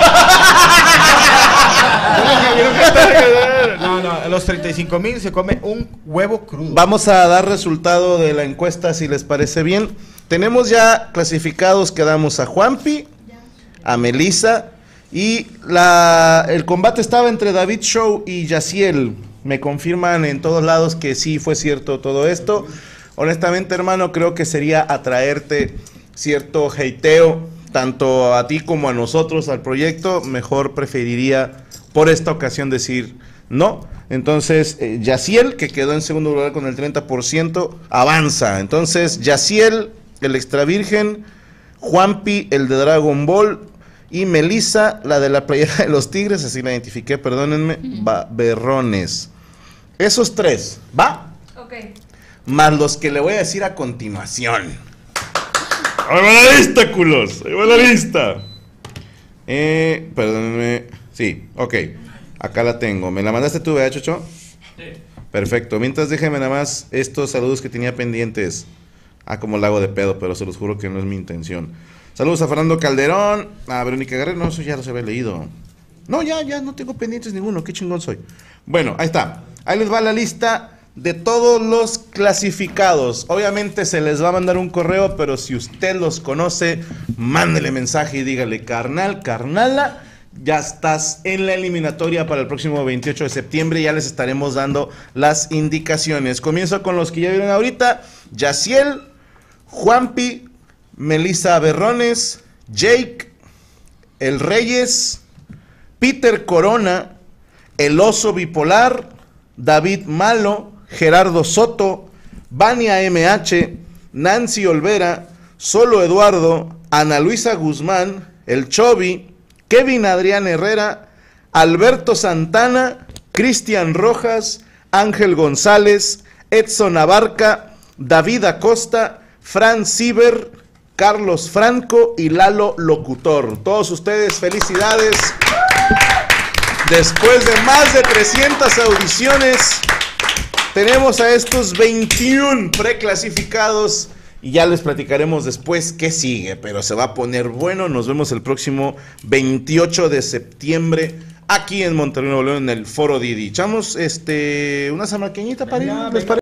No, no, a los treinta y cinco mil se come un huevo crudo. Vamos a dar resultado de la encuesta si les parece bien. Tenemos ya clasificados, quedamos a Juanpi, a Melissa y la, el combate estaba entre David Show y Yaciel. Me confirman en todos lados que sí fue cierto todo esto. Honestamente, hermano, creo que sería atraerte cierto hateo tanto a ti como a nosotros, al proyecto. Mejor preferiría por esta ocasión decir no. Entonces, eh, Yaciel, que quedó en segundo lugar con el treinta por ciento, avanza. Entonces, Yaciel, el extra virgen, Juanpi, el de Dragon Ball, y Melissa, la de la playera de los tigres, así la identifiqué, perdónenme, va, berrones. Esos tres, ¿va? Ok. Más los que le voy a decir a continuación. Ahí va la lista, culos. Ahí va la lista. Eh, perdónenme. Sí, ok. Acá la tengo. ¿Me la mandaste tú, ¿verdad, Chocho? Sí. Perfecto. Mientras déjenme nada más estos saludos que tenía pendientes. Ah, como la hago de pedo, pero se los juro que no es mi intención. Saludos a Fernando Calderón. A Verónica Guerrero. No, eso ya los había leído. No, ya, ya no tengo pendientes ninguno. Qué chingón soy. Bueno, ahí está. Ahí les va la lista de todos los clasificados. Obviamente se les va a mandar un correo, pero si usted los conoce, mándele mensaje y dígale, carnal, carnala, ya estás en la eliminatoria para el próximo veintiocho de septiembre. Ya les estaremos dando las indicaciones. Comienzo con los que ya vieron ahorita. Yaciel, Juanpi, Melissa Berrones, Jake, El Reyes, Peter Corona, El Oso Bipolar, David Malo, Gerardo Soto, Vania M H, Nancy Olvera, Solo Eduardo, Ana Luisa Guzmán, El Chovi, Kevin Adrián Herrera, Alberto Santana, Cristian Rojas, Ángel González, Edson Abarca, David Acosta, Fran Ciber, Carlos Franco y Lalo Locutor. Todos ustedes, felicidades. Después de más de trescientas audiciones, tenemos a estos veintiún preclasificados Y ya les platicaremos después qué sigue, pero se va a poner bueno. Nos vemos el próximo veintiocho de septiembre aquí en Monterrey, Nuevo León, en el Foro Didi. Echamos este, una zamaqueñita para ir, ¿les parece?